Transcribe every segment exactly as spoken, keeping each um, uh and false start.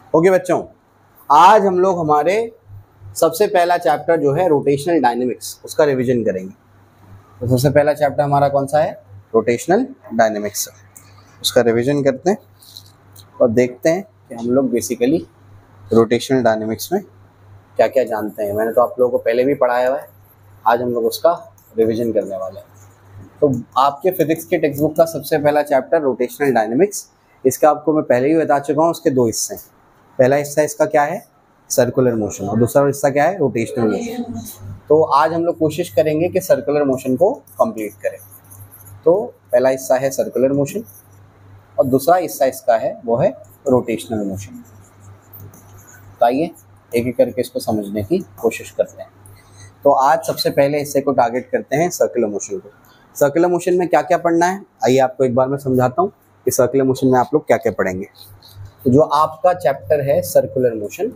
Okay बच्चों, आज हम लोग हमारे सबसे पहला चैप्टर जो है रोटेशनल डायनेमिक्स उसका रिवीजन करेंगे। तो सबसे पहला चैप्टर हमारा कौन सा है? Rotational dynamics. उसका रिवीजन करते हैं और देखते हैं कि हम लोग बेसिकली रोटेशनल डायनेमिक्स में क्या क्या जानते हैं। मैंने तो आप लोगों को पहले भी पढ़ाया हुआ है, आज हम लोग उसका रिवीजन करने वाले हैं। तो आपके फिजिक्स के टेक्स्ट बुक का सबसे पहला चैप्टर रोटेशनल डायनेमिक्स, इसका आपको मैं पहले ही बता चुका हूँ। उसके दो हिस्से हैं। पहला हिस्सा इसका क्या है? सर्कुलर मोशन, और दूसरा हिस्सा क्या है? Rotational motion. तो आज हम लोग कोशिश करेंगे कि सर्कुलर मोशन को कंप्लीट करें। तो पहला हिस्सा है सर्कुलर मोशन और दूसरा हिस्सा इसका है वो है रोटेशनल मोशन। तो आइए एक एक करके इसको समझने की कोशिश करते हैं। तो आज सबसे पहले हिस्से को टारगेट करते हैं सर्कुलर मोशन को। सर्कुलर मोशन में क्या क्या पढ़ना है, आइए आपको एक बार मैं समझाता हूँ कि सर्कुलर मोशन में आप लोग क्या क्या पढ़ेंगे। तो जो आपका चैप्टर है सर्कुलर मोशन,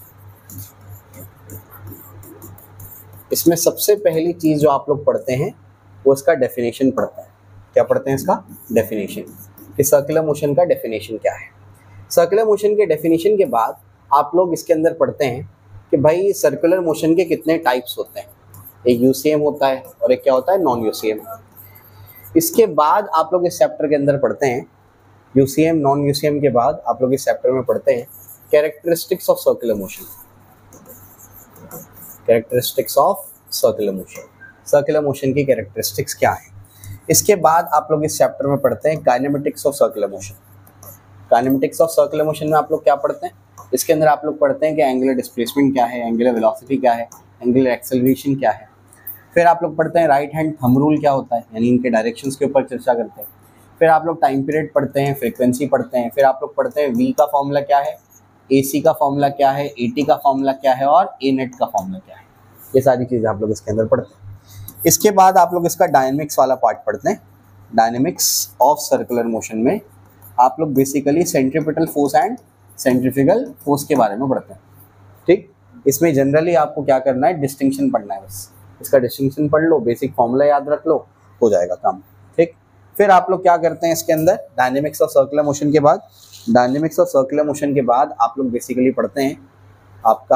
इसमें सबसे पहली चीज जो आप लोग पढ़ते हैं वो इसका डेफिनेशन पढ़ते हैं। क्या पढ़ते हैं? इसका डेफिनेशन, कि सर्कुलर मोशन का डेफिनेशन क्या है। सर्कुलर मोशन के डेफिनेशन के बाद आप लोग इसके अंदर पढ़ते हैं कि भाई सर्कुलर मोशन के कितने टाइप्स होते हैं। एक यूसीएम होता है और एक क्या होता है? Non UCM. इसके बाद आप लोग इस चैप्टर के अंदर पढ़ते हैं यूसीएम नॉन यूसीएम के बाद आप लोग इस चैप्टर में पढ़ते हैं characteristics of circular motion. Characteristics of circular motion, circular motion की कैरेक्टरिस्टिक्स क्या है। इसके बाद आप लोग इस चैप्टर में पढ़ते हैं kinematics of circular motion. Kinematics of circular motion में आप लोग क्या पढ़ते हैं? इसके अंदर आप लोग पढ़ते हैं कि एंगुलर डिस्प्लेसमेंट क्या है, एंगुलर वेलोसिटी क्या है, एंगुलर एक्सेलरेशन क्या है। फिर आप लोग पढ़ते हैं राइट हैंड थंब रूल क्या होता है, यानी इनके डायरेक्शंस के ऊपर चर्चा करते हैं। फिर आप लोग टाइम पीरियड पढ़ते हैं, फ्रीक्वेंसी पढ़ते हैं। फिर आप लोग पढ़ते हैं वी का फॉर्मूला क्या है, ए सी का फॉर्मूला क्या है, ए टी का फॉर्मूला क्या है और ए नेट का फॉर्मूला क्या है। ये सारी चीज़ें आप लोग इसके अंदर पढ़ते हैं। इसके बाद आप लोग इसका डायनेमिक्स वाला पार्ट पढ़ते हैं। डायनेमिक्स ऑफ सर्कुलर मोशन में आप लोग basically centripetal force and centrifugal force के बारे में पढ़ते हैं। ठीक, इसमें जनरली आपको क्या करना है? डिस्टिंक्शन पढ़ना है। बस इसका डिस्टिंक्शन पढ़ लो, बेसिक फॉर्मूला याद रख लो, हो जाएगा काम। ठीक, फिर आप लोग क्या करते हैं इसके अंदर डायनेमिक्स ऑफ सर्कुलर मोशन के बाद डायनेमिक्स ऑफ सर्कुलर मोशन के बाद आप लोग बेसिकली पढ़ते हैं आपका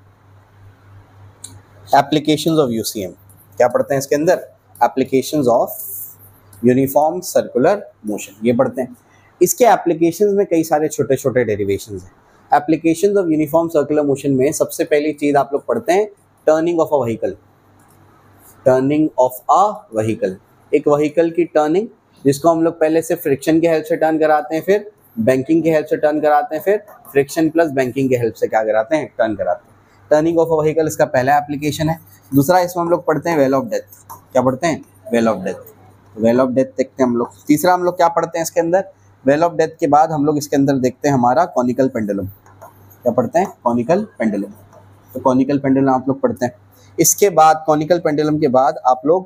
एप्लीकेशंस ऑफ यूसीएम। क्या पढ़ते हैं इसके अंदर? Applications of uniform circular motion, ये पढ़ते हैं। इसके एप्लीकेशंस में कई सारे छोटे छोटे डेरिवेशंस हैं। Applications of uniform circular motion में सबसे पहली चीज आप लोग पढ़ते हैं turning of a vehicle. Turning of a vehicle, एक व्हीकल की टर्निंग, जिसको हम लोग पहले से फ्रिक्शन के हेल्प से टर्न कराते हैं, फिर बैंकिंग के हेल्प से टर्न कराते हैं, फिर फ्रिक्शन प्लस बैंकिंग के हेल्प से क्या कराते हैं? टर्न कराते हैं। टर्निंग ऑफ अ व्हीकल इसका पहला एप्लीकेशन है। दूसरा इसमें हम लोग पढ़ते हैं वेल ऑफ डेथ। क्या पढ़ते हैं? Well of death. Well of death देखते हैं हम लोग। तीसरा हम लोग क्या पढ़ते हैं इसके अंदर? वेल ऑफ डेथ के बाद हम लोग इसके अंदर देखते हैं हमारा कॉनिकल पेंडुलम। क्या पढ़ते हैं? Conical pendulum. तो कॉनिकल पेंडुलम आप लोग पढ़ते हैं। इसके बाद कॉनिकल पेंडुलम के बाद आप लोग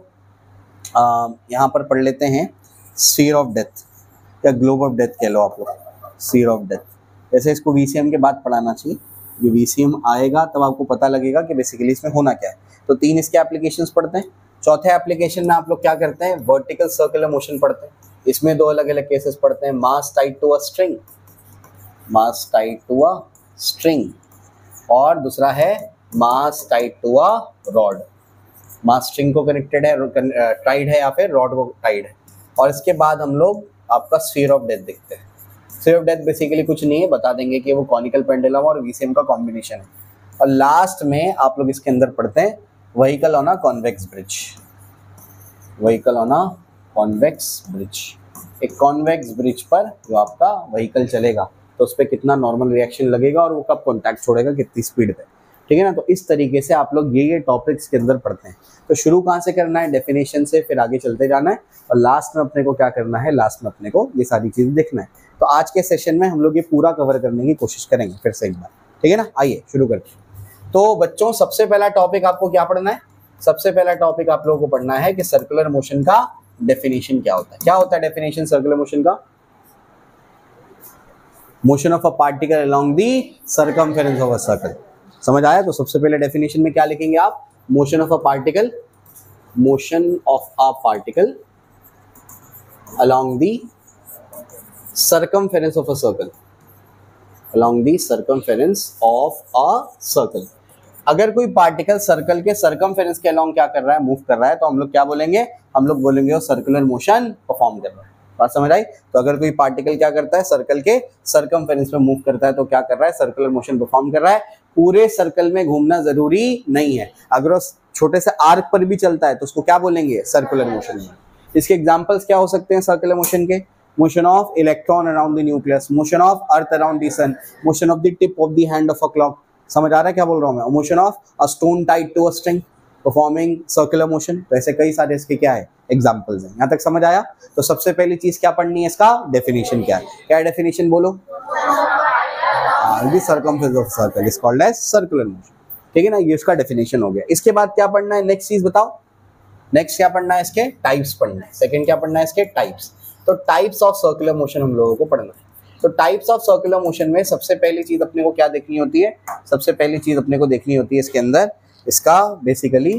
यहाँ पर पढ़ लेते हैं स्फीयर ऑफ डेथ या ग्लोब ऑफ डेथ कह लो आप लोग, स्फीयर ऑफ डेथ। वैसे इसको वीसीएम के बाद पढ़ाना चाहिए, ये वीसीएम आएगा तब आपको पता लगेगा कि बेसिकली इसमें होना क्या है। तो तीन इसके एप्लीकेशंस पढ़ते हैं। चौथे एप्लीकेशन में आप लोग क्या करते हैं? वर्टिकल सर्कुलर मोशन पढ़ते हैं। इसमें दो अलग अलग केसेस पढ़ते हैं, mass tied to a string, mass tied to a string, और दूसरा है mass tied to a rod. Mass string को कनेक्टेड है, टाइड है, या फिर रॉड को टाइड है। और इसके बाद हम लोग आपका स्फीयर ऑफ डेथ देखते हैं। स्फीयर ऑफ डेथ बेसिकली कुछ नहीं है, बता देंगे कि वो कॉनिकल पेंडुलम और वीसीएम का कॉम्बिनेशन है। और लास्ट में आप लोग इसके अंदर पढ़ते हैं vehicle on a convex bridge. Vehicle on a convex bridge, एक कॉन्वेक्स ब्रिज पर जो आपका व्हीकल चलेगा तो उस पर कितना नॉर्मल रिएक्शन लगेगा और वो कब कॉन्टैक्ट छोड़ेगा, कितनी स्पीड पे। ठीक है ना। तो इस तरीके से आप लोग ये ये टॉपिक्स के अंदर पढ़ते हैं। तो शुरू कहाँ से करना है? डेफिनेशन से, फिर आगे चलते जाना है और लास्ट में अपने को क्या करना है? लास्ट में अपने को ये सारी चीजें देखना है। तो आज के सेशन में हम लोग ये पूरा कवर करने की कोशिश करेंगे फिर से एक बार। ठीक है ना। आइए शुरू करते हैं। तो बच्चों सबसे पहला टॉपिक आपको क्या पढ़ना है? सबसे पहला टॉपिक आप लोगों को पढ़ना है कि सर्कुलर मोशन का डेफिनेशन क्या होता है। क्या होता है डेफिनेशन सर्कुलर मोशन का? Motion of a particle along the circumference of a circle. समझ आया? तो सबसे पहले डेफिनेशन में क्या लिखेंगे आप? Motion of a particle, motion of a particle along the circumference of a circle, along the circumference of a circle। अगर कोई पार्टिकल सर्कल के सर्कमफेरेंस के अलॉन्ग क्या कर रहा है, मूव कर रहा है, तो हम लोग क्या बोलेंगे, हम लोग बोलेंगे वो सर्कुलर मोशन परफॉर्म कर रहा है। बात समझ आई? तो अगर कोई पार्टिकल क्या करता है, सर्कल के सर्कमफेरेंस में मूव करता है तो क्या कर रहा है, सर्कुलर मोशन परफॉर्म कर रहा है। पूरे सर्कल में घूमना जरूरी नहीं है, अगर वो छोटे से आर्क पर भी चलता है तो उसको क्या बोलेंगे, सर्कुलर मोशन। इसके एग्जांपल्स क्या हो सकते हैं सर्कुलर मोशन के? Motion of electron around the nucleus, motion of earth around the sun, motion of the tip of the hand of a clock. समझ आ रहा है क्या बोल रहा हूं मैं? Motion of a stone tied to a string performing circular motion. तो ऐसे कई सारे इसके क्या है, एग्जांपल्स हैं। यहां तक समझ आया? तो सबसे पहली चीज क्या पढ़नी है, इसका डेफिनेशन क्या है। क्या डेफिनेशन बोलो? The circumference of circle is called as circular motion. ठीक है ना, ये इसका डेफिनेशन हो गया। इसके बाद क्या पढ़ना है, नेक्स्ट चीज बताओ। नेक्स्ट क्या पढ़ना है, इसके टाइप्स पढ़ना है। सेकंड क्या पढ़ना है, इसके टाइप्स। तो टाइप्स ऑफ सर्कुलर मोशन हम लोगों को पढ़ना है। तो टाइप्स ऑफ सर्कुलर मोशन में सबसे पहली चीज अपने को क्या देखनी होती है, सबसे पहली चीज अपने को देखनी होती है इसके अंदर, इसका बेसिकली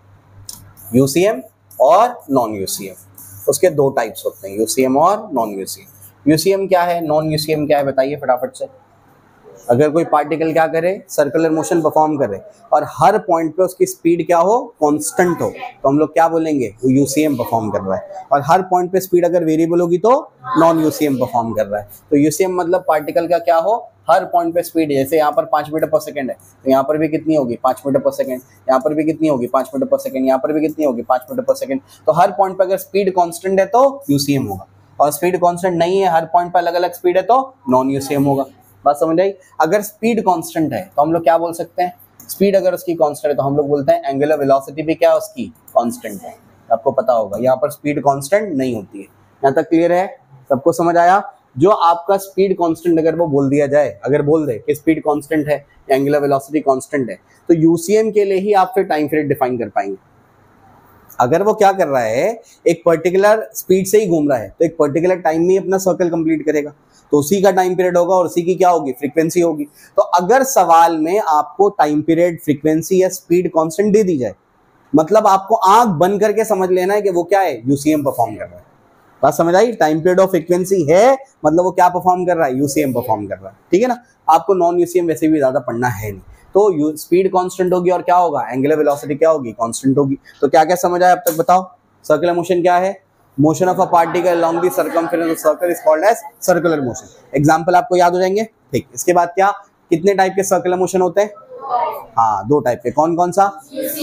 यूसीएम और नॉन यूसीएम। उसके दो टाइप्स होते हैं, यूसीएम और नॉन यूसीएम। यूसीएम क्या है, नॉन यूसीएम क्या है, बताइए फटाफट से। अगर कोई पार्टिकल क्या करे, सर्कुलर मोशन परफॉर्म करे और हर पॉइंट पे उसकी स्पीड क्या हो, कांस्टेंट हो, तो हम लोग क्या बोलेंगे, वो यूसीएम परफॉर्म कर रहा है। और हर पॉइंट पे स्पीड अगर वेरिएबल होगी तो नॉन यूसीएम परफॉर्म कर रहा है। तो यूसीएम मतलब पार्टिकल का क्या हो, हर पॉइंट पे स्पीड, जैसे यहाँ पर पांच मीटर पर सेकंड है तो यहाँ पर भी कितनी होगी, पांच मीटर पर सेकंड, यहाँ पर भी कितनी होगी, पांच मीटर पर सेकंड, यहाँ पर भी कितनी होगी, पांच मीटर पर सेकंड। तो हर पॉइंट पे अगर स्पीड कांस्टेंट है तो यूसीएम होगा, और स्पीड कांस्टेंट नहीं है, हर पॉइंट पे अलग अलग स्पीड है तो नॉन यूसीएम होगा। बात समझ आई? अगर स्पीड कांस्टेंट है तो हम लोग क्या बोल सकते हैं, स्पीड अगर उसकी कांस्टेंट है तो हम लोग बोलते हैं एंगुलर वेलोसिटी भी क्या उसकी कांस्टेंट है। आपको पता होगा यहाँ पर स्पीड कांस्टेंट नहीं होती है। यहाँ तक क्लियर है, सबको समझ आया? जो आपका स्पीड कांस्टेंट अगर वो बोल दिया जाए, अगर बोल दे कि स्पीड कांस्टेंट है, एंगुलर वेलोसिटी कांस्टेंट है, तो यूसीएम के लिए ही आप फिर टाइम पीरियड डिफाइन कर पाएंगे। अगर वो क्या कर रहा है, एक पर्टिकुलर स्पीड से ही घूम रहा है तो एक पर्टिकुलर टाइम में अपना सर्कल कंप्लीट करेगा, तो उसी का टाइम पीरियड होगा और उसी की क्या होगी, फ्रीक्वेंसी होगी। तो अगर सवाल में आपको टाइम पीरियड, फ्रीक्वेंसी या स्पीड कांस्टेंट दे दी जाए, मतलब आपको आंख बंद करके समझ लेना है कि वो क्या है, यूसीएम परफॉर्म कर रहा है। बात समझ आई? टाइम पीरियड और फ्रीक्वेंसी है मतलब वो क्या परफॉर्म कर रहा है, यूसीएम परफॉर्म कर रहा है। ठीक है ना, आपको नॉन यूसीएम वैसे भी ज्यादा पढ़ना है नहीं। तो स्पीड कांस्टेंट होगी और क्या होगा, एंगुलर वेलोसिटी क्या होगी, कांस्टेंट होगी। तो क्या क्या समझ आया अब तक बताओ? सर्कुलर मोशन क्या है, motion of a particle along the circumference of circle is called as circular motion. Example आपको याद हो जाएंगे। ठीक, इसके बाद क्या, कितने टाइप के सर्कुलर मोशन होते हैं? हाँ, दो टाइप के। कौन कौन सा?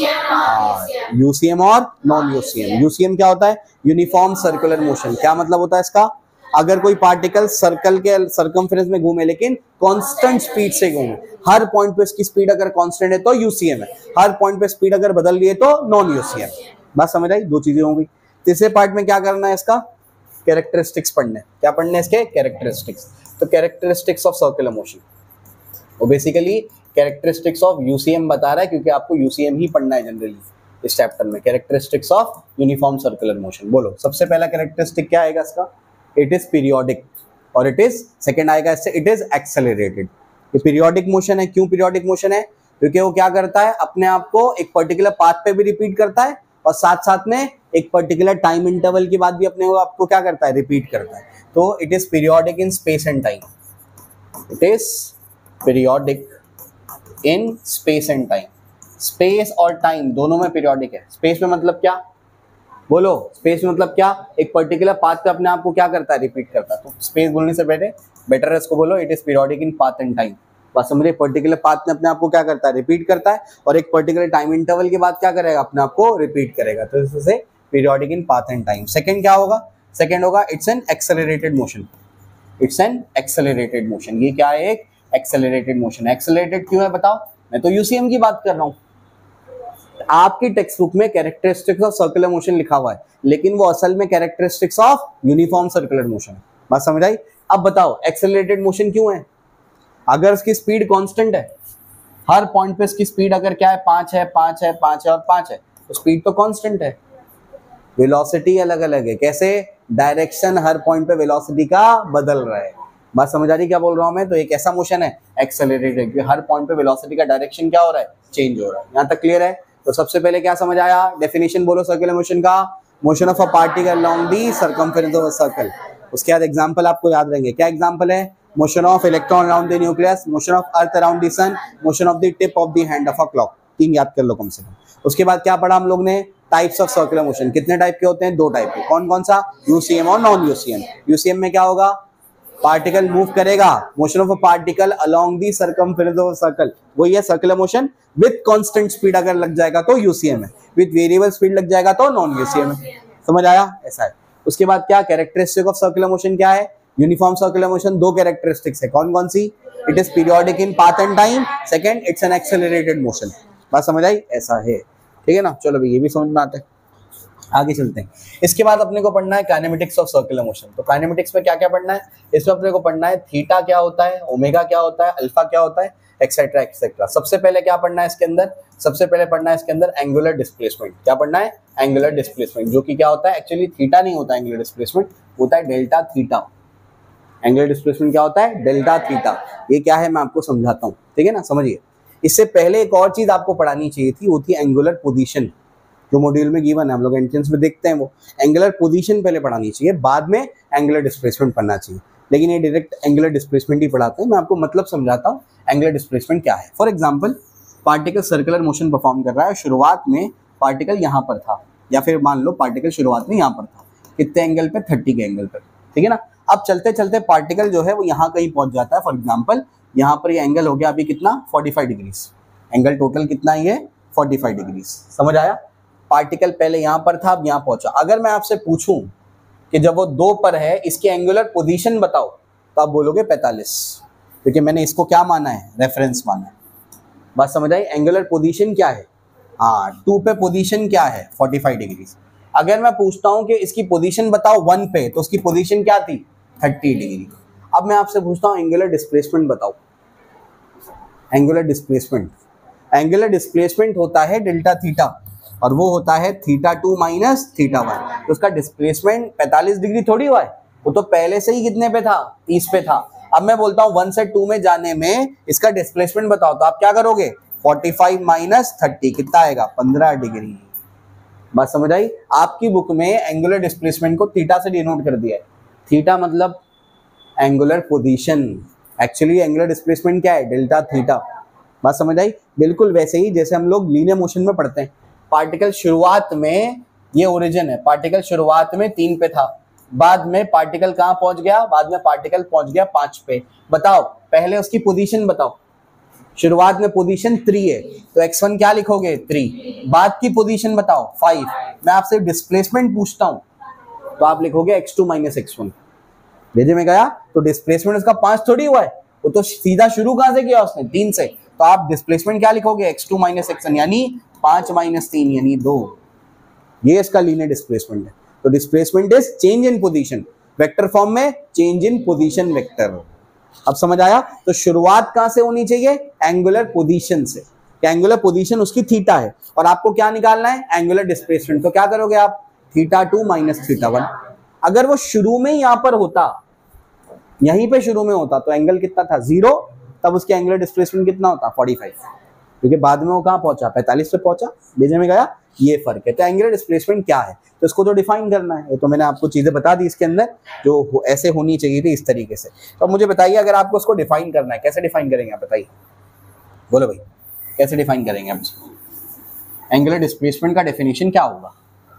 यूसीएम और नॉन यूसीएम। यूसीएम क्या होता है, यूनिफॉर्म सर्कुलर मोशन। क्या मतलब होता है इसका, अगर कोई पार्टिकल सर्कल के सर्कमफेरेंस में घूमे लेकिन कांस्टेंट स्पीड से घूमे, हर पॉइंट पे इसकी स्पीड अगर कांस्टेंट है तो यूसीएम है, हर पॉइंट पे स्पीड अगर बदल रही है तो नॉन यूसीएम। बात समझ आई? दो चीजें होंगी। तीसरे पार्ट में क्या करना है, इसका कैरेक्टरिस्टिक्स पढ़ने। क्या पढ़ने हैं इसके? कैरेक्टरिस्टिक्स। तो कैरेक्टरिस्टिक्स ऑफ सर्कुलर मोशन, वो बेसिकली कैरेक्टरिस्टिक्स ऑफ यूसीएम बता रहा है, क्योंकि आपको यूसीएम ही पढ़ना है जनरली इस चैप्टर में। Characteristics of uniform circular motion. बोलो, सबसे पहला कैरेक्टरिस्टिक क्या आएगा इसका? इट इज पीरियोडिक, और इट इज, सेकेंड आएगा इससे, इट इज एक्सेलरेटेड। ये पीरियोडिक मोशन है। क्यों पीरियोडिक मोशन है? क्योंकि वो क्या करता है, अपने आप को एक पर्टिकुलर पाथ पे भी रिपीट करता है और साथ साथ में एक पर्टिकुलर टाइम इंटरवल के बाद भी अपने को आपको क्या करता है, रिपीट करता है। तो it is periodic in space and time. It is periodic in space and time. Space और टाइम दोनों में पीरियोडिक है। स्पेस में मतलब क्या, बोलो, स्पेस में मतलब क्या, एक पर्टिकुलर पाथ पे अपने आप को क्या करता है, रिपीट करता है। तो स्पेस बोलने से पहले बेटर है इसको बोलो, it is periodic in path and time. बस समझे, पर्टिकुलर पाथ में अपने आप को क्या करता है, रिपीट करता है, और एक पर्टिकुलर टाइम इंटरवल के बाद क्या करेगा, अपने आप को रिपीट करेगा। तो इससे periodic in path and time. Second क्या होगा? सेकंड होगा it's an accelerated motion. It's an accelerated motion. ये क्या है, एक एक्सेलरेटेड मोशन। एक्सेलरेटेड क्यों है बताओ? मैं तो यूसीएम की बात कर रहा हूँ। आपकी टेक्स्ट बुक में कैरेक्टरिस्टिक्स ऑफ सर्कुलर मोशन लिखा हुआ है, लेकिन वो असल में characteristics of uniform circular motion है। बात समझ आई? अब बताओ एक्सेलरेटेड मोशन क्यों है? अगर उसकी स्पीड कांस्टेंट है, हर पॉइंट पे इसकी स्पीड अगर क्या है, पांच है, पांच है, पांच है और पांच है, तो स्पीड तो कांस्टेंट है। वेलोसिटी अलग अलग है। कैसे? डायरेक्शन हर पॉइंट पे वेलोसिटी का बदल रहा है। बात समझ आ रही क्या बोल रहा हूं मैं? तो एक ऐसा मोशन है एक्सेलरेटेड, क्योंकि हर पॉइंट पे वेलोसिटी का डायरेक्शन क्या हो रहा है, चेंज हो रहा है। यहाँ तक क्लियर है? तो सबसे पहले क्या समझ आया, डेफिनेशन बोलो सर्कुलर मोशन का, motion of a particle along the circumference of a circle. उसके बाद एग्जांपल आपको याद रहेंगे। क्या एग्जांपल है? Motion of electron around the nucleus, motion of earth around the sun, motion of the tip of the hand of a clock. तीन याद कर लो कम से कम। उसके बाद क्या पढ़ा हम लोग ने, टाइप्स ऑफ सर्कुलर मोशन। कितने टाइप के होते हैं, दो टाइप के। कौन कौन सा, यूसीएम और नॉन यूसीएम। यूसीएम में क्या होगा, पार्टिकल मूव करेगा, motion of a particle along the circumference of circle, वही है circular motion. With constant speed अगर लग जाएगा तो यूसीएम है, विद वेरिएबल स्पीड लग जाएगा तो नॉन यूसीएम है। समझ आया, ऐसा है। उसके बाद क्या कैरेक्टरिस्टिक ऑफ सर्कुलर मोशन क्या है, यूनिफॉर्म सर्कुलर मोशन दो कैरेक्टरिस्टिक्स है। कौन कौन सी, it is periodic in path and time, second it's an accelerated motion. बात समझ आई, ऐसा है, ठीक है ना। चलो भाई ये भी समझ में आता है, आगे चलते हैं। इसके बाद अपने को पढ़ना है काइनेमेटिक्स ऑफ सर्कुलर मोशन। तो काइनेमेटिक्स में क्या क्या पढ़ना है, इसमें अपने को पढ़ना है थीटा क्या होता है, ओमेगा क्या होता है, अल्फा क्या होता है, एक्सेट्रा एक्सेट्रा। सबसे पहले क्या पढ़ना है इसके अंदर, सबसे पहले पढ़ना है इसके अंदर एंगुलर डिस्प्लेसमेंट। क्या पढ़ना है, एंगुलर डिस्प्लेसमेंट, जो कि क्या होता है, एक्चुअली थीटा नहीं होता है एंगुलर डिस्प्लेसमेंट, होता है डेल्टा थीटा। एंगुलर डिस्प्लेसमेंट क्या होता है, डेल्टा थीटा। ये क्या है मैं आपको समझाता हूँ, ठीक है ना, समझिए। इससे पहले एक और चीज आपको पढ़ानी चाहिए थी, वो थी एंगुलर पोजीशन, जो मॉड्यूल में गिवन है, हम लोग एंट्रेंस में देखते हैं। वो एंगुलर पोजीशन पहले पढ़ानी चाहिए, बाद में एंगुलर डिस्प्लेसमेंट पढ़ना चाहिए। लेकिन ये डायरेक्ट एंगुलर डिस्प्लेसमेंट ही पढ़ाते हैं। मैं आपको मतलब समझाता हूँ एंगुलर डिस्प्लेसमेंट क्या है। For example, particle circular motion perform कर रहा है, शुरुआत में पार्टिकल यहाँ पर था, या फिर मान लो पार्टिकल शुरुआत में यहाँ पर था, कितने एंगल पे, थर्टी के एंगल पर, ठीक है ना। अब चलते चलते पार्टिकल जो है वो यहाँ कहीं पहुंच जाता है। फॉर एग्जाम्पल यहाँ पर ये एंगल हो गया अभी कितना, पैंतालीस डिग्रीज। एंगल टोटल कितना ही है, पैंतालीस डिग्रीज। समझ आया, पार्टिकल पहले यहाँ पर था, अब यहाँ पहुंचा। अगर मैं आपसे पूछूं कि जब वो दो पर है, इसकी एंगुलर पोजीशन बताओ, तो आप बोलोगे पैंतालीस, क्योंकि मैंने इसको क्या माना है, रेफरेंस माना है। बात समझ आई, एंगुलर पोजीशन क्या है, हाँ, टू पे पोजीशन क्या है, पैंतालीस डिग्री। अगर मैं पूछता हूं कि इसकी पोजीशन बताओ वन पे, तो उसकी पोजीशन क्या थी, तीस डिग्री। अब मैं आपसे पूछता हूं एंगुलर डिस्प्लेसमेंट बताओ। एंगुलर डिस्प्लेसमेंट, एंगुलर डिस्प्लेसमेंट होता है डेल्टा थीटा, और वो होता है theta two minus theta one. तो उसका डिस्प्लेसमेंट पैंतालीस डिग्री थोड़ी हुआ है, वो तो पहले से ही कितने पे था, तीस पे था। अब मैं बोलता हूँ वन से टू में जाने में इसका डिस्प्लेसमेंट बताओ, तो आप क्या करोगे, पैंतालीस माइनस तीस कितना आएगा, पंद्रह डिग्री। बात समझ आई, आपकी बुक में एंगुलर डिस्प्लेसमेंट को थीटा से डिनोट कर दिया है। थीटा मतलब angular position, actually angular displacement क्या है, डेल्टा थीटा। बात समझ आई, बिल्कुल वैसे ही जैसे हम लोग लीनियर मोशन में पढ़ते हैं। पार्टिकल शुरुआत में, ये ओरिजिन है, पार्टिकल शुरुआत में तीन पे था, बाद में पार्टिकल कहाँ पहुंच गया, बाद में पार्टिकल पहुंच गया पांच पे। बताओ पहले उसकी पोजीशन बताओ। शुरुआत में पोजीशन थ्री है, तो एक्स वन क्या लिखोगे, थ्री। बाद की पोजीशन बताओ, फाइव। मैं आपसे डिस्प्लेसमेंट पूछता हूं, तो आप लिखोगे x two minus x one. भेजे में गया, तो डिस्प्लेसमेंट उसका पांच थोड़ी हुआ है, वो तो सीधा शुरू कहां से किया उसने, तीन से। तो आप डिस्प्लेसमेंट क्या लिखोगे, x two minus x one, यानी पांच माइनस तीन यानी दो। ये इसका लीनियर डिस्प्लेसमेंट है। तो displacement is change in position, vector form में चेंज इन पोजीशन वेक्टर। अब समझ आया, तो शुरुआत कहां से होनी चाहिए, एंगुलर पोजीशन से। एंगुलर पोजीशन उसकी थीटा है, और आपको क्या निकालना है, एंगुलर डिस्प्लेसमेंट। तो क्या करोगे आप, theta two minus theta one. अगर वो शुरू में ही यहां पर होता, यहीं पे शुरू में होता, तो एंगल कितना था, जीरो, तब उसके एंगुलर डिस्प्लेसमेंट कितना होता, पैंतालीस, क्योंकि बाद में वो कहां पहुंचा, पैंतालीस पे पहुंचा, भेजे में गया। ये फर्क है। तो एंगुलर डिस्प्लेसमेंट क्या है, तो इसको तो डिफाइन करना है। तो मैंने आपको चीजें बता दी इसके अंदर, जो हो, ऐसे होनी चाहिए थी इस तरीके से। तो मुझे बताइए, अगर आपको उसको डिफाइन करना है, कैसे डिफाइन करेंगे आप, बताइए, बोलो भाई, कैसे डिफाइन करेंगे आप इसको। एंगुलर डिस्प्लेसमेंट का डेफिनेशन क्या होगा,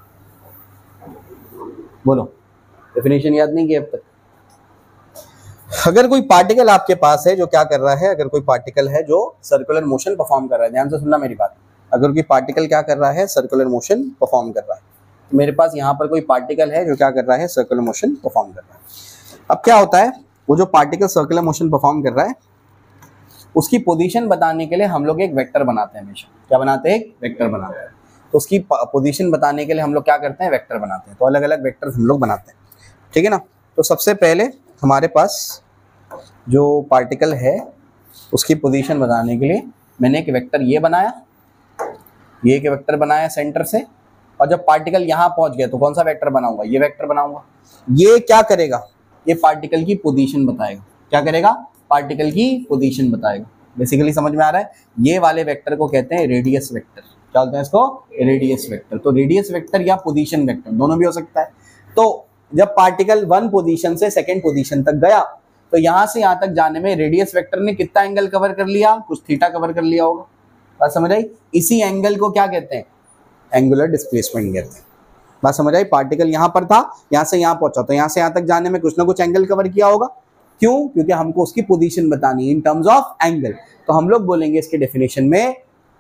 बोलो। डेफिनेशन याद नहीं किया अब तक। अगर कोई पार्टिकल आपके पास है जो क्या कर रहा है, अगर कोई पार्टिकल है जो सर्कुलर मोशन परफॉर्म कर रहा है, ध्यान से सुनना मेरी बात। अगर कोई पार्टिकल क्या कर रहा है, सर्कुलर मोशन परफॉर्म कर रहा है, तो मेरे पास यहाँ पर कोई पार्टिकल है जो क्या कर रहा है, सर्कुलर मोशन परफॉर्म कर रहा है। अब क्या होता है, वो जो पार्टिकल सर्कुलर मोशन परफॉर्म कर रहा है, उसकी पोजीशन बताने के लिए हम लोग एक वेक्टर बनाते हैं। हमेशा क्या बनाते हैं, एक वेक्टर बनाते हैं। तो उसकी पोजीशन बताने के लिए हम लोग क्या करते हैं, वेक्टर बनाते हैं। तो अलग अलग वेक्टर हम लोग बनाते हैं, ठीक है ना। तो सबसे पहले हमारे पास जो पार्टिकल है उसकी पोजीशन बताने के लिए मैंने एक वेक्टर ये बनाया, ये एक वेक्टर बनाया सेंटर से, और जब पार्टिकल यहाँ पहुंच गया तो कौन सा वेक्टर बनाऊंगा, ये वेक्टर बनाऊंगा। ये क्या करेगा, ये पार्टिकल की पोजीशन बताएगा। क्या करेगा, पार्टिकल की पोजीशन बताएगा। बेसिकली समझ में आ रहा है, ये वाले वेक्टर को कहते हैं रेडियस वेक्टर। क्या बोलते हैं इसको, रेडियस वेक्टर। तो रेडियस वेक्टर या पोजीशन वेक्टर दोनों भी हो सकता है। तो जब पार्टिकल वन पोजीशन से सेकेंड पोजीशन तक गया, तो यहां से यहां तक जाने में रेडियस वेक्टर ने कितना एंगल कवर कर लिया, कुछ थीटा कवर कर लिया होगा। बात समझ आई? इसी एंगल को क्या कहते हैं, एंगुलर डिस्प्लेसमेंट कहते हैं। बात समझ आई? पार्टिकल यहां पर था, यहां से यहां पहुंचा, तो यहां से यहां तक जाने में कुछ ना कुछ एंगल कवर किया होगा। क्यों? क्योंकि हमको उसकी पोजीशन बतानी है इन टर्म्स ऑफ एंगल। तो हम लोग बोलेंगे इसके डेफिनेशन में,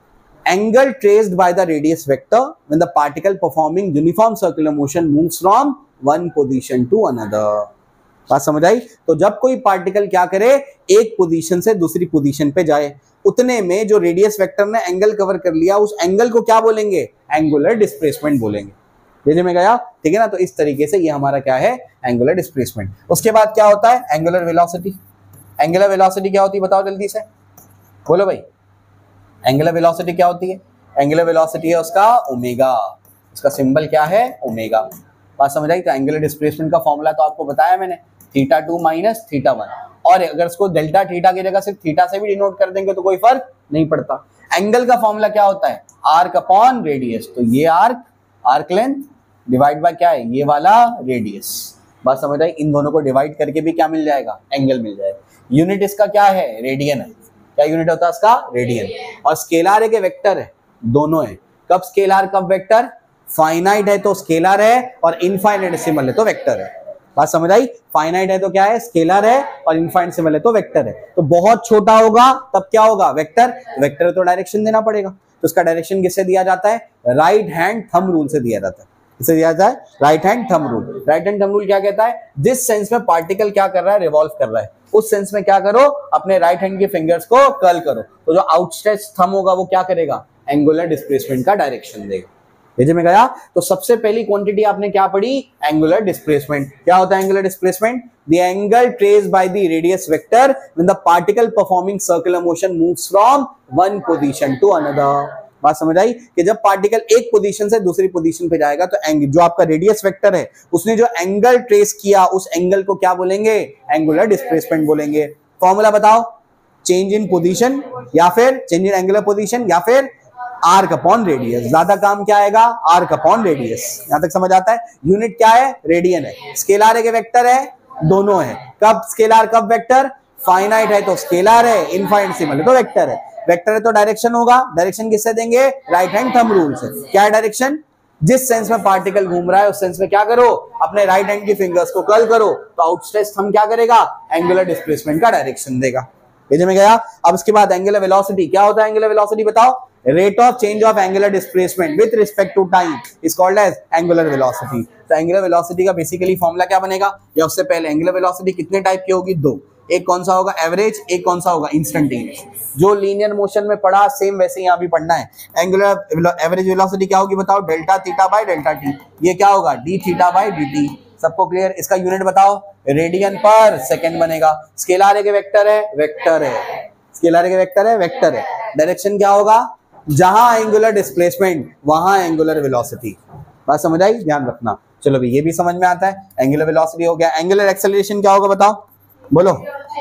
angle traced by the radius vector when the particle performing uniform circular motion moves from one position to another. बात समझ आई? तो जब कोई पार्टिकल क्या करे, एक पोजीशन से दूसरी पोजीशन पे जाए, उतने में जो रेडियस वेक्टर ने एंगल कवर कर लिया, उस एंगल को क्या बोलेंगे, एंगुलर डिस्प्लेसमेंट बोलेंगे। समझ में गया? ठीक है ना? तो इस तरीके से ये हमारा क्या है, एंगुलर डिस्प्लेसमेंट। उसके बाद क्या होता है, एंगुलर वेलोसिटी। एंगुलर वेलोसिटी क्या होती है बताओ जल्दी से, बोलो भाई। एंगुलर वेलोसिटी क्या होती है? एंगुलर वेलोसिटी है उसका ओमेगा, उसका सिंबल क्या है, ओमेगा। बात समझ आई? तो एंगुलर डिस्प्लेसमेंट का फॉर्मूला तो आपको बताया मैंने, theta two minus theta one. और अगर इसको डेल्टा थीटा की जगह सिर्फ थीटा से भी डिनोट कर देंगे तो कोई फर्क नहीं पड़ता। एंगल का फॉर्मूला क्या होता है, आर्क अपॉन रेडियस। तो ये arc, arc length divide by क्या है, ये वाला रेडियस। बात समझ आई? इन दोनों को डिवाइड करके भी क्या मिल जाएगा, एंगल मिल जाएगा। यूनिट इसका क्या है, रेडियन है। क्या यूनिट होता है इसका, रेडियन। और स्केलर है कि वेक्टर है, दोनों है। कब स्केलर कब वेक्टर, फाइनाइट है तो स्केलर है, और इनफाइनेटेसिमल है तो वेक्टर है। बात समझ आई? फाइनाइट है तो क्या है, स्केलर है, और इनफाइनेटेसिमल है तो वेक्टर है। तो बहुत छोटा होगा तब क्या होगा, वेक्टर। वेक्टर है तो डायरेक्शन देना पड़ेगा। तो उसका डायरेक्शन किससे दिया जाता है, राइट हैंड थंब रूल से दिया जाता है। किससे दिया जाता है, right hand thumb rule. Right hand thumb rule क्या कहता है, जिस सेंस में पार्टिकल क्या कर रहा है, रिवॉल्व कर रहा है, उस सेंस में क्या करो, अपने राइट हैंड के फिंगर्स को कर्ल करो। तो जो आउटस्ट्रेच थंब होगा वो क्या करेगा, एंगुलर डिस्प्लेसमेंट का डायरेक्शन देगा। समझ में गया? तो सबसे पहली क्वांटिटी आपने क्या पढ़ी, एंगुलर डिस्प्लेसमेंट। क्या होता है angular displacement, the angle traced by the radius vector when the particle performing circular motion moves from one position to another. बात समझ आई? कि जब पार्टिकल एक पोजीशन से दूसरी पोजीशन पे जाएगा तो एंगल, जो आपका रेडियस वेक्टर है उसने जो एंगल ट्रेस किया, उस एंगल को क्या बोलेंगे, एंगुलर डिस्प्लेसमेंट बोलेंगे। फॉर्मूला बताओ, चेंज इन पोजीशन, या फिर चेंज इन एंगुलर पोजीशन, या फिर आर्क अपॉन रेडियस। ज्यादा काम क्या आएगा, आर्क अपॉन रेडियस। यहां तक समझ आता है? यूनिट क्या है, रेडियन है। स्केलर है कि वेक्टर है, दोनों है। कब स्केलर कब वेक्टर, फाइनाइट है तो स्केलर है, इनफाइनेटेसिमल है तो वेक्टर है। वेक्टर है तो डायरेक्शन होगा, डायरेक्शन किससे देंगे, राइट हैंड थंब रूल से। क्या है डायरेक्शन, जिस सेंस में पार्टिकल घूम रहा है उस सेंस में क्या करो, अपने राइट हैंड की फिंगर्स को कर्ल करो, तो आउटस्ट्रेच थंब क्या करेगा, एंगुलर डिस्प्लेसमेंट का डायरेक्शन देगा। समझ में गया? अब इसके बाद एंगुलर वेलोसिटी। क्या होता है एंगुलर वेलोसिटी बताओ, rate of change of angular displacement with respect to time is called as angular velocity. तो एंगुलर वेलोसिटी का बेसिकली फॉर्मूला क्या बनेगा, या उससे पहले एंगुलर वेलोसिटी कितने टाइप की होगी, दो। एक कौन सा होगा, एवरेज, एक कौन सा होगा, इंस्टेंटेनियस। जो लीनियर मोशन में पढ़ा सेम वैसे यहाँ भी पढ़ना है। एंगुलर एवरेज वेलोसिटी क्या होगी बताओ, delta theta by delta t. ये क्या होगा, d theta by d t. सबको क्लियर? इसका यूनिट बताओ, रेडियन पर सेकंड बनेगा। स्केलर है कि वेक्टर है, वेक्टर है। स्केलर है कि वेक्टर है, वेक्टर है। डायरेक्शन क्या होगा, जहां एंगुलर डिस्प्लेसमेंट वहां एंगुलर वेलोसिटी। बात समझ आई? ध्यान रखना। चलो भाई ये भी समझ में आता है, एंगुलर वेलोसिटी हो गया। एंगुलर एक्सेलरेशन क्या होगा बताओ, बोलो।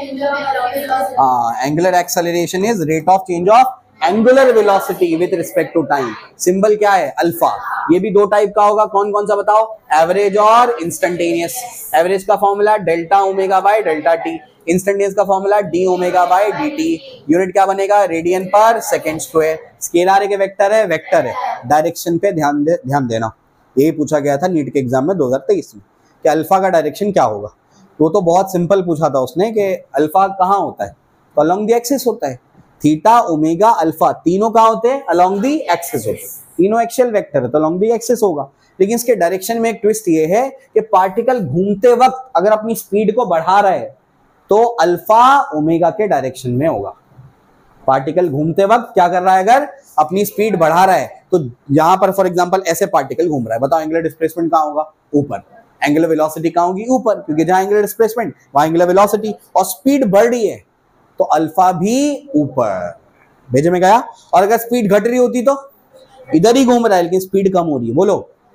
हाँ, angular acceleration is rate of change of angular velocity with respect to time. Symbol क्या है, अल्फा। ये भी दो टाइप का होगा, कौन कौन सा बताओ, एवरेज और इंस्टेंटेनियस। एवरेज का formula delta omega by delta t, instantaneous का formula d omega by d t. Unit क्या बनेगा, radian per second square. Scalar है कि वेक्टर है, वेक्टर है। डायरेक्शन पे ध्यान दे, ध्यान देना। यही पूछा गया था नीट के एग्जाम में दो हज़ार तेईस में कि अल्फा का डायरेक्शन क्या होगा। वो तो बहुत सिंपल पूछा था उसने कि अल्फा कहाँ होता है, तो अलोंग द एक्सिस होता है। थीटा ओमेगा अल्फा तीनों कहाँ होते हैं, अलोंग द एक्सिस होते हैं। तीनों एक्सियल वेक्टर है तो अलोंग द एक्सिस होगा। लेकिन इसके डायरेक्शन में एक ट्विस्ट ये है कि पार्टिकल घूमते वक्त अगर अपनी स्पीड को बढ़ा रहा है तो अल्फा ओमेगा के डायरेक्शन में होगा। पार्टिकल घूमते वक्त क्या कर रहा है, अगर अपनी स्पीड बढ़ा रहा है तो यहां पर फॉर एग्जांपल ऐसे पार्टिकल घूम रहा है, बताओ एंगुलर डिस्प्लेसमेंट कहां होगा, ऊपर। एंगुलर वेलोसिटी कहां होगी, ऊपर, क्योंकि जहां एंगुलर डिस्प्लेसमेंट वहां एंगुलर वेलोसिटी। और स्पीड बढ़ रही है तो अल्फा भी ऊपर। भेजे में गया? और अगर स्पीड घट रही होती तो इधर ही घूम रहा है लेकिन स्पीड कम हो रही है, बोलो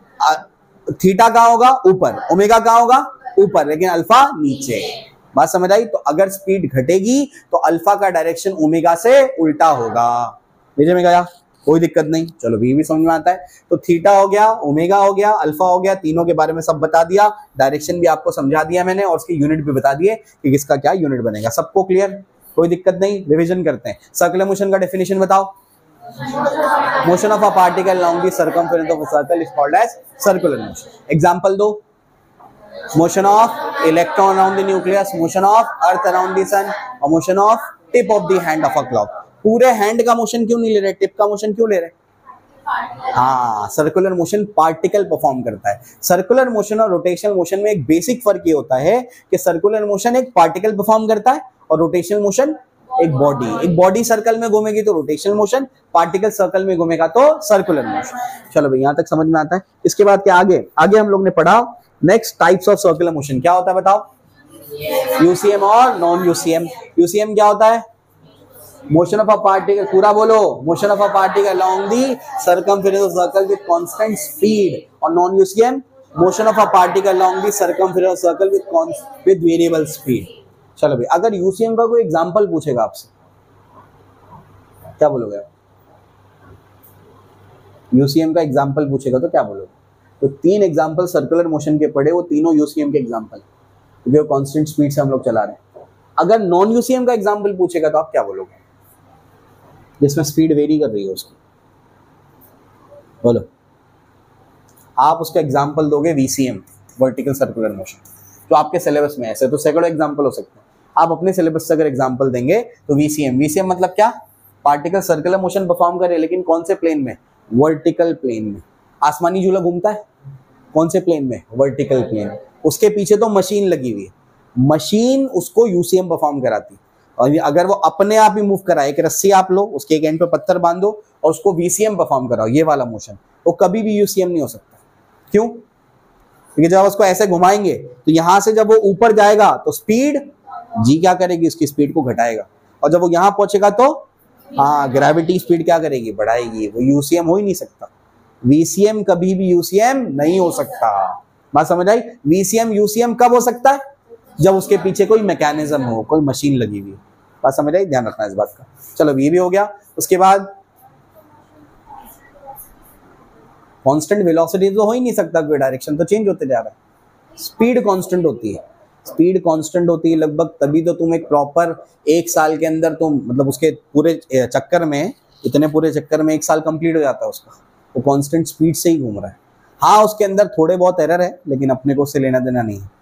थीटा कहां होगा, ऊपर। ओमेगा कहां होगा, ऊपर, लेकिन अल्फा नीचे। बात समझ आई? तो अगर स्पीड घटेगी तो अल्फा का डायरेक्शन ओमेगा से उल्टा होगा। भेजे में गया? कोई दिक्कत नहीं, चलो भी भी समझ में आता है। तो थीटा हो गया, ओमेगा हो गया, अल्फा हो गया, तीनों के बारे में सब बता दिया, डायरेक्शन भी आपको समझा दिया मैंने और उसकी यूनिट भी बता दिए कि किसका क्या यूनिट बनेगा। सबको क्लियर, कोई दिक्कत नहीं। रिवीजन करते हैं। सर्कुलर मोशन का डेफिनेशन बताओ। Motion of a particle along the circumference of a circle is called as circular motion. Example दो। Motion of electron around the nucleus, motion of earth around the sun और motion of tip of the hand of a clock. पूरे hand का motion क्यों नहीं ले रहे, tip का motion क्यों ले रहे? हाँ, सर्कुलर मोशन पार्टिकल परफॉर्म करता है। सर्कुलर मोशन और रोटेशनल मोशन में एक बेसिक फर्क ये होता है कि सर्कुलर मोशन एक पार्टिकल परफॉर्म करता है और रोटेशनल मोशन एक बॉडी। एक बॉडी सर्कल में घूमेगी तो रोटेशनल मोशन, पार्टिकल सर्कल में घूमेगा तो सर्कुलर मोशन। चलो भाई यहां तक समझ में आता है। इसके बाद क्या आगे आगे हम लोग ने पढ़ा next types of circular motion क्या होता है बताओ। यूसीएम और नॉन यूसीएम। यूसीएम क्या होता है? मोशन ऑफ अ पार्टिकल, पूरा बोलो, motion of a particle along the circumference of circle with constant speed. और non UCM motion of a particle along the circumference of circle with with variable speed. चलो भाई अगर UCM का कोई example पूछेगा आपसे क्या बोलोगे? यूसीएम का एग्जांपल पूछेगा तो क्या बोलोगे? तो तीन एग्जांपल सर्कुलर मोशन के पढ़े, वो तीनों यूसीएम के एग्जांपल, क्योंकि वो कांस्टेंट स्पीड से हम लोग चला रहे हैं। अगर नॉन यूसीएम का एग्जांपल पूछेगा तो आप क्या बोलोगे? जिसमें स्पीड वेरी कर रही है उसकी, बोलो। आप उसका एग्जांपल दोगे वीसीएम, वर्टिकल सर्कुलर मोशन, तो आपके सिलेबस में ऐसे तो सैकड़ों एग्जांपल हो सकते हैं। आप अपने सिलेबस से अगर एग्जांपल देंगे तो वीसीएम, वीसीएम मतलब क्या? पार्टिकल सर्कुलर मोशन परफॉर्म करे, लेकिन कौन से प्लेन में? वर्टिकल प्लेन में। आसमानी झूला घूमता है कौन से प्लेन में? Vertical plane. उसके पीछे तो मशीन लगी हुई है, मशीन उसको यूसीएम परफॉर्म कराती। और अगर वो अपने आप ही मूव कराए, एक रस्सी आप लो, उसके एक एंड पे पत्थर बांधो और उसको वीसीएम परफॉर्म कराओ, ये वाला मोशन, वो कभी भी यूसीएम नहीं हो सकता। क्यों? क्योंकि जब उसको ऐसे घुमाएंगे तो यहां से जब वो ऊपर जाएगा तो स्पीड जी क्या करेगी? उसकी स्पीड को घटाएगा। और जब वो यहां पहुंचेगा तो हाँ, ग्रेविटी स्पीड क्या करेगी? बढ़ाएगी। वो यूसीएम हो ही नहीं सकता। वीसीएम कभी भी यूसीएम नहीं हो सकता। बात समझ आई? वीसीएम यूसीएम कब हो सकता है? जब उसके पीछे कोई मैकेनिज्म हो, कोई मशीन लगी हुई। बात समझ आई? ध्यान रखना इस बात का। चलो ये भी हो गया। उसके बाद कांस्टेंट वेलोसिटी तो हो ही नहीं सकता, कोई डायरेक्शन तो चेंज होते जा रहा है। स्पीड कांस्टेंट होती है, स्पीड कांस्टेंट होती है लगभग, तभी तो तुम एक प्रॉपर एक साल के अंदर तुम मतलब उसके पूरे चक्कर में, इतने पूरे चक्कर में एक साल कंप्लीट हो जाता है उसका। वो कांस्टेंट स्पीड से ही घूम रहा है। हाँ उसके अंदर थोड़े बहुत एरर है, लेकिन अपने को उससे लेना देना नहीं है।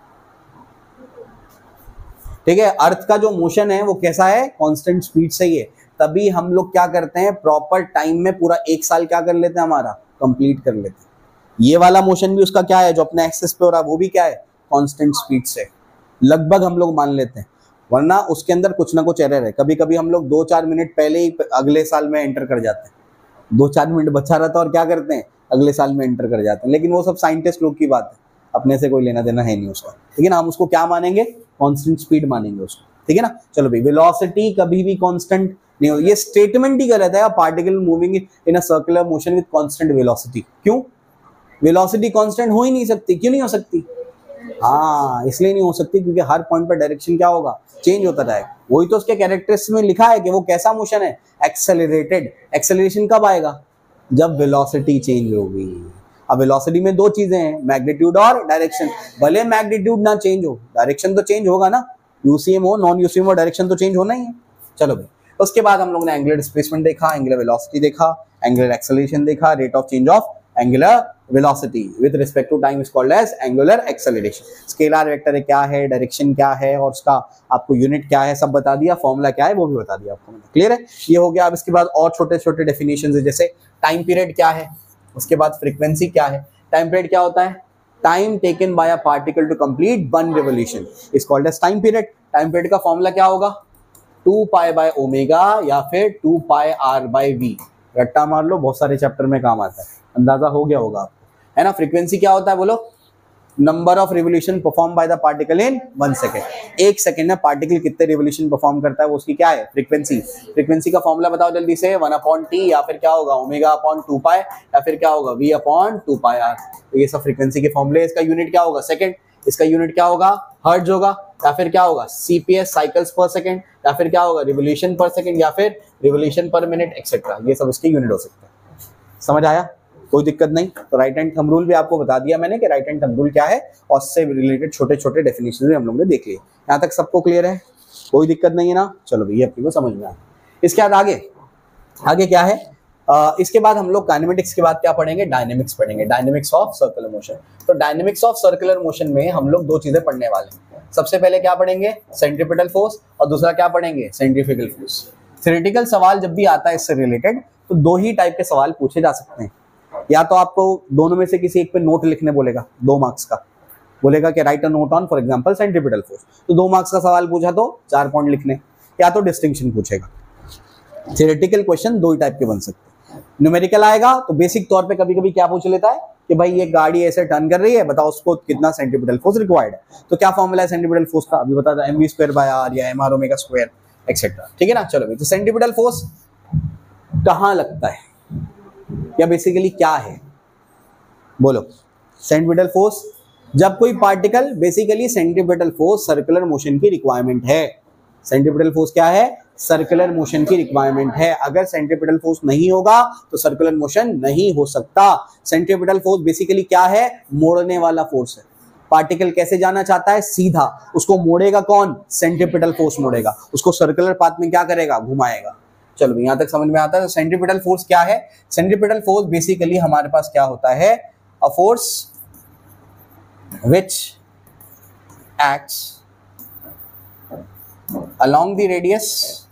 ठीक है, अर्थ का जो मोशन है वो कैसा है? कांस्टेंट स्पीड से ही है। तभी हम लोग क्या करते हैं, प्रॉपर टाइम में पूरा एक साल क्या कर लेते हैं, हमारा कंप्लीट कर लेते हैं। ये वाला मोशन भी उसका क्या है, जो अपने एक्सिस पे हो रहा है, वो भी क्या है? कांस्टेंट स्पीड से लगभग हम लोग मान लेते हैं, वरना उसके अंदर कुछ ना कुछ एरर है। कभी कभी हम लोग दो चार मिनट पहले ही अगले साल में एंटर कर जाते हैं। दो चार मिनट बचा रहता है और क्या करते हैं, अगले साल में एंटर कर जाते हैं। लेकिन वो सब साइंटिस्ट लोग की बात है, अपने से कोई लेना देना है नहीं उसका। ठीक है ना, हम उसको क्या मानेंगे? कांस्टेंट स्पीड मानेंगे उसको। ठीक है ना। चलो भाई, वेलोसिटी कभी भी कांस्टेंट नहीं होती, ये स्टेटमेंट ही गलत है। Particle moving in a circular motion with constant velocity. क्यों? वेलोसिटी कांस्टेंट हो ही नहीं सकती। क्यों नहीं हो सकती? हाँ इसलिए नहीं हो सकती क्योंकि हर पॉइंट पर डायरेक्शन क्या होगा, चेंज होता जाएगा। वही तो उसके कैरेक्टरिस्टिक्स में लिखा है कि वो कैसा मोशन है, एक्सेलरेटेड। एक्सेलरेशन कब आएगा? जब वेलोसिटी चेंज होगी। अब वेलोसिटी में दो चीजें हैं, मैग्नीट्यूड और डायरेक्शन। भले मैग्नीट्यूड ना चेंज हो, डायरेक्शन तो चेंज होगा ना। यूसीएम हो नॉन यूसीएम हो, डायरेक्शन तो चेंज होना ही है। चलो भाई, उसके बाद हम लोग ने एंगुलर डिस्प्लेसमेंट देखा, एंगुलर वेलोसिटी देखा, एंगुलर एक्सेलरेशन देखा, rate of change of angular velocity with respect to time is called as angular acceleration. Scalar vector क्या है, डायरेक्शन क्या है और उसका आपको यूनिट क्या है, सब बता दिया। फॉर्मूला क्या है वो भी बता दिया आपको। क्लियर है? ये हो गया। अब इसके बाद और छोटे छोटे डेफिनेशन है, जैसे टाइम पीरियड क्या है, उसके बाद फ्रीक्वेंसी क्या है। टाइम पीरियड क्या होता है? Time taken by a particle to complete one revolution is called as time period. Time period का फॉर्मूला क्या होगा? टू पाई बाय ओमेगा या फिर two pi r by v. रट्टा मार लो, बहुत सारे चैप्टर में काम आता है, अंदाजा हो गया होगा आपको, है ना। फ्रीक्वेंसी क्या होता है बोलो? Number of revolution perform by the particle in one second. एक सेकेंड में पार्टिकल कितने रिवोल्यूशन परफॉर्म करता है, वो उसकी क्या है? फ्रीक्वेंसी। फ्रीक्वेंसी का फॉर्मूला बताओ जल्दी से। वन अपॉन टी या फिर क्या होगा, ओमेगा अपॉन टू पाई या फिर क्या होगा, v upon two pi r. तो ये सब फ्रीक्वेंसी के फॉर्मूले। इसका यूनिट क्या होगा? सेकेंड। इसका यूनिट क्या होगा, हर्ट्ज होगा, या फिर क्या होगा सीपीएस साइकिल्स पर सेकंड, या फिर क्या होगा रिवोल्यूशन पर सेकंड, या फिर रिवोल्यूशन पर मिनट एक्सेट्रा, ये सब इसके यूनिट हो सकते हैं। समझ आया, कोई दिक्कत नहीं। तो राइट हैंड थंब रूल भी आपको बता दिया मैंने कि राइट हैंड थंब रूल क्या है, और उससे रिलेटेड छोटे छोटे डेफिनेशन भी हम लोग ने देख लिए। यहाँ तक सबको क्लियर है, कोई दिक्कत नहीं है ना। चलो भैया अपनी को समझ में आया। इसके बाद आगे आगे क्या है, Uh, इसके बाद हम लोग काइनेमेटिक्स के बाद क्या पढ़ेंगे, डायनेमिक्स पढ़ेंगे, डायनेमिक्स ऑफ सर्कुलर मोशन। तो डायनेमिक्स ऑफ सर्कुलर मोशन में हम लोग दो चीजें पढ़ने वाले हैं। सबसे पहले क्या पढ़ेंगे, सेंट्रीपिटल फोर्स, और दूसरा क्या पढ़ेंगे, सेंट्रीफ्यूगल फोर्स। थ्योरेटिकल सवाल जब भी आता है इससे रिलेटेड तो दो ही टाइप के सवाल पूछे जा सकते हैं। या तो आपको दोनों में से किसी एक पे नोट लिखने बोलेगा, दो मार्क्स का बोलेगा कि write a note on for example centripetal force, तो दो मार्क्स का सवाल पूछा तो चार पॉइंट लिखने, या तो डिस्टिंक्शन पूछेगा। थ्योरेटिकल क्वेश्चन दो ही टाइप के बन सकते हैं। न्यूमेरिकल आएगा तो बेसिक तौर पे कभी कभी क्या पूछ लेता है कि भाई ये गाड़ी ऐसे टर्न कर रही है, बताओ उसको कितना सेंट्रीपिटल फोर्स रिक्वायर्ड है। तो क्या फॉर्मूला है सेंट्रीपिटल फोर्स का, अभी बता दो, m we square by r या m r omega square etcetera, ठीक है ना। चलो भाई, तो सेंट्रीपिटल फोर्स कहाँ लगता है या बेसिकली क्या है, बोलो। सेंट्रीपिटल फोर्स, जब कोई particle, basically centripetal force circular motion की रिक्वायरमेंट है। सेंट्रीपिटल फोर्स क्या है, सर्कुलर मोशन की रिक्वायरमेंट है। अगर सेंट्रीपिटल फोर्स नहीं होगा तो सर्कुलर मोशन नहीं हो सकता। सेंट्रीपिटल फोर्स बेसिकली क्या है, मोड़ने वाला फोर्स है। पार्टिकल कैसे जाना चाहता है, सीधा, उसको मोड़ेगा कौन, सेंट्रीपिटल फोर्स मोड़ेगा, उसको सर्कुलर पाथ में क्या करेगा, घुमाएगा। चलो यहां तक समझ में आता है। तो सेंट्रीपिटल फोर्स क्या है, सेंट्रीपिटल फोर्स बेसिकली हमारे पास क्या होता है, a force which acts along the radius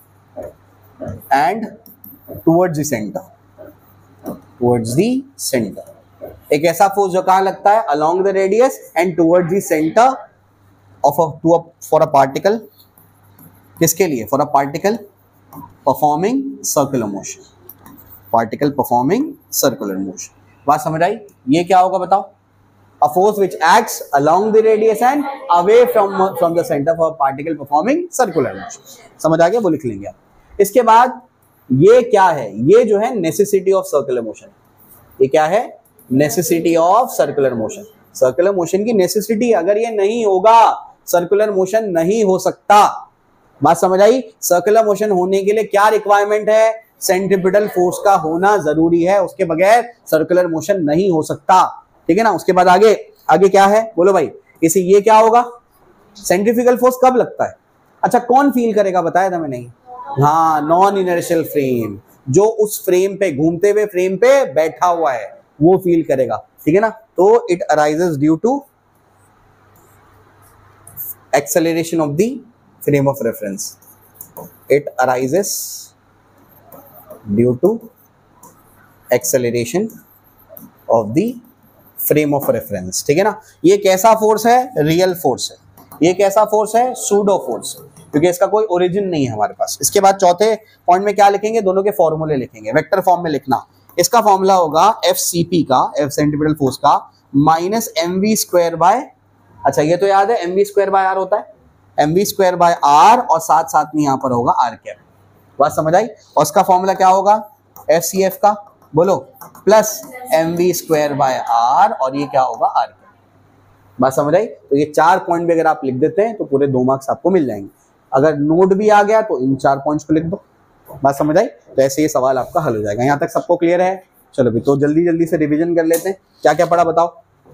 and towards the center, towards the center। एक ऐसा फोर्स जो कहाँ लगता है, along the radius and towards the center of a to a for a particle, किसके लिए, for a particle performing circular motion, particle performing circular motion। बात समझ आई, ये क्या होगा बताओ, a force which acts along the radius and away from from the center for a particle performing circular motion। समझ आ गया, वो लिख लेंगे आप। इसके बाद ये क्या है, ये जो है नेसेसिटी ऑफ सर्कुलर मोशन। ये क्या है, necessity of circular motion. Circular motion की नेसेसिटी, अगर ये नहीं होगा सर्कुलर मोशन नहीं हो सकता। बात समझ आई, सर्कुलर मोशन होने के लिए क्या रिक्वायरमेंट है, सेंट्रीपिटल फोर्स का होना जरूरी है, उसके बगैर सर्कुलर मोशन नहीं हो सकता, ठीक है ना। उसके बाद आगे आगे क्या है, बोलो भाई, इसे ये क्या होगा, सेंट्रीफ्यूगल फोर्स कब लगता है, अच्छा कौन फील करेगा, बताया था मैंने, हाँ, नॉन इनर्शियल फ्रेम, जो उस फ्रेम पे, घूमते हुए फ्रेम पे बैठा हुआ है वो फील करेगा, ठीक है ना। तो it arises due to acceleration of the frame of reference, it arises due to acceleration of the frame of reference, ठीक है ना। ये कैसा फोर्स है, रियल फोर्स है। ये कैसा फोर्स है, सूडो फोर्स, क्योंकि इसका कोई ओरिजिन नहीं है हमारे पास। इसके बाद चौथे पॉइंट में क्या लिखेंगे, दोनों के फॉर्मूले लिखेंगे, वेक्टर फॉर्म में लिखना। इसका फॉर्मूला होगा एफ सी पी का, एफ सेंट्रीपिटल फोर्स का, minus m we square by, अच्छा ये तो याद है m we square by r होता है, m we square by are, और साथ साथ में यहाँ पर होगा आर कैप। बात समझ आई। और उसका फॉर्मूला क्या होगा, एफ सी एफ का, बोलो, plus m we square by are, और ये क्या होगा, आर कैप। बात समझ आई। तो ये चार पॉइंट भी अगर आप लिख देते हैं तो पूरे दो मार्क्स आपको मिल जाएंगे। अगर नोट भी आ गया तो इन चार पॉइंट्स को लिख दो। बात समझ आई। तो ऐसे ये सवाल आपका हल हो जाएगा। यहाँ तक सबको क्लियर है। चलो भी, तो जल्दी जल्दी से रिवीजन कर लेते हैं। क्या क्या पढ़ा बताओ,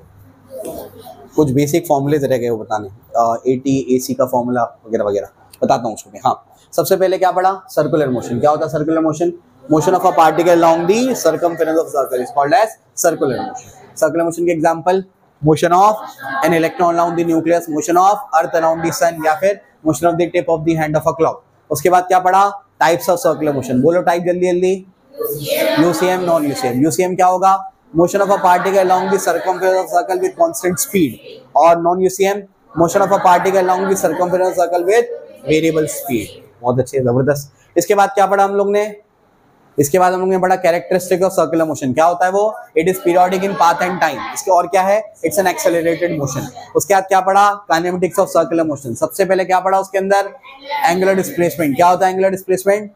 कुछ बेसिक फॉर्मूलेज रह गए वो बताने, ए टी ए सी का फॉर्मूला वगैरह वगैरह बताता हूँ उसको भी। हाँ, सबसे पहले क्या पढ़ा, सर्कुलर मोशन। क्या होता है circular motion, motion of a particle along the circumference of circle is called as circular motion. Circular motion के example, motion of an electron around the nucleus, motion of earth around the sun, या फिर motion of the tip of the hand of a clock. उसके बाद क्या पढ़ा, types of circular motion. बोलो type जल्दी जल्दी, यूसीएम, नॉन यूसीएम। यूसीएम क्या होगा, motion of a particle along the circumference of circle with constant speed, और non UCM, motion of a particle along the circumference of circle with variable speed. बहुत अच्छे, जबरदस्त। इसके बाद क्या पढ़ा हम लोग ने, इसके बाद हम लोग ने पढ़ा कैरेक्टरिस्टिक ऑफ सर्कुलर मोशन। क्या होता है वो, it is periodic in path and time. इसके और क्या है, इट्स एन एक्सेलरेटेड मोशन। उसके बाद क्या पढ़ा, काइनेमेटिक्स ऑफ सर्कुलर मोशन। सबसे पहले क्या पढ़ा उसके अंदर, एंगुलर डिस्प्लेसमेंट। क्या होता है angular displacement,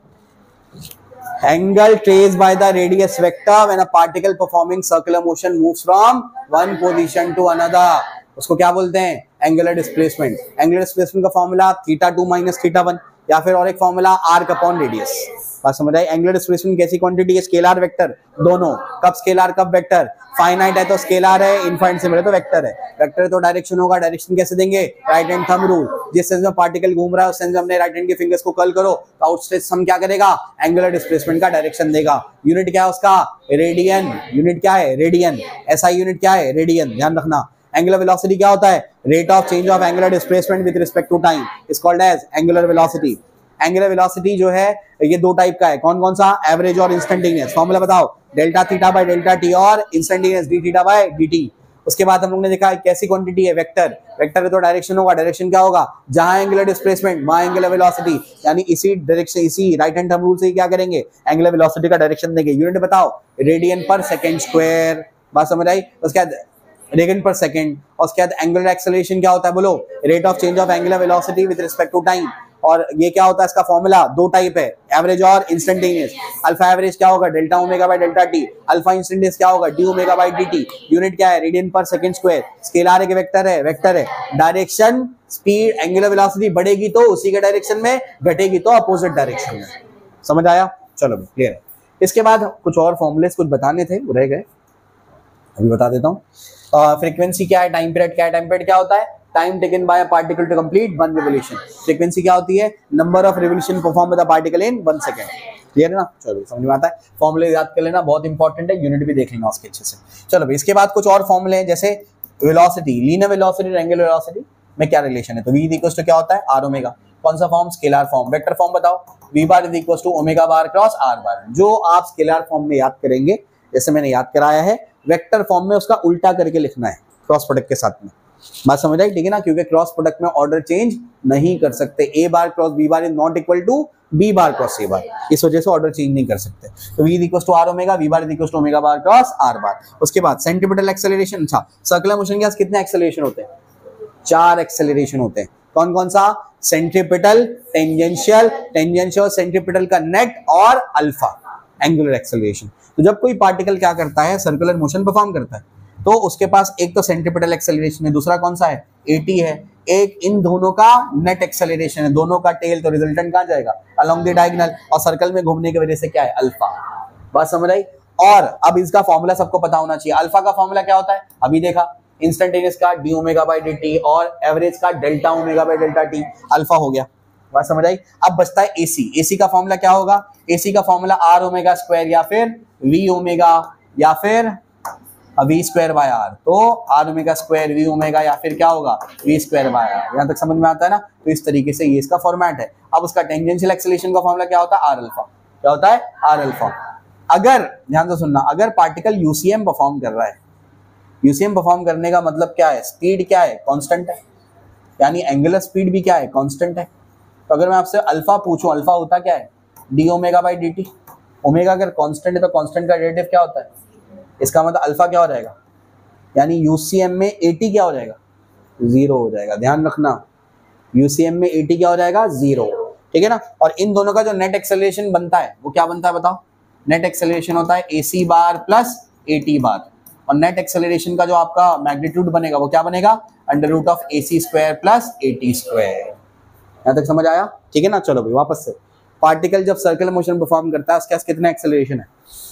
angle traced by the radius vector when a particle performing circular motion moves from one position to another. उसको क्या बोलते हैं, एंगुलर डिस्प्लेसमेंट, एंगुलर डिस्प्लेसमेंट का formula theta two minus theta one, या फिर और एक फॉर्मूला आर्क अपॉन रेडियस। बात समझ आई? एंगुलर डिस्प्लेसमेंट कैसी क्वांटिटी है? स्केलर वेक्टर, दोनों, कब स्केलर कब वेक्टर, फाइनाइट है तो स्केलर है, इनफाइनाइट सिंबल है तो वेक्टर है। वेक्टर है तो डायरेक्शन होगा, डायरेक्शन कैसे देंगे? राइट हैंड थंब रूल, जिस सेंस में पार्टिकल घूम रहा है उस सेंस में अपने राइट हैंड के फिंगर्स को कर्ल करो तो आउटस्ट्रेच थंब क्या करेगा? एंगुलर डिस्प्लेसमेंट का डायरेक्शन देगा। यूनिट क्या है उसका? रेडियन। यूनिट क्या है? रेडियन। एसआई यूनिट क्या है? रेडियन, ध्यान रखना। एंगुलर वेलोसिटी क्या होता है? Rate of change of angular displacement with respect to time is called as angular velocity. Angular velocity जो है ये दो टाइप का है, कौन कौन सा? एवरेज और इंस्टेंटेनियस। फॉर्मूला बताओ, delta theta by delta t और instantaneous d theta by d t. उसके बाद हम लोग ने देखा कैसी क्वांटिटी है? वेक्टर। वेक्टर है तो डायरेक्शन होगा, डायरेक्शन क्या होगा? जहां एंगुलर डिस्प्लेसमेंट वहां एंगुलर वेलोसिटी, यानी इसी डायरेक्शन, इसी राइट हैंड थंब रूल से क्या करेंगे? एंगुलर वेलोसिटी का डायरेक्शन देंगे। यूनिट बताओ, रेडियन पर सेकंड स्क्वायर। बात समझ आई? उसके बाद रेडियन पर सेकंड, और उसके बाद एंगुलर एक्सेलरेशन क्या होता है? बोलो, rate of change of angular velocity with respect to time. और ये क्या होता है? इसका फॉर्मूला दो टाइप है, एवरेज और इंस्टेंटेनियस। अल्फा एवरेज क्या होगा? Delta omega by delta t. Alpha instantaneous क्या होगा? D omega by d t. Unit क्या है? Radian per second square. Scalar है कि वेक्टर है? वेक्टर है। डायरेक्शन, स्पीड, एंगुलर वेलोसिटी बढ़ेगी तो उसी के डायरेक्शन में, घटेगी तो अपोजिट डायरेक्शन में। समझ आया? चलो क्लियर है। इसके बाद कुछ और फॉर्मूलेस कुछ बताने थे, रह गए, अभी बता देता हूँ। फ्रीक्वेंसी क्या है? टाइम पीरियड क्या है? टाइम पीरियड क्या होता है? Time taken by a particle to complete one revolution. Frequency क्या होती है? Number of revolution perform by the particle in one second. Clear है ना? चलो समझ में आता है। फॉर्मूले याद कर लेना, बहुत इंपॉर्टेंट है, यूनिट भी देख लेना उसके अच्छे से। चलो भाई, इसके बाद कुछ और फॉर्मूले हैं, जैसे velocity, linear velocity, angular velocity में क्या रिलेशन है? तो v इक्वल्स टू क्या होता है? R omega. कौन सा form? Scalar form. Vector form बताओ, v bar is equals to omega bar cross r bar. जो आप स्केलर फॉर्म में याद करेंगे, जैसे मैंने याद कराया है, वेक्टर फॉर्म में उसका उल्टा करके लिखना है, क्रॉस प्रोडक्ट के साथ में। बात समझ आई? ठीक है ना? क्योंकि क्रॉस प्रोडक्ट में ऑर्डर चेंज नहीं कर सकते। A bar cross b bar is not equal to b bar cross a bar, इस वजह से ऑर्डर चेंज नहीं कर सकते। तो v equals to r omega, v bar equals to omega bar cross r bar. उसके बाद सेंट्रीपिटल एक्सेलरेशन। अच्छा, सर्कुलर मोशन के कितने एक्सेलरेशन होते हैं? चार एक्सेलरेशन होते हैं। कौन कौन सा? सेंट्रीपिटल, टेंजेंशियल, टेंजेंशियल सेंट्रीपिटल का नेट और अल्फा एंगुलर एक्सेलरेशन। तो जब कोई पार्टिकल क्या करता है? सर्कुलर मोशन परफॉर्म करता है, तो उसके पास एक तो सेंट्रीपिटल एक्सेलरेशन है, दूसरा कौन सा है? एटी है, एक इन दोनों का नेट एक्सेलरेशन है, दोनों का टेल, तो रिजल्टेंट कहां जाएगा? अलोंग द डायगोनल, और सर्कल में घूमने की वजह से क्या है? अल्फा। बात समझ आई? और अब इसका फॉर्मूला सबको पता होना चाहिए। अल्फा का फॉर्मूला क्या होता है? अभी देखा, इंस्टेंटेनियस का d omega by d t और एवरेज का delta omega by delta t. Alpha हो गया। बात समझ आई? अब बचता है एसी। एसी का फॉर्मूला क्या होगा? एसी का फॉर्मूला आर ओमेगा स्क्वायर या फिर वी ओमेगा या फिर वी स्क्वायर बाय आर। तो are omega square v omega या फिर क्या होगा? V square by r. यहां तक समझ में आता है ना? तो इस तरीके से ये इसका फॉर्मेट है। अब उसका टेंजेंशियल एक्सेलरेशन का फॉर्मूला क्या होता है? R alpha. क्या होता है? R alpha. अगर ध्यान से सुनना, अगर पार्टिकल यूसीएम परफॉर्म कर रहा है, यूसीएम परफॉर्म करने का मतलब क्या है? स्पीड क्या है? कांस्टेंट है, यानी एंगुलर स्पीड भी क्या है? कांस्टेंट है। तो अगर मैं आपसे अल्फा पूछूं, अल्फा होता क्या है? D omega by d t. Omega अगर कांस्टेंट है तो कांस्टेंट का डेरिवेटिव क्या होता है? इसका मतलब अल्फा क्या हो जाएगा? यानी यूसीएम में एटी क्या हो जाएगा? जीरो हो जाएगा। ध्यान रखना, यूसीएम में एटी क्या हो जाएगा? जीरो। ठीक है ना? और इन दोनों का जो नेट एक्सेलरेशन बनता है वो क्या बनता है बताओ? नेट एक्सेलरेशन होता है a c bar plus a t bar, और नेट एक्सेलरेशन का जो आपका मैग्नीट्यूड बनेगा वो क्या बनेगा? Under root of a c square plus a t square. यहां तक समझ आया? ठीक है ना? चलो भाई वापस से, पार्टिकल जब सर्कुलर मोशन परफॉर्म करता है उसके पास कितना एक्सेलरेशन है?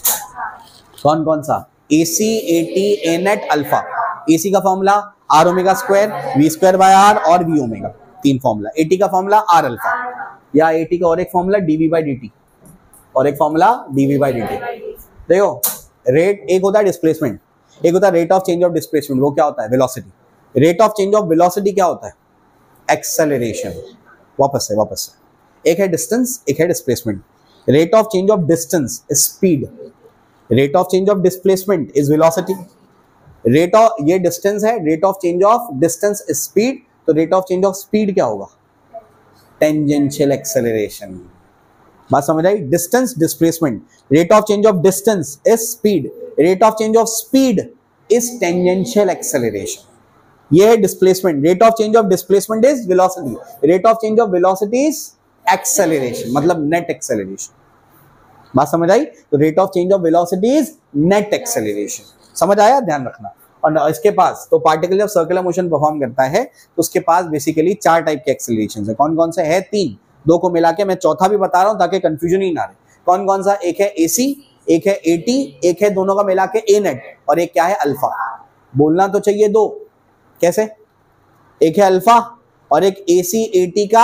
कौन कौन सा? AC, AT, a net, alpha. AC का formula R omega square, V square by are और वी ओमेगा, तीन फॉर्मूला। एटी का फॉर्मूला आर अल्फा, या एटी का और एक फॉर्मूला डीवी बाई डीटी, और एक फॉर्मूला डीवी बाई डीटी। देखो, रेट एक होता है डिस्प्लेसमेंट, एक होता है rate of change of displacement, वो क्या होता है? Velocity. Rate of change of velocity क्या होता है? एक्सेलरेशन। वापस से वापस से, एक है डिस्टेंस, एक है displacement. Rate of change of distance is speed, rate of change of displacement is velocity. Rate of, ये डिस्टेंस है, rate of change of distance is speed, तो rate of change of speed क्या होगा? Tangential acceleration. बात समझ आई? Distance, displacement, rate of change of distance is speed, rate of change of speed is tangential acceleration. ये है displacement, rate of change of displacement is velocity, rate of change of velocity is acceleration, मतलब net acceleration. बात समझ आई? तो rate of change of velocity is net acceleration. समझ आया? ध्यान रखना। और इसके पास, तो पार्टिकल जब सर्कुलर मोशन परफॉर्म करता है तो उसके पास बेसिकली चार टाइप के एक्सेलरेशन है। कौन कौन से है? तीन, दो को मिला के मैं चौथा भी बता रहा हूं ताकि कंफ्यूजन ही ना रहे। कौन कौन सा? एक है एसी, एक है एटी, एक है दोनों का मिला के ए नेट, और एक क्या है? अल्फा। बोलना तो चाहिए दो, कैसे? एक है अल्फा और एक एसी एटी का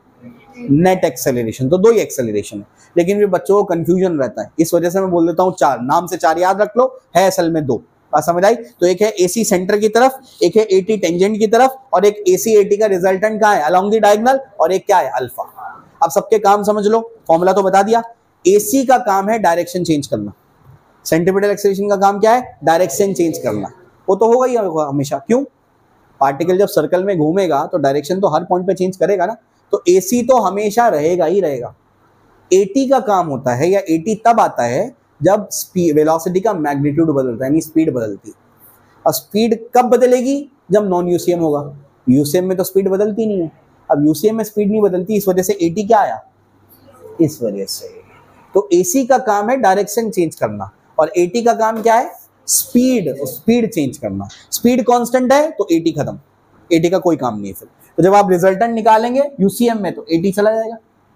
नेट एक्सेलरेशन, तो दो ही एक्सेलरेशन है, लेकिन फिर बच्चों को कंफ्यूजन रहता है, इस वजह से मैं बोल देता हूं चार, नाम से चार याद रख लो, है असल में दो। बात समझ आई? तो एक है एसी सेंटर की तरफ, एक है एटी टेंजेंट की तरफ, और एक एसी एटी का रिजल्टेंट कहां है? अलोंग द डायगोनल, और एक क्या है? अल्फा। अब सबके काम समझ लो, फॉर्मूला तो बता दिया। एसी का काम है डायरेक्शन चेंज करना, सेंट्रीपिटल एक्सेलरेशन का काम क्या है? डायरेक्शन चेंज करना। वो तो होगा ही हमेशा, क्यों? पार्टिकल जब सर्कल में घूमेगा तो डायरेक्शन तो हर पॉइंट पे चेंज करेगा ना, तो एसी तो हमेशा रहेगा ही रहेगा। एटी का काम होता है, या एटी तब आता है जब स्पीड, वेलोसिटी का मैग्नीट्यूड बदलता है, यानी स्पीड बदलती है। और स्पीड कब बदलेगी? जब नॉन यूसीएम होगा। यूसीएम में तो स्पीड बदलती नहीं है। अब यूसीएम में स्पीड नहीं बदलती, इस वजह से एटी क्या आया? इस वजह से। तो एसी का काम है डायरेक्शन चेंज करना, और एटी का काम क्या है? स्पीड, स्पीड चेंज करना। स्पीड कांस्टेंट है तो एटी खत्म, एटी का कोई काम नहीं है फिर। तो जब आप रिजल्टेंट निकालेंगे यूसीएम में तो एटी चला जाएगा,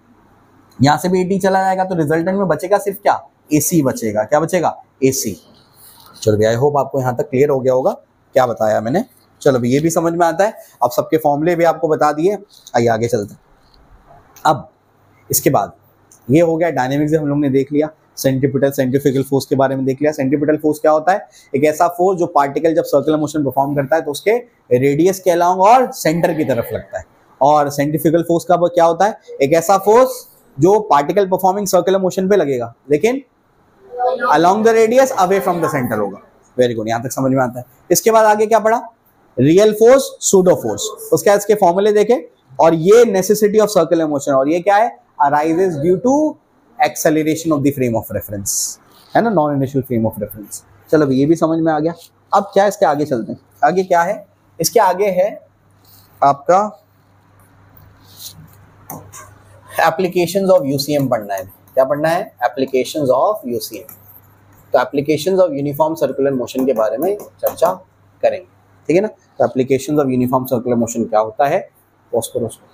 यहां से भी एटी चला जाएगा, तो रिजल्टेंट में बचेगा सिर्फ क्या? एसी बचेगा। क्या बचेगा? एसी। चलो भैया, आई होप आपको यहां तक क्लियर हो गया होगा क्या बताया मैंने। चलो भी ये भी समझ में आता है। अब सबके फॉर्मूले भी आपको बता दिए, आइए आगे चलते हैं। अब इसके बाद ये हो गया डायनेमिक्स, हम लोग ने देख लिया, सेंट्रीपिटल सेंट्रीफ्यूगल फोर्स के बारे में देख लिया। सेंट्रीपिटल फोर्स क्या होता है? एक ऐसा फोर्स जो पार्टिकल जब सर्कुलर मोशन परफॉर्म करता है तो उसके रेडियस के अलोंग और सेंटर की तरफ लगता है। और सेंट्रीफ्यूगल फोर्स का क्या होता है? एक ऐसा फोर्स जो पार्टिकल परफॉर्मिंग सर्कुलर मोशन पे लगेगा, लेकिन along the radius away from the centre होगा। वेरी गुड, यहां तक समझ में आता है। इसके बाद आगे क्या पढ़ा? Real force, pseudo force. उसके बाद इसके फॉर्मूले देखे, और ये नेसेसिटी ऑफ सर्कुलर मोशन, और ये क्या है? Arises due to acceleration of the frame of reference, है ना, non inertial frame of reference. चलो ये भी समझ में आ गया। अब क्या, इसके आगे चलते हैं। आगे क्या है? इसके आगे है आपका एप्लीकेशंस ऑफ यूसीएम पढ़ना है। क्या पढ़ना है? Applications of UCM. तो applications of uniform circular motion के बारे में चर्चा करेंगे, ठीक है ना। तो applications of uniform circular motion क्या होता है? पॉज करो उसको।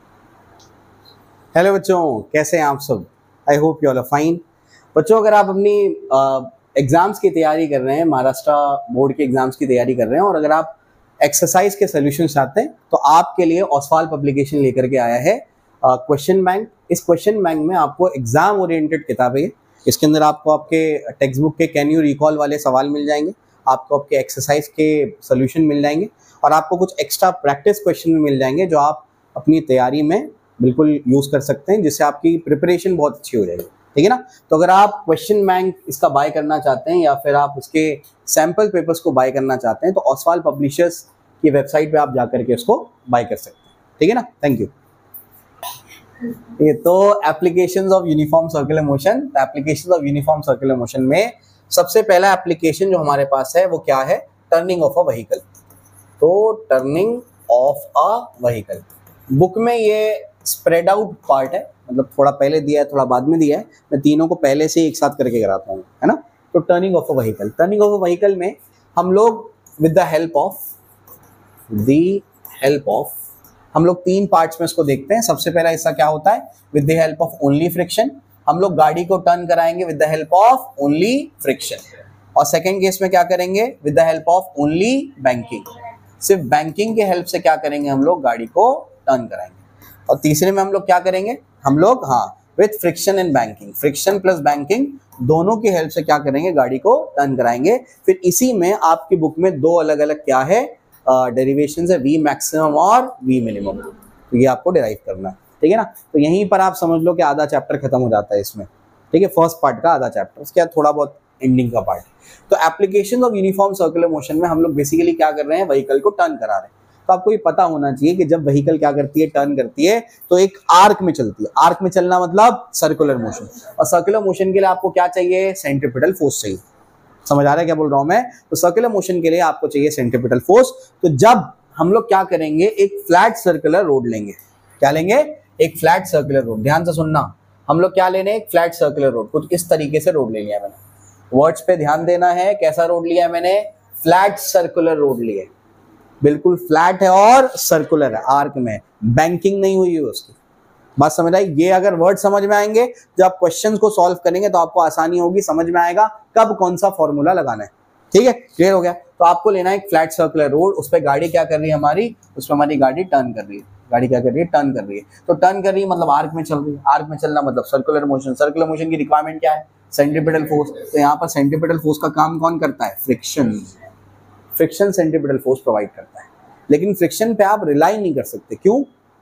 हेलो बच्चों, कैसे हैं आप सब? I hope you all are fine. बच्चों, अगर आप अपनी एग्जाम्स की तैयारी कर रहे हैं, महाराष्ट्र बोर्ड के एग्जाम्स की तैयारी कर रहे हैं, और अगर आप एक्सरसाइज के सोल्यूशन चाहते हैं, तो आपके लिए ऑस्वाल पब्लिकेशन लेकर के आया है क्वेश्चन बैंक। इस क्वेश्चन बैंक में आपको एग्जाम ओरिएंटेड किताबें हैं। इसके अंदर आपको आपके टेक्स्ट बुक के कैन यू रिकॉल वाले सवाल मिल जाएंगे, आपको आपके एक्सरसाइज के सोल्यूशन मिल जाएंगे, और आपको कुछ एक्स्ट्रा प्रैक्टिस क्वेश्चन मिल जाएंगे जो आप अपनी तैयारी में बिल्कुल यूज कर सकते हैं, जिससे आपकी प्रिपरेशन बहुत अच्छी हो जाएगी, ठीक है ना। तो अगर आप क्वेश्चन बैंक इसका बाय करना चाहते हैं, या फिर आप उसके सैम्पल पेपर्स को बाय करना चाहते हैं, तो ऑस्वाल पब्लिशर्स की वेबसाइट पे आप जाकर के उसको बाय कर सकते हैं, ठीक है ना। Thank you. ये तो applications of uniform circular motion. Applications of uniform circular motion में सबसे पहला एप्लीकेशन जो हमारे पास है वो क्या है? Turning of a vehicle. तो turning of a vehicle, book में ये स्प्रेड आउट पार्ट है, मतलब थोड़ा पहले दिया है, थोड़ा बाद में दिया है। मैं तीनों को पहले से एक साथ करके कराता हूँ, है ना। तो turning of a vehicle, turning of a vehicle में हम लोग with the help of the help of हम लोग तीन पार्ट्स में इसको देखते हैं। सबसे पहला हिस्सा क्या होता है? With the help of only friction. हम लोग गाड़ी को टर्न कराएंगे with the help of only friction. और सेकंड केस में क्या करेंगे? With the help of only banking. सिर्फ बैंकिंग के हेल्प से क्या करेंगे? हम लोग गाड़ी को टर्न कराएंगे। और तीसरे में हम लोग क्या करेंगे? हम लोग हाँ with friction and banking, friction plus banking दोनों की हेल्प से क्या करेंगे? गाड़ी को टर्न कराएंगे। फिर इसी में आपकी बुक में दो अलग अलग क्या है डेरिवेशंस है, वी मैक्सिमम और वी मिनिमम। तो ये आपको डिराइव करना है, ठीक है ना। तो यहीं पर आप समझ लो कि आधा चैप्टर खत्म हो जाता है इसमें, ठीक है, फर्स्ट पार्ट का आधा चैप्टर। उसके बाद थोड़ा बहुत एंडिंग का पार्ट। तो application of uniform circular motion में हम लोग बेसिकली क्या कर रहे हैं? व्हीकल को टर्न करा रहे हैं। तो आपको ये पता होना चाहिए कि जब व्हीकल क्या करती है? टर्न करती है, तो एक आर्क में चलती है। आर्क में चलना मतलब सर्कुलर मोशन, और सर्कुलर मोशन के लिए आपको क्या चाहिए? सेंट्रीपिटल फोर्स चाहिए। समझ आ रहा है क्या बोल रहा हूं मैं? तो सर्कुलर मोशन के लिए आपको चाहिए सेंट्रीपिटल फोर्स। तो जब हम लोग क्या करेंगे? एक फ्लैट सर्कुलर रोड लेंगे। क्या लेंगे? एक फ्लैट सर्कुलर रोड। ध्यान से सुनना, हम लोग क्या लेने? एक फ्लैट सर्कुलर रोड। कुछ इस तरीके से रोड ले लिया मैंने, वर्ड्स पे ध्यान देना है। कैसा रोड लिया मैंने? फ्लैट सर्कुलर रोड लिए, बिल्कुल फ्लैट है और सर्कुलर है, आर्क में, बैंकिंग नहीं हुई है उसकी। बात समझ आई? ये अगर वर्ड समझ में आएंगे जब आप क्वेश्चंस को सॉल्व करेंगे तो आपको आसानी होगी, समझ में आएगा कब कौन सा फॉर्मूला लगाना है। ठीक है, क्लियर हो गया? तो आपको लेना है एक फ्लैट सर्कुलर रोड, उस पर गाड़ी क्या कर रही है हमारी, उस पर हमारी गाड़ी टर्न कर रही है, गाड़ी क्या कर रही है, टर्न कर रही है। तो टर्न कर रही है मतलब आर्क में चल रही है, आर्क में चलना मतलब सर्कुलर मोशन, सर्कुलर मोशन की रिक्वायरमेंट क्या है, सेंट्रीपिटल फोर्स। तो यहाँ पर सेंट्रीपिटल फोर्स का काम कौन करता है, friction, friction centripetal force provide करता है। लेकिन फ्रिक्शन पे आप रिलाई नहीं कर सकते, क्यों?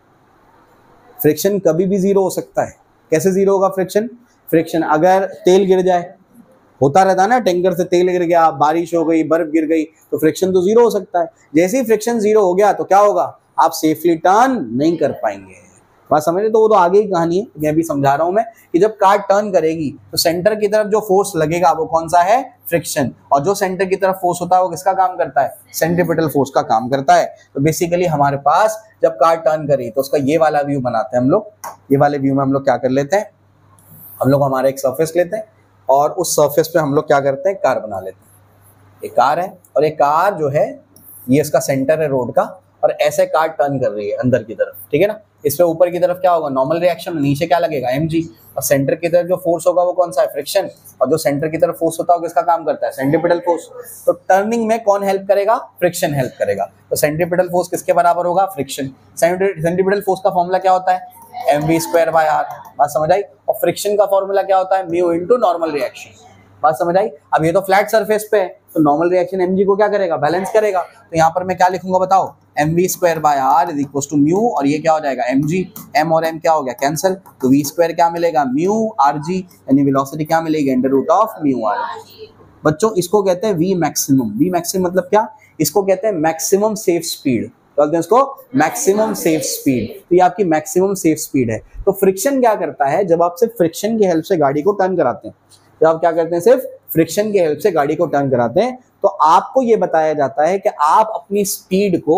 फ्रिक्शन कभी भी जीरो हो सकता है। कैसे जीरो होगा फ्रिक्शन? फ्रिक्शन अगर तेल गिर जाए, होता रहता है ना, टैंकर से तेल गिर गया, बारिश हो गई, बर्फ गिर गई, तो फ्रिक्शन तो जीरो हो सकता है। जैसे ही फ्रिक्शन जीरो हो गया तो क्या होगा, आप सेफली टर्न नहीं कर पाएंगे। बात समझे? तो वो तो आगे की कहानी है, मैं भी समझा रहा हूं मैं कि जब कार टर्न करेगी तो सेंटर की तरफ जो फोर्स लगेगा वो कौन सा है, फ्रिक्शन। और जो सेंटर की तरफ फोर्स होता है वो किसका काम करता है, सेंट्रीपिटल फोर्स का काम करता है। तो बेसिकली हमारे पास जब कार टर्न करी तो उसका ये वाला व्यू बनाते हैं हम लोग। ये वाले व्यू में हम लोग क्या कर लेते हैं, हम लोग हमारा एक सरफेस लेते हैं और उस सरफेस पे हम लोग क्या करते हैं, कार बना लेते हैं। एक कार है और एक कार जो है ये इसका सेंटर है रोड का, और ऐसे कार टर्न कर रही है अंदर की तरफ। ठीक है ना, इस पे ऊपर की तरफ क्या होगा, नॉर्मल रिएक्शन, नीचे क्या लगेगा, एमजी, और सेंटर की तरफ जो फोर्स होगा वो कौन सा है, फ्रिक्शन। और जो सेंटर की तरफ फोर्स होता है किसका काम करता है, सेंट्रीपिटल फोर्स। तो टर्निंग में कौन हेल्प करेगा, फ्रिक्शन हेल्प करेगा। तो सेंट्रीपिटल फोर्स किसके बराबर होगा, फ्रिक्शन। सेंट्रीपिटल फोर्स का फॉर्मूला क्या होता है, m we square by r. बात समझ आई? और फ्रिक्शन का फॉर्मूला क्या होता है, म्यू इनटू नॉर्मल रिएक्शन। बात समझ आई? अब ये तो फ्लैट सरफेस पे है तो नॉर्मल रिएक्शन एमजी को क्या करेगा, बैलेंस करेगा। तो यहाँ पर मैं क्या लिखूंगा बताओ, m we square by r is equal to mu, और ये क्या हो जाएगा, एम जी, एम और एम क्या हो गया, कैंसिल। तो वी स्क्वायर क्या मिलेगा, म्यू आर जी, यानी वेलोसिटी क्या मिलेगी, under root of mu r. बच्चों इसको कहते हैं वी मैक्सिमम। वी मैक्सिमम मतलब क्या, इसको कहते हैं मैक्सिमम सेफ स्पीड। बोलते हैं इसको मैक्सिमम सेफ स्पीड। तो ये आपकी मैक्सिमम सेफ स्पीड है। तो फ्रिक्शन क्या करता है, जब आप सिर्फ फ्रिक्शन की हेल्प से गाड़ी को टर्न कराते हैं, जब आप क्या करते हैं, सिर्फ फ्रिक्शन की हेल्प से गाड़ी को टर्न कराते हैं, तो आपको ये बताया जाता है कि आप अपनी स्पीड को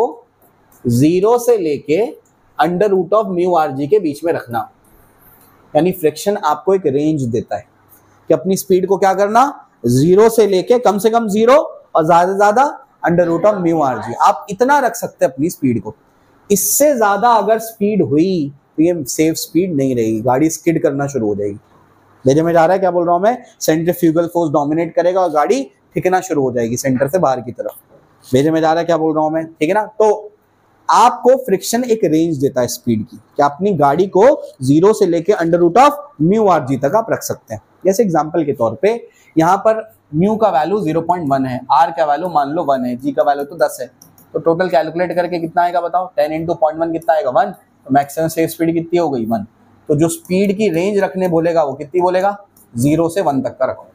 जीरो से लेके under root of mu r g के बीच में रखना। यानी फ्रिक्शन आपको एक रेंज देता है कि अपनी स्पीड को क्या करना, जीरो से लेके कम से कम जीरो और ज्यादा से ज्यादा under root of mu r g. आप इतना रख सकते हैं अपनी स्पीड को। इससे ज्यादा अगर स्पीड हुई तो ये सेफ स्पीड नहीं रहेगी, गाड़ी स्किड करना शुरू हो जाएगी। मेरे में जा रहा है क्या बोल रहा हूं मैं, सेंट्रीफ्यूगल फोर्स डोमिनेट करेगा और गाड़ी ठिकना शुरू हो जाएगी सेंटर से बाहर की तरफ। मेरे में जा रहा है क्या बोल रहा हूं मैं, ठीक है ना। तो आपको फ्रिक्शन एक रेंज देता है स्पीड की, कि अपनी गाड़ी को जीरो से लेके under root of mu r g तक आप रख सकते हैं। जैसे एग्जांपल के तौर पे यहाँ पर म्यू का वैल्यू ज़ीरो पॉइंट वन है, आर का वैल्यू मान लो वन है, जी का वैल्यू तो दस है। तो टोटल कैलकुलेट करके कितना आएगा बताओ, टेन इंटू पॉइंट वन कितना आएगा, वन। तो मैक्सिमम सेफ स्पीड कितनी हो गई, वन। तो जो स्पीड की रेंज रखने बोलेगा वो कितनी बोलेगा, जीरो से वन तक का रखो।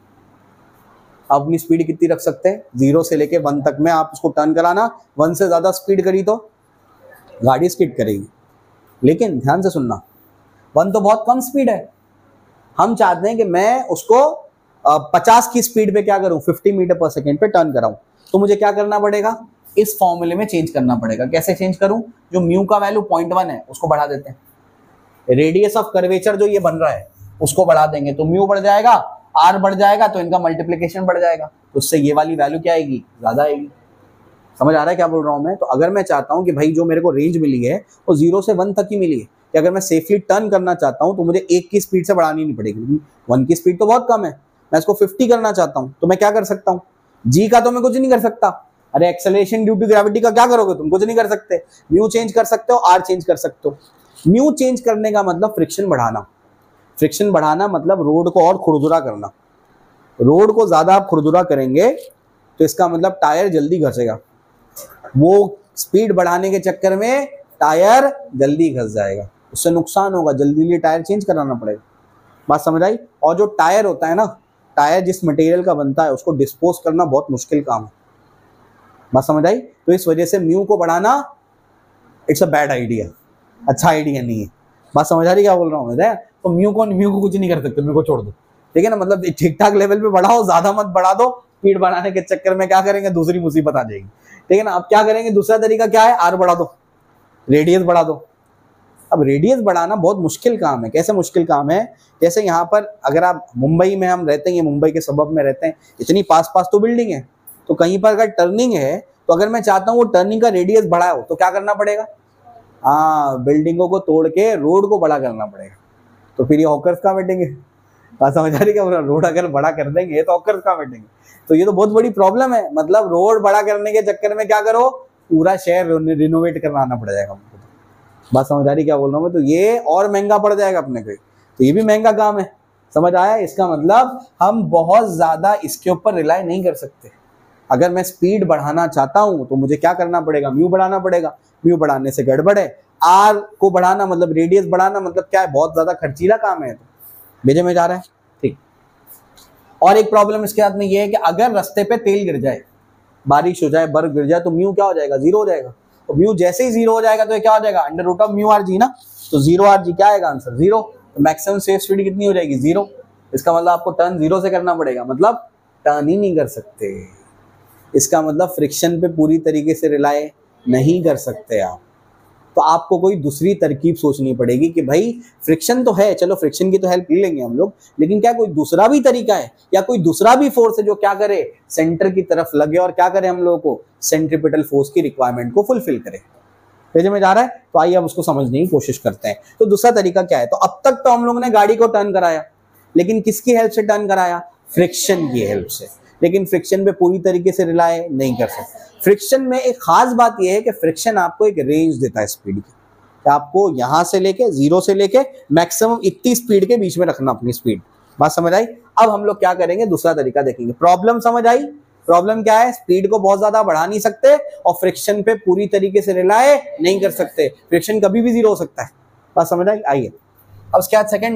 आप अपनी स्पीड कितनी रख सकते हैं, जीरो से लेके वन तक में। आप उसको टर्न कराना, वन से ज्यादा स्पीड करी तो गाड़ी स्किड करेगी। लेकिन ध्यान से सुनना, वन तो बहुत कम स्पीड है। हम चाहते हैं कि मैं उसको पचास की स्पीड पे क्या करूं, फिफ्टी मीटर पर सेकेंड पे टर्न कराऊं। तो मुझे क्या करना पड़ेगा, इस फॉर्मूले में चेंज करना पड़ेगा। कैसे चेंज करूं, जो म्यू का वैल्यू पॉइंट वन है उसको बढ़ा देते हैं, रेडियस ऑफ कर्वेचर जो ये बन रहा है उसको बढ़ा देंगे, तो म्यू बढ़ जाएगा, आर बढ़ जाएगा, तो इनका मल्टीप्लीकेशन बढ़ जाएगा, तो उससे ये वाली वैल्यू क्या आएगी, ज्यादा आएगी। समझ आ रहा है क्या बोल रहा हूं मैं। तो अगर मैं चाहता हूं कि भाई जो मेरे को रेंज मिली है वो जीरो से वन तक ही मिली है, कि अगर मैं सेफली टर्न करना चाहता हूं तो मुझे एक की स्पीड से बढ़ानी नहीं पड़ेगी, वन की स्पीड तो बहुत कम है, मैं इसको फिफ्टी करना चाहता हूं, तो मैं क्या कर सकता हूं, जी का तो मैं कुछ नहीं कर सकता। अरे एक्सेलरेशन ड्यू टू ग्रेविटी का क्या करोगे तुम, कुछ नहीं कर सकते। म्यू चेंज कर सकते हो, आर चेंज कर सकते हो। म्यू चेंज करने का मतलब फ्रिक्शन बढ़ाना, फ्रिक्शन बढ़ाना मतलब रोड को और खुरदुरा करना। रोड को ज्यादा आप खुरदुरा करेंगे तो इसका मतलब टायर जल्दी घसेगा, वो स्पीड बढ़ाने के चक्कर में टायर जल्दी घस जाएगा, उससे नुकसान होगा, जल्दी लिए टायर चेंज कराना पड़ेगा। बात समझ आई। और जो टायर होता है ना, टायर जिस मटेरियल का बनता है उसको डिस्पोज करना बहुत मुश्किल काम है। बात समझ आई। तो इस वजह से म्यू को बढ़ाना इट्स अ बैड आइडिया, अच्छा आइडिया नहीं है। बात समझ आ रही क्या बोल रहा हूँ मैं। तो म्यू को म्यू को कुछ नहीं कर सकते, म्यू को छोड़ दो, ठीक है ना। मतलब ठीक ठाक लेवल पे बढ़ाओ, ज्यादा मत बढ़ा दो। स्पीड बढ़ाने के चक्कर में क्या करेंगे, दूसरी मुसीबत आ जाएगी, ठीक है ना। अब क्या करेंगे, दूसरा तरीका क्या है, आर बढ़ा दो, रेडियस बढ़ा दो। अब रेडियस बढ़ाना बहुत मुश्किल काम है। कैसे मुश्किल काम है, जैसे यहाँ पर अगर आप मुंबई में हम रहते हैं, मुंबई के सबब में रहते हैं, इतनी पास पास तो बिल्डिंग है, तो कहीं पर अगर टर्निंग है तो अगर मैं चाहता हूँ वो टर्निंग का रेडियस बड़ा हो तो क्या करना पड़ेगा, हाँ बिल्डिंगों को तोड़ के रोड को बड़ा करना पड़ेगा। तो फिर ये हॉकर्स कहाँ बैठेंगे, बात समझ आ रही क्या, रोड अगर बड़ा कर देंगे तो हॉकर्स कहाँ बैठेंगे। तो ये तो बहुत बड़ी प्रॉब्लम है, मतलब रोड बड़ा करने के चक्कर में क्या करो, पूरा शहर रिनोवेट करवाना पड़ जाएगा हमको। बात समझ आ रही क्या बोल रहा हूँ मैं, तो ये और महंगा पड़ जाएगा अपने को, तो ये भी महंगा काम है। समझ आया, इसका मतलब हम बहुत ज्यादा इसके ऊपर रिलाई नहीं कर सकते। अगर मैं स्पीड बढ़ाना चाहता हूं तो मुझे क्या करना पड़ेगा, म्यू बढ़ाना पड़ेगा। म्यू बढ़ाने से गड़बड़ है, आर को बढ़ाना मतलब रेडियस बढ़ाना मतलब क्या है, बहुत ज्यादा खर्चीला काम है। तो भेजे में जा रहा है, ठीक। और एक प्रॉब्लम इसके साथ में ये है कि अगर रास्ते पे तेल गिर जाए, बारिश हो जाए, बर्फ गिर जाए, तो म्यू क्या हो जाएगा, जीरो हो जाएगा। तो म्यू जैसे ही जीरो हो जाएगा तो ये क्या हो जाएगा, under root of mu r g ना। तो जीरो आर जी क्या आएगा आंसर, जीरो। तो मैक्सिमम सेफ स्पीड कितनी हो जाएगी, जीरो। इसका मतलब आपको टर्न जीरो से करना पड़ेगा, मतलब टर्न ही नहीं कर सकते। इसका मतलब फ्रिक्शन पे पूरी तरीके से रिलाय नहीं कर सकते आप। तो आपको कोई दूसरी तरकीब सोचनी पड़ेगी कि भाई फ्रिक्शन तो है, चलो फ्रिक्शन की तो हेल्प ले लेंगे हम लोग, लेकिन क्या कोई दूसरा भी तरीका है या कोई दूसरा भी फोर्स है जो क्या करे, सेंटर की तरफ लगे और क्या करे, हम लोगों को सेंट्रीपिटल फोर्स की रिक्वायरमेंट को फुलफिल करे। पेज में जा रहा है, तो आइए अब उसको समझने की कोशिश करते हैं। तो दूसरा तरीका क्या है, तो अब तक तो हम लोगों ने गाड़ी को टर्न कराया, लेकिन किसकी हेल्प से टर्न कराया, फ्रिक्शन की हेल्प से। लेकिन फ्रिक्शन पे पूरी तरीके से रिलाय नहीं कर सकते। फ्रिक्शन में एक खास बात यह है कि फ्रिक्शन आपको एक रेंज देता है स्पीड की, आपको यहां से लेके जीरो से लेके मैक्सिमम इतनी स्पीड के बीच में रखना अपनी स्पीड। बात समझ आई। अब हम लोग क्या करेंगे, दूसरा तरीका देखेंगे। प्रॉब्लम समझ आई, प्रॉब्लम क्या है, स्पीड को बहुत ज्यादा बढ़ा नहीं सकते और फ्रिक्शन पे पूरी तरीके से रिलाय नहीं कर सकते, फ्रिक्शन कभी भी जीरो हो सकता है। बात समझ आई। आइए अब उसके बाद सेकेंड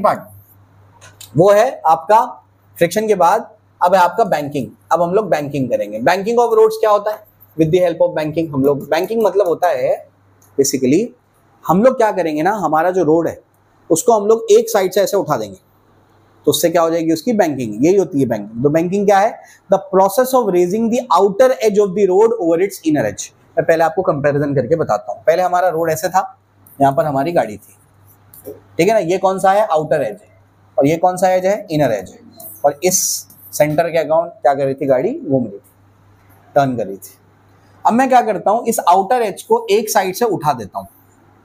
पार्ट वो है आपका फ्रिक्शन के बाद अब है आपका बैंकिंग। अब हम लोग बैंकिंग करेंगे। बैंकिंग ऑफ रोड्स क्या होता है, with the help of banking हम लोग, बैंकिंग मतलब होता है बेसिकली हम लोग क्या करेंगे ना, हमारा जो रोड है उसको हम लोग एक साइड से ऐसे उठा देंगे, तो उससे क्या हो जाएगी उसकी बैंकिंग। यही होती है बैंकिंग। तो बैंकिंग क्या है, the process of raising the outer edge of the road over its inner edge. मैं पहले आपको कंपैरिजन करके बताता हूँ। पहले हमारा रोड ऐसे था, यहाँ पर हमारी गाड़ी थी, ठीक है ना, ये कौन सा है, आउटर एज है, और ये कौन सा एज है, इनर एज है। और इस सेंटर के अकाउंट क्या कर रही थी, गाड़ी घूम रही थी, टर्न कर रही थी। अब मैं क्या करता हूं, इस आउटर एज को एक साइड से उठा देता हूं,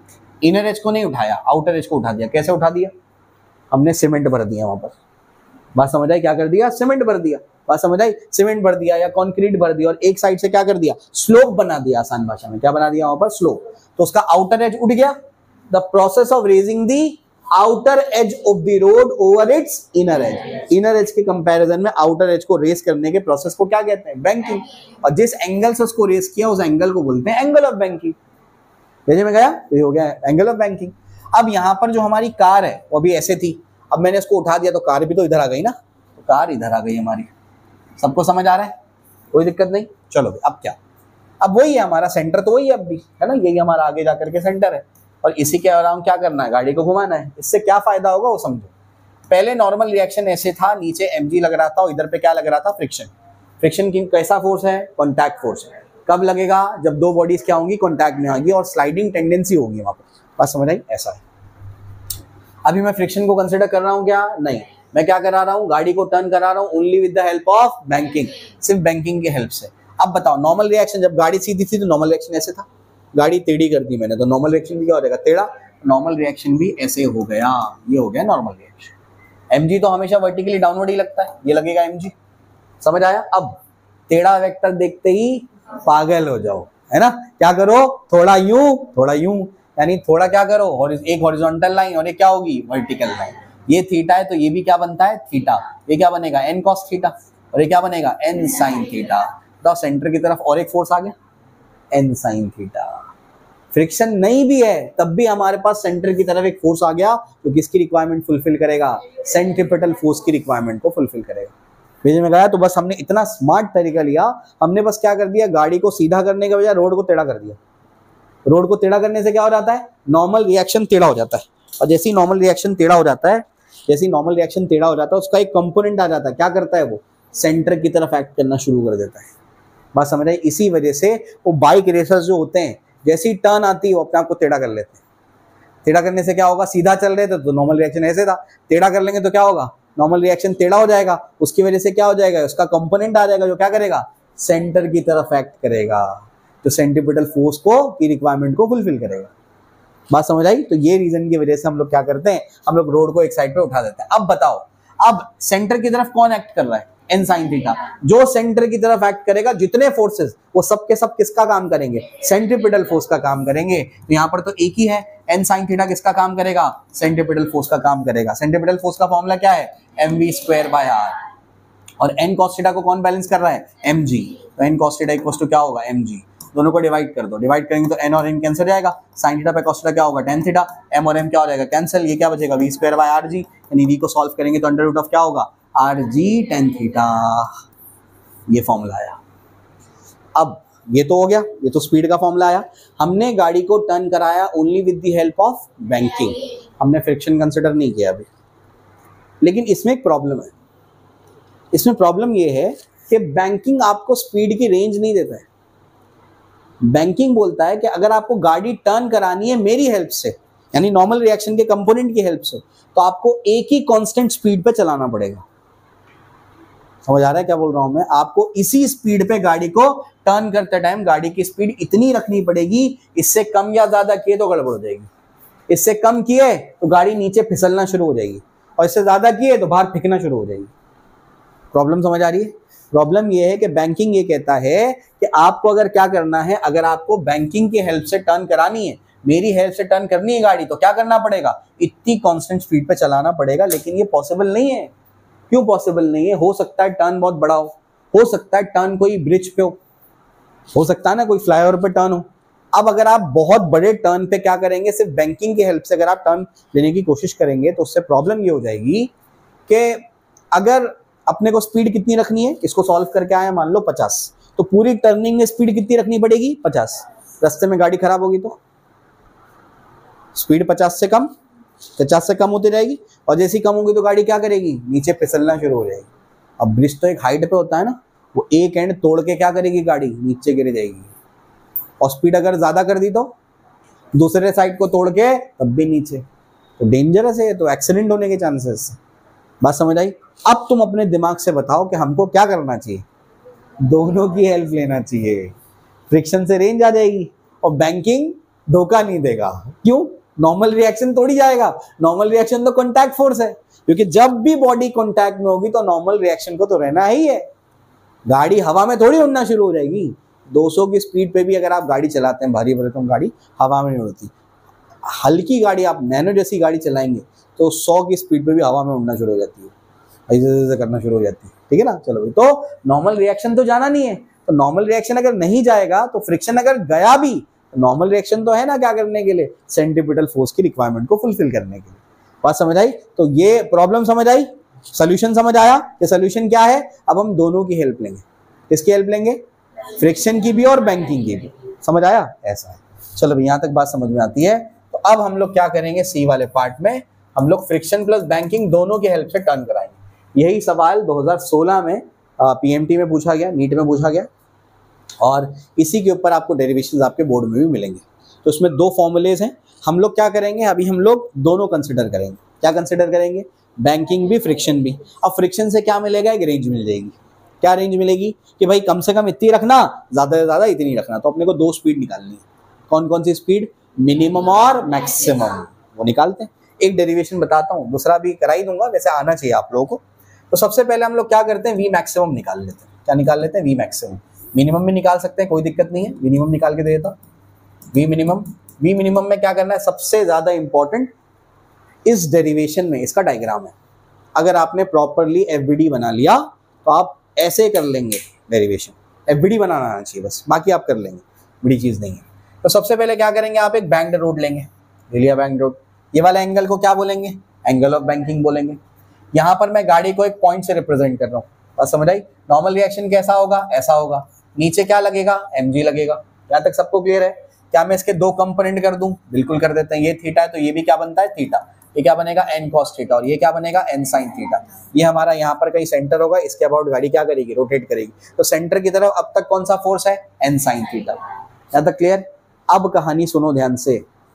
इनर एज को नहीं उठाया, आउटर एज को उठा दिया। कैसे उठा दिया, हमने सीमेंट भर दिया वहां पर। बात समझ आई, क्या कर दिया, सीमेंट भर दिया। बात समझ आई, सीमेंट भर दिया या कंक्रीट भर दिया और एक साइड से क्या कर दिया, स्लोप बना दिया। आसान भाषा में क्या बना दिया वहां पर, स्लोप। तो उसका आउटर एज उठ गया। The process of raising the outer edge of the road over its inner edge. Inner edge के कंपैरिजन में आउटर एज को रेस करने के प्रोसेस को क्या कहते हैं, बैंकिंग। और जिस एंगल से उसको रेस किया उस एंगल को बोलते हैं एंगल ऑफ बैंकिंग। समझ में गया, ये हो गया एंगल ऑफ बैंकिंग। अब यहाँ पर जो हमारी कार है वो भी ऐसे थी, अब मैंने इसको उठा दिया तो कार भी तो इधर आ गई ना, तो कार इधर आ गई हमारी। सबको समझ आ रहा है, कोई दिक्कत नहीं। चलो अब क्या, अब वही है हमारा सेंटर, तो वही है अब भी, है ना, यही हमारा आगे जाकर के सेंटर है और इसी के अराउंड क्या करना है, गाड़ी को घुमाना है। इससे क्या फायदा होगा वो समझो। पहले नॉर्मल रिएक्शन ऐसे था, नीचे एमजी लग रहा था और इधर पे क्या लग रहा था, फ्रिक्शन। फ्रिक्शन की कैसा फोर्स है, कॉन्टैक्ट फोर्स है। कब लगेगा, जब दो बॉडीज क्या होंगी, कॉन्टैक्ट में आएंगी और स्लाइडिंग टेंडेंसी होगी वहां पर। बस समझ आई, ऐसा है। अभी मैं फ्रिक्शन को कंसिडर कर रहा हूँ क्या, नहीं, मैं क्या करा रहा हूँ, गाड़ी को टर्न करा रहा हूँ only with the help of banking, सिर्फ बैंकिंग की हेल्प से। अब बताओ नॉर्मल रिएक्शन, जब गाड़ी सीधी थी तो नॉर्मल रिएक्शन ऐसे था, गाड़ी टेढ़ी कर दी मैंने तो नॉर्मल रिएक्शन भी क्या हो जाएगा, टेढ़ा। नॉर्मल रिएक्शन भी ऐसे हो गया, ये हो गया नॉर्मल रिएक्शन। एमजी तो हमेशा वर्टिकली डाउनवर्ड ही लगता है, ये लगेगा एमजी। समझ आया। अब टेढ़ा वेक्टर देखते ही पागल हो जाओ, है ना, क्या करो, थोड़ा यूं थोड़ा यूं, यानी थोड़ा क्या करो, एक हॉरिजॉन्टल लाइन और ये क्या होगी, वर्टिकल लाइन। ये थीटा है तो ये भी क्या बनता है, थीटा। ये क्या बनेगा, एन कॉस थीटा, और ये क्या बनेगा, एन साइन थीटा। तो सेंटर की तरफ और एक फोर्स आ गया, एन साइन थीटा। फ्रिक्शन नहीं भी है तब भी हमारे पास सेंटर की तरफ एक फोर्स आ गया जो किसकी रिक्वायरमेंट फुलफिल करेगा, सेंट्रीपिटल फोर्स की रिक्वायरमेंट को फुलफिल करेगा। भेज में गया। तो बस हमने इतना स्मार्ट तरीका लिया, हमने बस क्या कर दिया, गाड़ी को सीधा करने के बजाय रोड को टेढ़ा कर दिया। रोड को टेढ़ा करने से क्या हो जाता है, नॉर्मल रिएक्शन टेढ़ा हो जाता है। और जैसे ही नॉर्मल रिएक्शन टेढ़ा हो जाता है, जैसे ही नॉर्मल रिएक्शन टेढ़ा हो जाता है, उसका एक कंपोनेंट आ जाता है, क्या करता है वो, सेंटर की तरफ एक्ट करना शुरू कर देता है। बात समझ आई। इसी वजह से वो बाइक रेसर्स जो होते हैं, जैसी टर्न आती है वो अपने आप को टेढ़ा कर लेते हैं। टेढ़ा करने से क्या होगा, सीधा चल रहे थे तो नॉर्मल रिएक्शन ऐसे था, टेढ़ा कर लेंगे तो क्या होगा, नॉर्मल रिएक्शन टेढ़ा हो जाएगा। उसकी वजह से क्या हो जाएगा, उसका कंपोनेंट आ जाएगा जो क्या करेगा, सेंटर की तरफ एक्ट करेगा, तो सेंट्रीपिटल फोर्स को की रिक्वायरमेंट को फुलफिल करेगा। बात समझ आई? तो ये रीजन की वजह से हम लोग क्या करते हैं, हम लोग रोड को एक साइड पे उठा देते हैं। अब बताओ, अब सेंटर की तरफ कौन एक्ट कर रहा है? N sine theta. जो सेंटर की तरफ एक्ट करेगा, जितने फोर्सेस, वो सब के सब किसका काम करेंगे? सेंट्रीपिटल फोर्स का काम करेंगे। तो यहाँ पर तो एक ही है, एन साइन थीटा किसका काम करेगा? सेंट्रीपिटल फोर्स का काम करेगा। सेंट्रीपिटल फोर्स का फॉर्मूला क्या है? M we square by are. और एन कॉस थीटा को कौन बैलेंस कर रहा है? M g. तो n cos theta equal to क्या होगा? M g. दोनों को डिवाइड कर दो, डिवाइड करेंगे तो एन और एन कैंसिल हो जाएगा। साइन थीटा पे कॉस थीटा क्या होगा? Tan theta. एम और एम क्या हो जाएगा? कैंसिल। ये क्या बचेगा? V square by r g. यानी वी को सॉल्व करेंगे तो अंडर रूट ऑफ क्या होगा? R g tan theta. ये फॉर्मूला आया। अब ये तो हो गया, ये तो स्पीड का फॉर्मूला आया। हमने गाड़ी को टर्न कराया only with the help of banking, हमने फ्रिक्शन कंसिडर नहीं किया अभी। लेकिन इसमें एक प्रॉब्लम है। इसमें प्रॉब्लम ये है कि बैंकिंग आपको स्पीड की रेंज नहीं देता है। बैंकिंग बोलता है कि अगर आपको गाड़ी टर्न करानी है मेरी हेल्प से, यानी नॉर्मल रिएक्शन के कंपोनेंट की हेल्प से, तो आपको एक ही कांस्टेंट स्पीड पे चलाना पड़ेगा। समझ आ रहा है क्या बोल रहा हूं मैं? आपको इसी स्पीड पे गाड़ी को टर्न करते टाइम गाड़ी की स्पीड इतनी रखनी पड़ेगी, इससे कम या ज्यादा किए तो गड़बड़ हो जाएगी। इससे कम किए तो गाड़ी नीचे फिसलना शुरू हो जाएगी, और इससे ज्यादा किए तो बाहर फेंकना शुरू हो जाएगी। प्रॉब्लम समझ आ रही है? प्रॉब्लम ये है कि बैंकिंग ये कहता है कि आपको अगर क्या करना है, अगर आपको बैंकिंग की हेल्प से टर्न करानी है, मेरी हेल्प से टर्न करनी है गाड़ी, तो क्या करना पड़ेगा? इतनी कांस्टेंट स्पीड पे चलाना पड़ेगा। लेकिन ये पॉसिबल नहीं है। क्यों पॉसिबल नहीं है? हो सकता है टर्न बहुत बड़ा हो, हो सकता है टर्न कोई ब्रिज पे हो, हो सकता है ना कोई फ्लाईओवर पे टर्न हो। अब अगर आप बहुत बड़े टर्न पे क्या करेंगे, सिर्फ बैंकिंग की हेल्प से अगर आप टर्न लेने की कोशिश करेंगे, तो उससे प्रॉब्लम ये हो जाएगी कि अगर अपने को स्पीड कितनी रखनी है, इसको सॉल्व करके आए मान लो पचास, तो पूरी टर्निंग में स्पीड कितनी रखनी पड़ेगी? पचास। रास्ते में गाड़ी खराब होगी तो स्पीड पचास से कम, पचास से कम होती रहेगी, और जैसी कम होगी तो गाड़ी क्या करेगी? नीचे फिसलना शुरू हो जाएगी। अब ब्रिज तो एक हाइट पे होता है ना, वो एक एंड तोड़ के क्या करेगी? गाड़ी नीचे गिर जाएगी। और स्पीड अगर ज्यादा कर दी तो दूसरे साइड को तोड़ के तब भी नीचे, तो डेंजरस है, तो एक्सीडेंट होने के चांसेस। बात समझ आई? अब तुम अपने दिमाग से बताओ कि हमको क्या करना चाहिए? दोनों की हेल्प लेना चाहिए। फ्रिक्शन से रेंज आ जाएगी और बैंकिंग धोखा नहीं देगा। क्यों? नॉर्मल रिएक्शन तोड़ी जाएगा। नॉर्मल रिएक्शन तो कॉन्टैक्ट फोर्स है, क्योंकि जब भी बॉडी कॉन्टैक्ट में होगी तो नॉर्मल रिएक्शन को तो रहना ही है। गाड़ी हवा में थोड़ी उड़ना शुरू हो जाएगी। दो सौ की स्पीड पे भी अगर आप गाड़ी चलाते हैं, भारी भरकम गाड़ी, हवा में नहीं उड़ती। हल्की गाड़ी, आप नैनो जैसी गाड़ी चलाएंगे तो सौ की स्पीड पे भी हवा में उड़ना शुरू हो जाती है, ऐसे ऐसे करना शुरू हो जाती है। ठीक है ना? चलो भाई, तो नॉर्मल रिएक्शन तो जाना नहीं है। तो नॉर्मल रिएक्शन अगर नहीं जाएगा तो फ्रिक्शन अगर गया भी, तो नॉर्मल रिएक्शन तो है ना क्या करने के लिए? सेंट्रीपिटल फोर्स की रिक्वायरमेंट को फुलफिल करने के लिए। बात समझ आई? तो ये प्रॉब्लम समझ आई, सोल्यूशन समझ आया कि सोल्यूशन क्या है? अब हम दोनों की हेल्प लेंगे। किसकी हेल्प लेंगे? फ्रिक्शन की भी और बैंकिंग की भी। समझ आया? ऐसा है। चलो भाई, यहाँ तक बात समझ में आती है। तो अब हम लोग क्या करेंगे? सी वाले पार्ट में हम लोग फ्रिक्शन प्लस बैंकिंग दोनों की हेल्प से टर्न कराएंगे। यही सवाल दो हज़ार सोलह में पीएमटी में पूछा गया, नीट में पूछा गया, और इसी के ऊपर आपको डेरिवेशंस आपके बोर्ड में भी मिलेंगे। तो इसमें दो फॉर्मूलेज हैं। हम लोग क्या करेंगे? अभी हम लोग दोनों कंसिडर करेंगे। क्या कंसिडर करेंगे? बैंकिंग भी, फ्रिक्शन भी। अब फ्रिक्शन से क्या मिलेगा? एक रेंज मिल जाएगी। क्या रेंज मिलेगी? कि भाई कम से कम इतनी रखना, ज्यादा से ज्यादा इतनी रखना। तो अपने को दो स्पीड निकालनी है। कौन कौन सी स्पीड? मिनिमम और मैक्सिमम। वो निकालते हैं। एक डेरिवेशन बताता हूँ, दूसरा भी करा ही दूंगा, वैसे आना चाहिए आप लोगों को। तो सबसे पहले हम लोग क्या करते हैं? वी मैक्सिमम निकाल लेते हैं। क्या निकाल लेते हैं? We maximum. मिनिमम भी निकाल सकते हैं, कोई दिक्कत नहीं है। मिनिमम निकाल के दे देता। वी मिनिमम, वी मिनिमम में क्या करना है? सबसे ज्यादा इंपॉर्टेंट इस डेरिवेशन में इसका डायग्राम है। अगर आपने प्रॉपरली एफबीडी बना लिया तो आप ऐसे कर लेंगे डेरिवेशन। एफबीडी बनाना आना चाहिए बस, बाकी आप कर लेंगे, बड़ी चीज नहीं है। तो सबसे पहले क्या करेंगे? आप एक बैंक्ड रोड लेंगे, ले लिया बैंक्ड रोड। ये वाला एंगल को क्या बोलेंगे? एंगल ऑफ बैंकिंग बोलेंगे। यहाँ पर मैं गाड़ी को एक पॉइंट से रिप्रेजेंट कर रहा हूँ। बात समझ आई? नॉर्मल रिएक्शन कैसा होगा? ऐसा होगा। नीचे क्या लगेगा? एमजी लगेगा। यहाँ तक सबको क्लियर है? क्या मैं इसके दो कंपोनेंट कर दूं? बिल्कुल कर देते हैं। ये थीटा है तो ये भी क्या बनता है? थीटा। ये क्या बनेगा? N cos theta. और ये क्या बनेगा? N sine theta. ये हमारा यहाँ पर कहीं सेंटर होगा, इसके अबाउट गाड़ी क्या करेगी? रोटेट करेगी। तो सेंटर की तरफ अब तक कौन सा फोर्स है? N sine theta. यहाँ तक क्लियर? अब कहानी सुनो ध्यान से।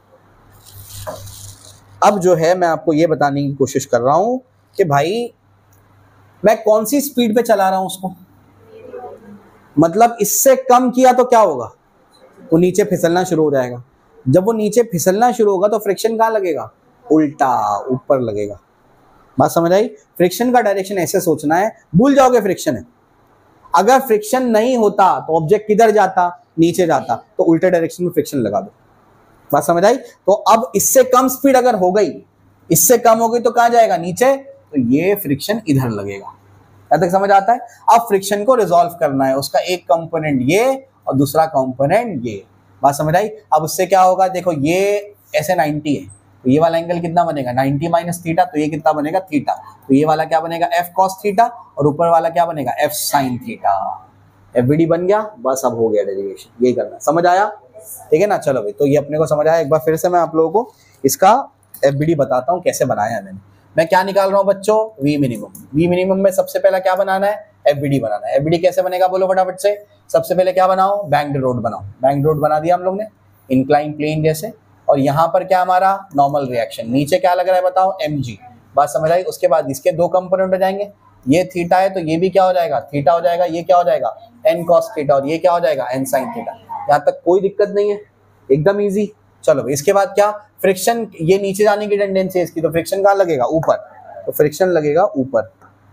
अब जो है मैं आपको ये बताने की कोशिश कर रहा हूं कि भाई मैं कौन सी स्पीड पे चला रहा हूं उसको। मतलब इससे कम किया तो क्या होगा, वो नीचे फिसलना शुरू हो जाएगा। जब वो नीचे फिसलना शुरू होगा तो फ्रिक्शन कहाँ लगेगा, उल्टा ऊपर लगेगा। बात समझ आई? फ्रिक्शन का डायरेक्शन ऐसे सोचना है, भूल जाओगे फ्रिक्शन है। अगर फ्रिक्शन नहीं होता तो ऑब्जेक्ट किधर जाता, नीचे जाता, तो उल्टे डायरेक्शन में फ्रिक्शन लगा दो। बात समझ आई? तो अब इससे कम स्पीड अगर हो गई, इससे कम हो गई तो कहां जाएगा, नीचे, तो ये फ्रिक्शन इधर लगेगा। यहां तक समझ आता है? अब फ्रिक्शन को रिजॉल्व करना है, उसका एक कंपोनेंट ये और दूसरा कंपोनेंट ये। बात समझ आई? अब उससे क्या होगा, देखो ये ऐसे नाइंटी है, तो ये वाला एंगल कितना बनेगा, नाइंटी माइनस थीटा, तो ये कितना बनेगा, थीटा। तो ये वाला क्या बनेगा, एफ कॉस थीटा, और ऊपर वाला क्या बनेगा, एफ साइन थीटा। एफबीडी बन गया, बस अब हो गया डेरिवेशन, यही करना। समझ आया? ठीक है ना? चलो भाई, तो ये अपने को समझ आया। एक बार फिर से मैं आप लोगों को इसका एफबीडी बताता हूँ कैसे बनाया है मैंने। मैं क्या निकाल रहा हूँ बच्चों, वी मिनिमम। वी मिनिमम में सबसे पहला क्या बनाना है, एफबीडी बनाना है। एफबीडी कैसे बनेगा बोलो फटाफट से। सबसे पहले क्या बनाओ, बैंक्ड रोड बनाओ। बैंक्ड रोड बना दिया हम लोग ने, इंक्लाइन प्लेन जैसे। और यहाँ पर क्या हमारा नॉर्मल रिएक्शन, नीचे क्या लग रहा है बताओ, एम जी। बात समझ आई? उसके बाद इसके दो कंपोनेंट हो जाएंगे, ये थीटा है तो ये भी क्या हो जाएगा, थीटा हो जाएगा। ये क्या हो जाएगा, एन कॉस थीटा, और ये क्या हो जाएगा, एन साइन थीटा। यहाँ तक कोई दिक्कत नहीं है, एकदम इजी। चलो इसके बाद क्या, फ्रिक्शन, ये नीचे जाने की टेंडेंसी है इसकी, तो फ्रिक्शन कहाँ लगेगा, ऊपर। तो फ्रिक्शन लगेगा ऊपर,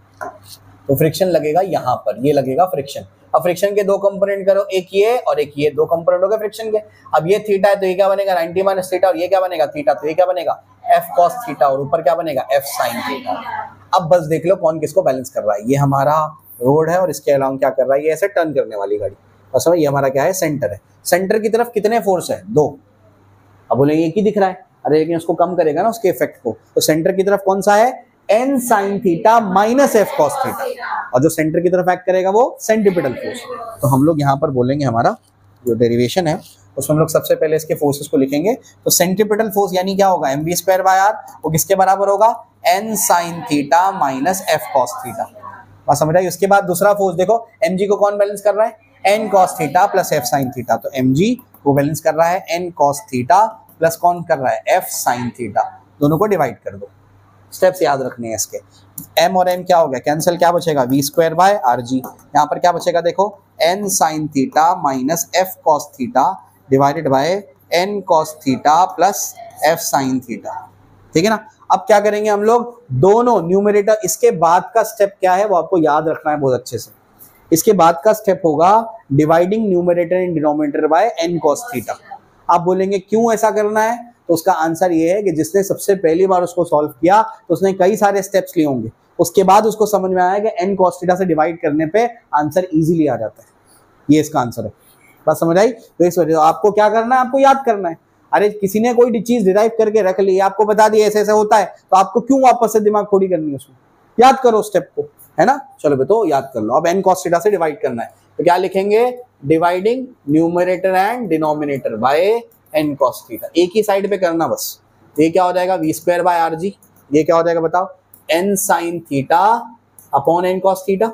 तो फ्रिक्शन लगेगा यहाँ पर, ये लगेगा फ्रिक्शन। अब फ्रिक्शन के दो कंपोनेंट करो, एक ये और एक ये, दो कंपोनेंट हो गए फ्रिक्शन के। अब ये थीटा है तो ये क्या बनेगा, नाइंटी माइनस थीटा, और ये क्या बनेगा, थीटा, तो ये क्या बनेगा, एफ कॉस थीटा, और ऊपर क्या बनेगा, एफ साइन थीटा। अब बस देख लो कौन किसको बैलेंस कर रहा है। ये हमारा रोड है और इसके अलावा क्या कर रहा है, ये ऐसे टर्न करने वाली गाड़ी। बस ये हमारा क्या है, सेंटर है। सेंटर की तरफ कितने फोर्स है, दो। अब बोले एक ही दिख रहा है, अरे लेकिन उसको कम करेगा ना उसके इफेक्ट को। तो सेंटर की तरफ कौन सा है, n sine theta minus f cos theta, और जो सेंटर की तरफ एक्ट करेगा वो सेंट्रीपिटल फोर्स। तो हम लोग यहाँ पर बोलेंगे हमारा जो डेरिवेशन है उसमें हम लोग सबसे पहले इसके फोर्सेस को लिखेंगे। तो सेंट्रीपिटल फोर्स यानी क्या होगा, m we square by r, वो किसके बराबर होगा, n sine theta minus f cos theta. बात समझ आई? उसके बाद दूसरा फोर्स देखो, एम जी को कौन बैलेंस कर रहा है, n cos theta plus f sine theta. तो एम जी को बैलेंस कर रहा है एन कॉस थीटा प्लस कौन कर रहा है, एफ साइन थीटा। दोनों को डिवाइड कर दो, स्टेप्स याद रखने हैं इसके। m और m क्या हो गया, कैंसिल, क्या बचेगा, v square by r g. यहाँ पर क्या बचेगा देखो, n sine theta minus f cos theta divided by n cos theta plus f sine theta. ठीक है ना? अब क्या करेंगे हम लोग, दोनों न्यूमरेटर, इसके बाद का स्टेप क्या है वो आपको याद रखना है बहुत अच्छे से। इसके बाद का स्टेप होगा dividing numerator and denominator by n cos theta. आप बोलेंगे क्यों ऐसा करना है, तो उसका आंसर ये है कि जिसने सबसे पहली बार उसको सॉल्व किया तो उसने कई सारे स्टेप्स लिए होंगे, उसके बाद उसको समझ में आया कि n cos थीटा से डिवाइड करने पे आंसर इजीली आ जाता है। ये इसका आंसर है। बात समझ आई? तो इस वजह से आपको क्या करना है, आपको याद करना है। अरे किसी ने कोई चीज डिराइव करके रख ली, आपको बता दिया ऐसे ऐसे होता है, तो आपको क्यों वापस से दिमाग खोड़ी करनी है उसमें, याद करो स्टेप को, है ना? चलो बे, तो याद कर लो। अब n cos थीटा से डिवाइड करना है तो क्या लिखेंगे, dividing numerator and denominator by n cos theta. एक ही साइड पे करना बस। ये क्या हो जाएगा, v square by r g. ये क्या हो जाएगा बताओ, n sine theta upon n cos theta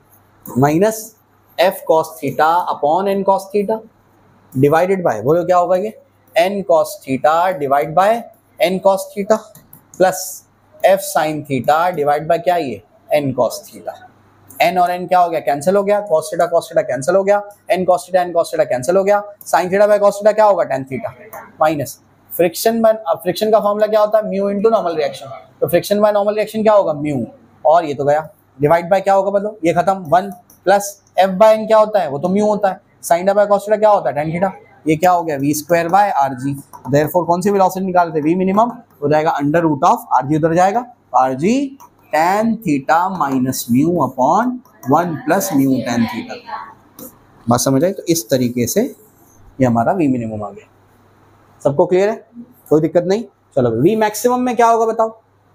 minus f cos theta upon n cos theta divided by, बोलो क्या होगा ये, n cos theta divide by n cos theta plus f sine theta divide by क्या, ये n cos theta. n और n क्या हो गया, कैंसिल हो गया, cos theta cos theta cancel हो गया, n cos theta n cos theta cancel हो गया, sin theta by cos theta क्या होगा, tan theta minus friction by, अब फ्रिक्शन का फॉर्मूला क्या होता है, म्यू इनटू नॉर्मल रिएक्शन। तो फ्रिक्शन बाय नॉर्मल रिएक्शन क्या होगा, म्यू, और ये तो गया, डिवाइड बाय क्या होगा बोलो, ये खत्म, one plus f by n क्या होता है, वो तो म्यू होता है, sin theta by cos theta क्या होता है, tan थीटा। ये क्या हो गया, v square by r g. Therefore कौन सी वेलोसिटी निकालते हैं, v मिनिमम हो जाएगा under root of are g, उधर जाएगा r g tan theta minus mu upon one plus mu tan theta. बात समझ आई? तो इस तरीके से ये हमारा v मिनिमम आ गया। सबको क्लियर है, कोई दिक्कत नहीं? चलो v मैक्सिमम में क्या होगा बताओ,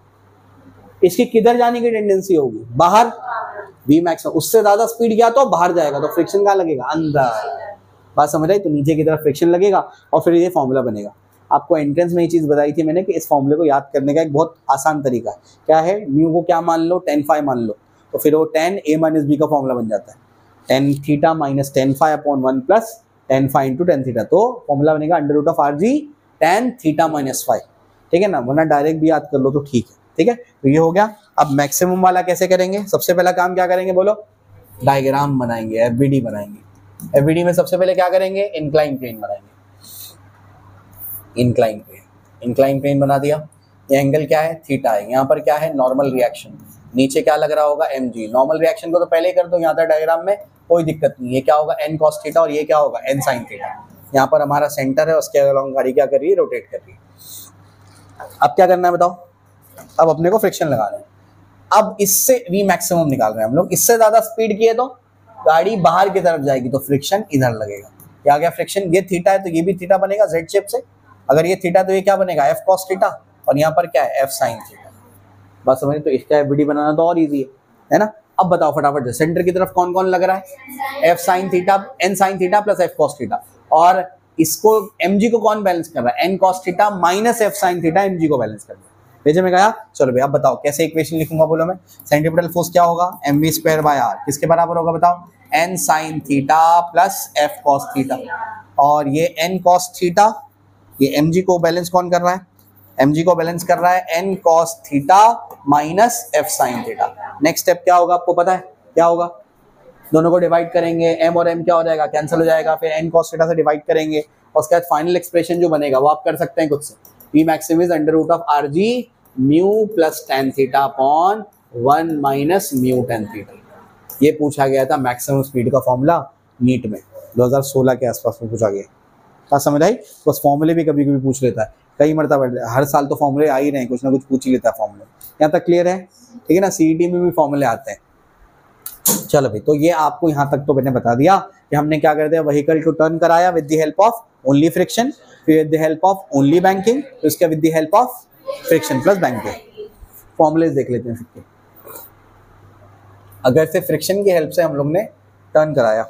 इसकी किधर जाने की टेंडेंसी होगी, बाहर। v मैक्सिमम उससे ज्यादा स्पीड गया तो बाहर जाएगा, तो फ्रिक्शन कहाँ लगेगा, अंदर। बात समझ आई? तो नीचे की तरफ फ्रिक्शन लगेगा और फिर ये फॉर्मूला बनेगा। आपको एंट्रेंस में ये चीज बताई थी मैंने कि इस फॉर्मूले को याद करने का एक बहुत आसान तरीका है। क्या है, म्यू को क्या मान लो, टेन फाइव मान लो, तो फिर वो टेन ए माइनस बी का फॉर्मूला बन जाता है, tan theta minus tan five upon one plus tan five into tan theta. तो फॉर्मूला बनेगा under root of are g tan theta minus five. ठीक है ना, वरना डायरेक्ट भी याद कर लो तो ठीक है। ठीक है, तो ये हो गया। अब मैक्सिमम वाला कैसे करेंगे, सबसे पहला काम क्या करेंगे बोलो, डायग्राम बनाएंगे, एफबीडी बनाएंगे। एफबीडी में सबसे पहले क्या करेंगे, इंक्लाइन प्लेन बनाएंगे। इंक्लाइन प्लेन, इंक्लाइन प्लेन बना दिया। ये एंगल क्या है, थीटा है। यहाँ पर क्या है, नॉर्मल रिएक्शन। नीचे क्या लग रहा होगा, एम जी। नॉर्मल रिएक्शन को तो पहले ही कर दो, यहाँ तक डायग्राम में कोई दिक्कत नहीं। ये क्या होगा, एन कॉस थीटा, और ये क्या होगा, एन साइन थीटा। यहाँ पर हमारा सेंटर है, उसके अलोंग गाड़ी क्या कर रही है, रोटेट कर रही है। अब क्या करना है बताओ, अब अपने को फ्रिक्शन लगाना है। अब इससे वी मैक्सिमम निकाल रहे हैं हम लोग। इससे ज्यादा स्पीड की है तो गाड़ी बाहर की तरफ जाएगी, तो फ्रिक्शन इधर लगेगा। क्या गया फ्रिक्शन, ये थीटा है तो ये भी थीटा बनेगा जेड शेप से। अगर ये थीटा तो ये क्या बनेगा, एफ कॉस थीटा, और यहाँ पर क्या है, एफ साइन थीटा। बस समझ, तो इसका एफबीडी बनाना तो और इजी है, है ना। अब बताओ फटाफट, सेंटर की तरफ कौन कौन लग रहा है, f sine theta, n sine theta plus f cos theta. और इसको mg को कौन बैलेंस कर रहा है, n cos theta minus f sine theta mg को बैलेंस कर रहा है। भेजे में गया। चलो भाई अब बताओ कैसे इक्वेशन लिखूंगा, बोलो मैं। सेंट्रीपिटल फोर्स क्या होगा, m we square by r, किसके बराबर होगा बताओ, n sine theta plus f cos theta. और ये एन कॉस थीटा, ये mg को बैलेंस कौन कर रहा है, mg को बैलेंस कर रहा है n cos theta minus f sine theta. Next step क्या होगा आपको पता है, क्या होगा, दोनों को डिवाइड करेंगे, m और m क्या हो जाएगा, कैंसिल हो जाएगा। फिर n cos थीटा से डिवाइड करेंगे, और उसके बाद फाइनल एक्सप्रेशन जो बनेगा वो आप कर सकते हैं खुद से। v maximum is under root of are g mu plus tan theta upon one minus mu tan theta. ये पूछा गया था मैक्सिमम स्पीड का फॉर्मूला नीट में दो हज़ार सोलह के आसपास में पूछा गया। क्या समझ आई, बस फॉर्मूले भी कभी कभी पूछ लेता है, कई मरतबा, हर साल तो फॉर्मूले आ ही रहे हैं, कुछ ना कुछ पूछ ही लेता है फॉर्मूले। यहाँ तक क्लियर है, ठीक है ना। सीईटी में भी फॉर्मूले आते हैं। चलो भाई, तो ये आपको यहाँ तक तो मैंने बता दिया कि हमने क्या कर दिया, व्हीकल को टर्न कराया with the help of only friction, फिर with the help of only banking, फिर उसके with the help of friction plus banking. Formulas देख लेते हैं सबके। अगर से फ्रिक्शन की हेल्प से हम लोग ने टर्न कराया,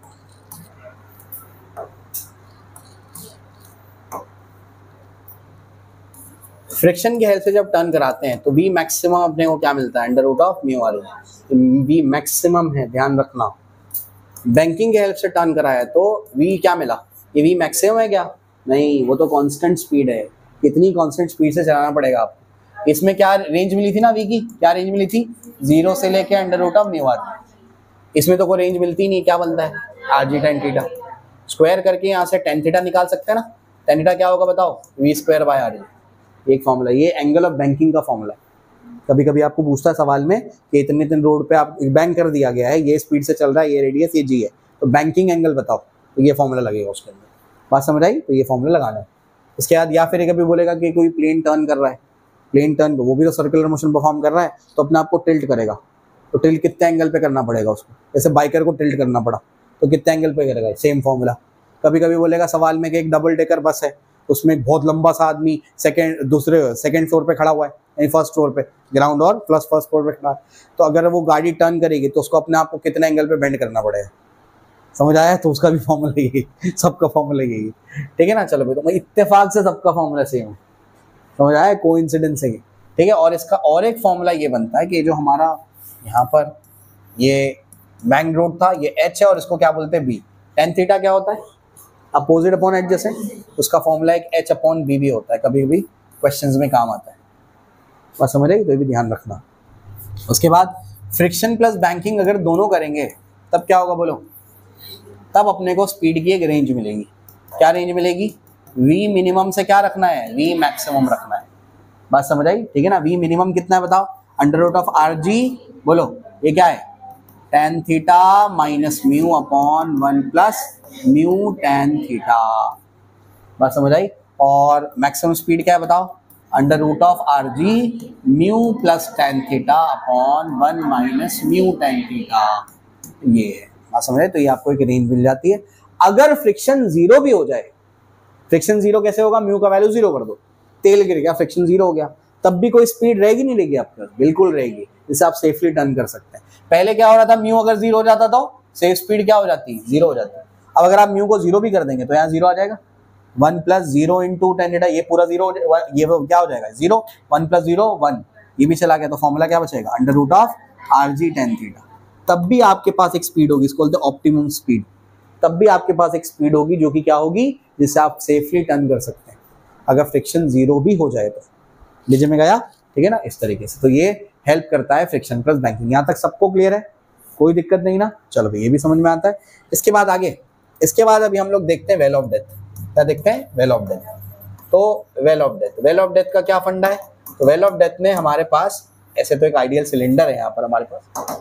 फ्रिक्शन की हेल्प से जब टर्न कराते हैं तो वी मैक्सिमम अपने को क्या मिलता है, under root of mu r. V maximum है, ध्यान रखना। बैंकिंग के हेल्प से टर्न कराया तो वी क्या मिला, ये वी मैक्सिमम है क्या, नहीं, वो तो कांस्टेंट स्पीड है। कितनी कांस्टेंट स्पीड से चलाना पड़ेगा आपको। इसमें क्या रेंज मिली थी ना वी की, क्या रेंज मिली थी, जीरो से लेके under root of mu r. इसमें तो कोई रेंज मिलती नहीं, क्या बनता है, r g tan theta. Square करके यहाँ से टेन थीटा निकाल सकते हैं ना। टेन थीटा क्या होगा बताओ, v square by r g. एक फॉर्मूला, ये एंगल ऑफ बैंकिंग का फॉर्मूला। कभी कभी आपको पूछता है सवाल में कि इतने इतने रोड पे आप बैंक कर दिया गया है, ये स्पीड से चल रहा है, ये रेडियस, ये जी है, तो बैंकिंग एंगल बताओ, तो ये फॉर्मूला लगेगा उसके अंदर। बात समझ आई, तो ये फॉर्मूला लगाना है। इसके बाद या फिर कभी बोलेगा कि कोई प्लेन टर्न कर रहा है, प्लेन टर्न वो भी तो सर्कुलर मोशन परफॉर्म कर रहा है, तो अपने आप को टिल्ट करेगा, तो टिल्ट कितने एंगल पे करना पड़ेगा उसको। जैसे बाइकर को टिल्ट करना पड़ा तो कितने एंगल पे करेगा, सेम फॉर्मूला। कभी कभी बोलेगा सवाल में कि एक डबल डेकर बस है, उसमें एक बहुत लंबा सा आदमी सेकंड दूसरे सेकंड फ्लोर पे खड़ा हुआ है, नहीं फर्स्ट फ्लोर पे, ग्राउंड और प्लस फर्स्ट फ्लोर पे खड़ा है, तो अगर वो गाड़ी टर्न करेगी तो उसको अपने आप को कितने एंगल पे बेंड करना पड़ेगा। समझ आया, तो उसका भी फॉर्मूला यही, सबका फॉर्मूला यही, ठीक है ना। चलो भाई, तो इत्तेफाक से सबका फॉर्मूला सेम है, समझ आया, कोइंसिडेंस है, ठीक है। और इसका और एक फॉर्मूला ये बनता है कि जो हमारा यहाँ पर ये बैंक रोड था, ये एच है और इसको क्या बोलते हैं, बी। टेन थीटा क्या होता है, अपोजिट अपॉन एडजेसेंट, उसका फॉर्मूला एक एच अपॉन बी भी होता है, कभी कभी क्वेश्चंस में काम आता है। बस समझ रही, तो ये भी ध्यान रखना। उसके बाद फ्रिक्शन प्लस बैंकिंग अगर दोनों करेंगे तब क्या होगा बोलो, तब अपने को स्पीड की एक रेंज मिलेगी। क्या रेंज मिलेगी, वी मिनिमम से क्या रखना है, वी मैक्सिमम रखना है। बात समझ आई, ठीक है ना। वी मिनिमम कितना है बताओ, under root of are g, बोलो ये क्या है, tan theta minus mu upon one plus mu tan theta. बात समझ आई। और मैक्सिमम स्पीड क्या है बताओ, under root of are g mu plus tan theta upon one minus mu tan theta, ये है। बात समझ आई, तो ये आपको एक रेंज मिल जाती है। अगर फ्रिक्शन जीरो भी हो जाए, फ्रिक्शन जीरो कैसे होगा, म्यू का वैल्यू जीरो कर दो, तेल गिर गया, फ्रिक्शन जीरो हो गया, तब भी कोई स्पीड रहेगी नहीं रहेगी आपके पास, बिल्कुल रहेगी, जिससे आप सेफली टर्न कर सकते हैं। पहले क्या हो रहा था, म्यू अगर जीरो हो जाता तो सेफ स्पीड क्या हो जाती, जीरो हो जाती है। अब अगर आप म्यू को जीरो भी कर देंगे तो यहाँ जीरो आ जाएगा, one plus zero into tan theta, ये पूरा जीरो, ये क्या हो जाएगा zero, one plus zero one, ये भी चला गया, तो फॉर्मूला क्या बचेगा, under root of are g tan theta. तब भी आपके पास एक स्पीड होगी, इसको बोलते हैं ऑप्टिमम स्पीड। तब भी आपके पास एक स्पीड होगी जो कि क्या होगी, जिससे आप सेफली टर्न कर सकते हैं, अगर फ्रिक्शन जीरो भी हो जाए तो। लीजिए में गया, ठीक है ना, इस तरीके से। तो ये हेल्प करता है फ्रिक्शन प्लस बैंकिंग। यहाँ तक सबको क्लियर है, कोई दिक्कत नहीं ना, चलो भाई ये भी समझ में आता है। इसके बाद आगे, इसके बाद अभी हम लोग देखते हैं वेल ऑफ डेथ। क्या देखते हैं? Well of death. तो well of death, well of death का क्या फंडा है? तो वेल ऑफ डेथ में हमारे पास ऐसे तो एक आइडियल सिलेंडर है यहाँ पर हमारे पास,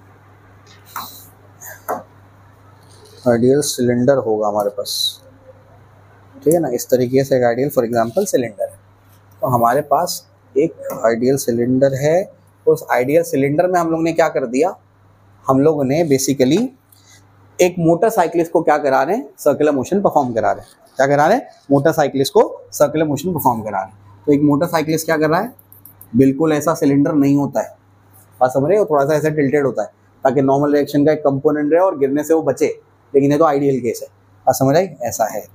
आइडियल सिलेंडर होगा हमारे पास, ठीक है ना, इस तरीके से एक आइडियल फॉर एग्जांपल सिलेंडर है। तो हमारे पास एक आइडियल सिलेंडर है, उस आइडियल सिलेंडर में हम लोग ने क्या कर दिया, हम लोगों ने बेसिकली एक मोटरसाइकिलिस्ट को क्या करा रहे हैं, सर्कुलर मोशन परफॉर्म करा रहे हैं। क्या करा रहे हैं? मोटरसाइकिलिस्ट को सर्कुलर मोशन परफॉर्म करा रहे हैं। तो एक मोटरसाइकिलिस्ट क्या कर रहा है, बिल्कुल ऐसा सिलेंडर नहीं होता है, बात समझ रहे हो, थोड़ा सा ऐसा टिल्टेड होता है ताकि नॉर्मल रिएक्शन का एक कंपोनेंट रहे और गिरने से वो बचे, लेकिन ये तो आइडियल केस है, बात समझ आई, ऐसा है।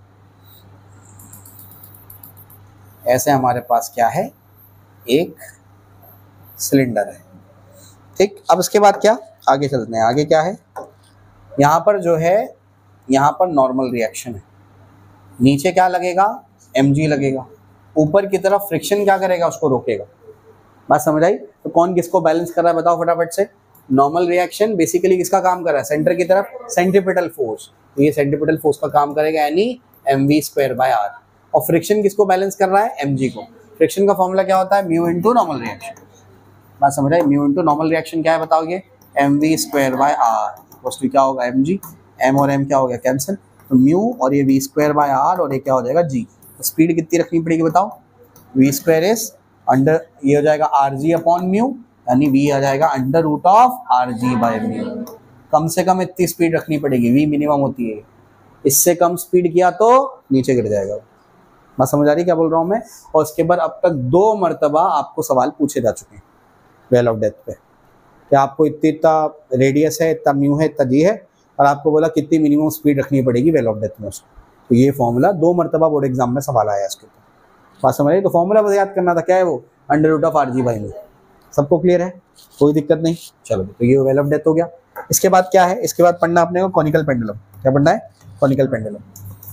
ऐसे हमारे पास क्या है, एक सिलेंडर है, ठीक। अब इसके बाद क्या, आगे चलते हैं। आगे क्या है, यहाँ पर जो है, यहाँ पर नॉर्मल रिएक्शन है, नीचे क्या लगेगा, mg लगेगा, ऊपर की तरफ फ्रिक्शन क्या करेगा, उसको रोकेगा, बात समझ आई। तो कौन किसको बैलेंस कर रहा है बताओ फटाफट से। नॉर्मल रिएक्शन बेसिकली किसका काम कर रहा है, सेंटर की तरफ, सेंट्रीपिटल फोर्स, तो ये सेंट्रीपिटल फोर्स का काम करेगा यानी m we square by are. और फ्रिक्शन किसको बैलेंस कर रहा है, mg को। फ्रिक्शन का फॉर्मूला क्या होता है, म्यू इनटू नॉर्मल रिएक्शन, बात समझ आई। म्यू इनटू नॉर्मल रिएक्शन क्या है बताओगे, m we square by r, वस्तु क्या होगा mg, m और m क्या हो गया कैंसिल, तो म्यू और ये वी स्क्वायर बाय आर और ये क्या हो जाएगा g। तो स्पीड कितनी रखनी पड़ेगी बताओ, वी स्क्वायर इज अंडर, ये हो जाएगा आर जी अपॉन म्यू, यानी वी आ जाएगा under root of are g by mu. कम से कम इतनी स्पीड रखनी पड़ेगी, वी मिनिमम होती है, इससे कम स्पीड किया तो नीचे गिर जाएगा। मैं समझ आ रही क्या बोल रहा हूँ मैं। और इसके बाद अब तक दो मरतबा आपको सवाल पूछे जा चुके हैं वेल ऑफ डेथ पे, कि आपको इतनी इतना रेडियस है, इतना म्यू है, इतना जी है, और आपको बोला कितनी मिनिमम स्पीड रखनी पड़ेगी वेल ऑफ डेथ में उसको। तो ये फॉर्मूला दो मरतबा बोर्ड एग्जाम में सवाल आया इसके ऊपर, बात समझ रही। तो फॉर्मूला बस याद करना था, क्या है वो, under root of are g by mu. सबको क्लियर है, कोई दिक्कत नहीं, चलो तो ये वेल ऑफ डेथ हो गया। इसके बाद क्या है, इसके बाद पढ़ना अपने को कॉनिकल पेंडुलम। क्या पढ़ना है, कॉनिकल पेंडुलम।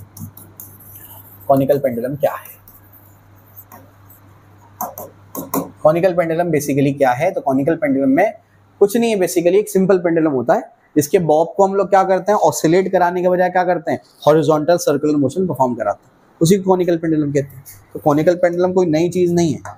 कॉनिकल पेंडुलम क्या है, कॉनिकल पेंडुलम बेसिकली क्या है, तो कॉनिकल पेंडुलम में कुछ नहीं है, बेसिकली एक सिंपल पेंडुलम होता है जिसके बॉब को हम लोग क्या करते हैं, ऑसिलेट कराने के बजाय क्या करते हैं, हॉरिजॉन्टल सर्कुलर मोशन परफॉर्म कराते हैं, उसी को कॉनिकल पेंडुलम कहते हैं। तो कॉनिकल पेंडुलम कोई नई चीज नहीं है।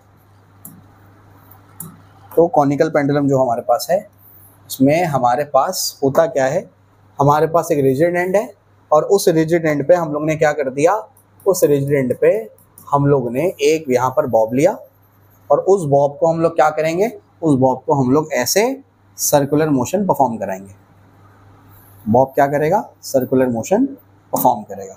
तो कॉनिकल पेंडुलम जो हमारे पास है, उसमें हमारे पास होता क्या है, हमारे पास एक रिजिड एंड है, और उस रिजिड एंड पे हम लोग ने क्या कर दिया, उस रिजिड एंड पे हम लोग ने एक यहाँ पर बॉब लिया, और उस बॉब को हम लोग क्या करेंगे, उस बॉब को हम लोग ऐसे सर्कुलर मोशन परफॉर्म कराएंगे। बॉब क्या करेगा, सर्कुलर मोशन परफॉर्म करेगा।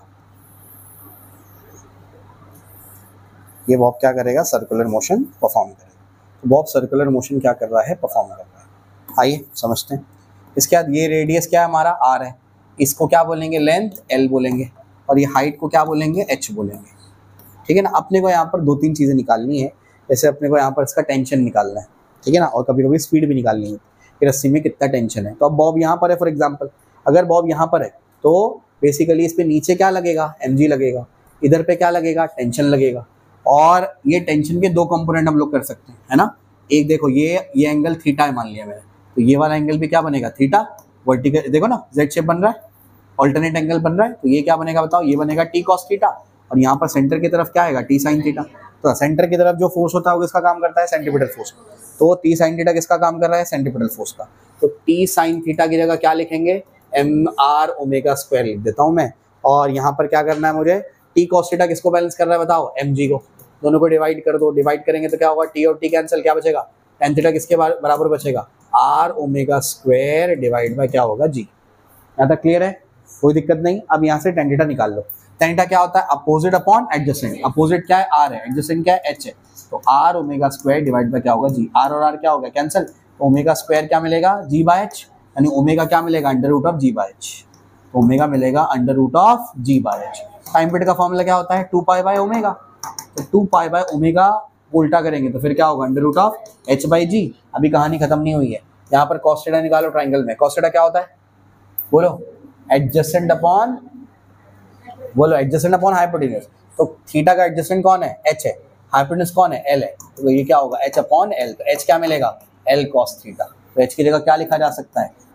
ये बॉब क्या करेगा, सर्कुलर मोशन परफॉर्म करेगा। तो बॉब सर्कुलर मोशन क्या कर रहा है, परफॉर्म कर रहा है। आइए समझते हैं। इसके बाद ये रेडियस क्या है हमारा, आर है, इसको क्या बोलेंगे, लेंथ एल बोलेंगे, और ये हाइट को क्या बोलेंगे, एच बोलेंगे, ठीक है ना। अपने को यहाँ पर दो तीन चीज़ें निकालनी है, जैसे अपने को यहाँ पर इसका टेंशन निकालना है, ठीक है ना, और कभी कभी स्पीड भी निकालनी है कि रस्सी में कितना टेंशन है। तो अब बॉब यहाँ पर है, फॉर एग्जांपल अगर बॉब यहाँ पर है तो बेसिकली इस पे नीचे क्या लगेगा, mg लगेगा, इधर पे क्या लगेगा, टेंशन लगेगा। और ये टेंशन के दो कंपोनेंट हम लोग कर सकते हैं, है ना। एक देखो ये ये एंगल थीटा है मान लिया मैंने, तो ये वाला एंगल भी क्या बनेगा, थीटा। वर्टिकल देखो ना, जेड शेप बन रहा है, ऑल्टरनेट एंगल बन रहा है, तो ये क्या बनेगा बताओ, ये बनेगा टी कॉस थीटा, और यहाँ पर सेंटर की तरफ क्या आएगा, टी साइन थीटा। तो सेंटर की तरफ जो फोर्स होता है वो किसका काम करता है, सेंट्रीपिटल फोर्स। तो टी साइन थीटा किसका काम कर रहा है, सेंट्रीपिटल फोर्स का। तो टी साइन थीटा की जगह क्या लिखेंगे, एम आर ओमेगा स्क्वायर लिख देता हूँ मैं। और यहाँ पर क्या करना है मुझे, टी कॉस थीटा किसको बैलेंस कर रहा है बताओ, एम जी को। दोनों को डिवाइड कर दो, डिवाइड करेंगे तो क्या होगा, टी और टी कैंसिल, क्या बचेगा, टेन थीटा किसके बराबर बचेगा, R omega square divide by क्या होगा, जी। यहाँ तक क्लियर है, कोई दिक्कत नहीं। अब यहाँ से टेन थीटा निकाल लो। टेन थीटा क्या होता है, अपोजिट अपॉन एडजेसेंट। अपोजिट क्या है, आर है, एडजेसेंट क्या है, एच है। तो are omega square divide by क्या होगा, जी। आर और आर क्या हो गया, कैंसिल, तो ओमेगा स्क्वायर क्या मिलेगा, जी बाय एच, यानी ओमेगा क्या मिलेगा, under root of g by h. तो ओमेगा मिलेगा under root of g by h. Time period का फॉर्मूला क्या होता है, टू पाई बाय ओमेगा। तो टू पाई बाय ओमेगा उल्टा करेंगे तो फिर क्या होगा, under root of h by g. अभी कहानी खत्म नहीं हुई है, यहाँ पर कॉस थीटा निकालो ट्राइंगल में। कॉस थीटा क्या होता है, बोलो, एडजेसेंट अपॉन, बोलो, एडजेसेंट अपॉन हाइपोटेन्यूज। तो थीटा का एडजेसेंट कौन है, एच है, हाइपोटेन्यूज कौन है, एल है। तो ये क्या होगा, एच अपॉन एल। तो एच क्या मिलेगा, एल कॉस थीटा। तो एच की जगह क्या लिखा जा सकता है,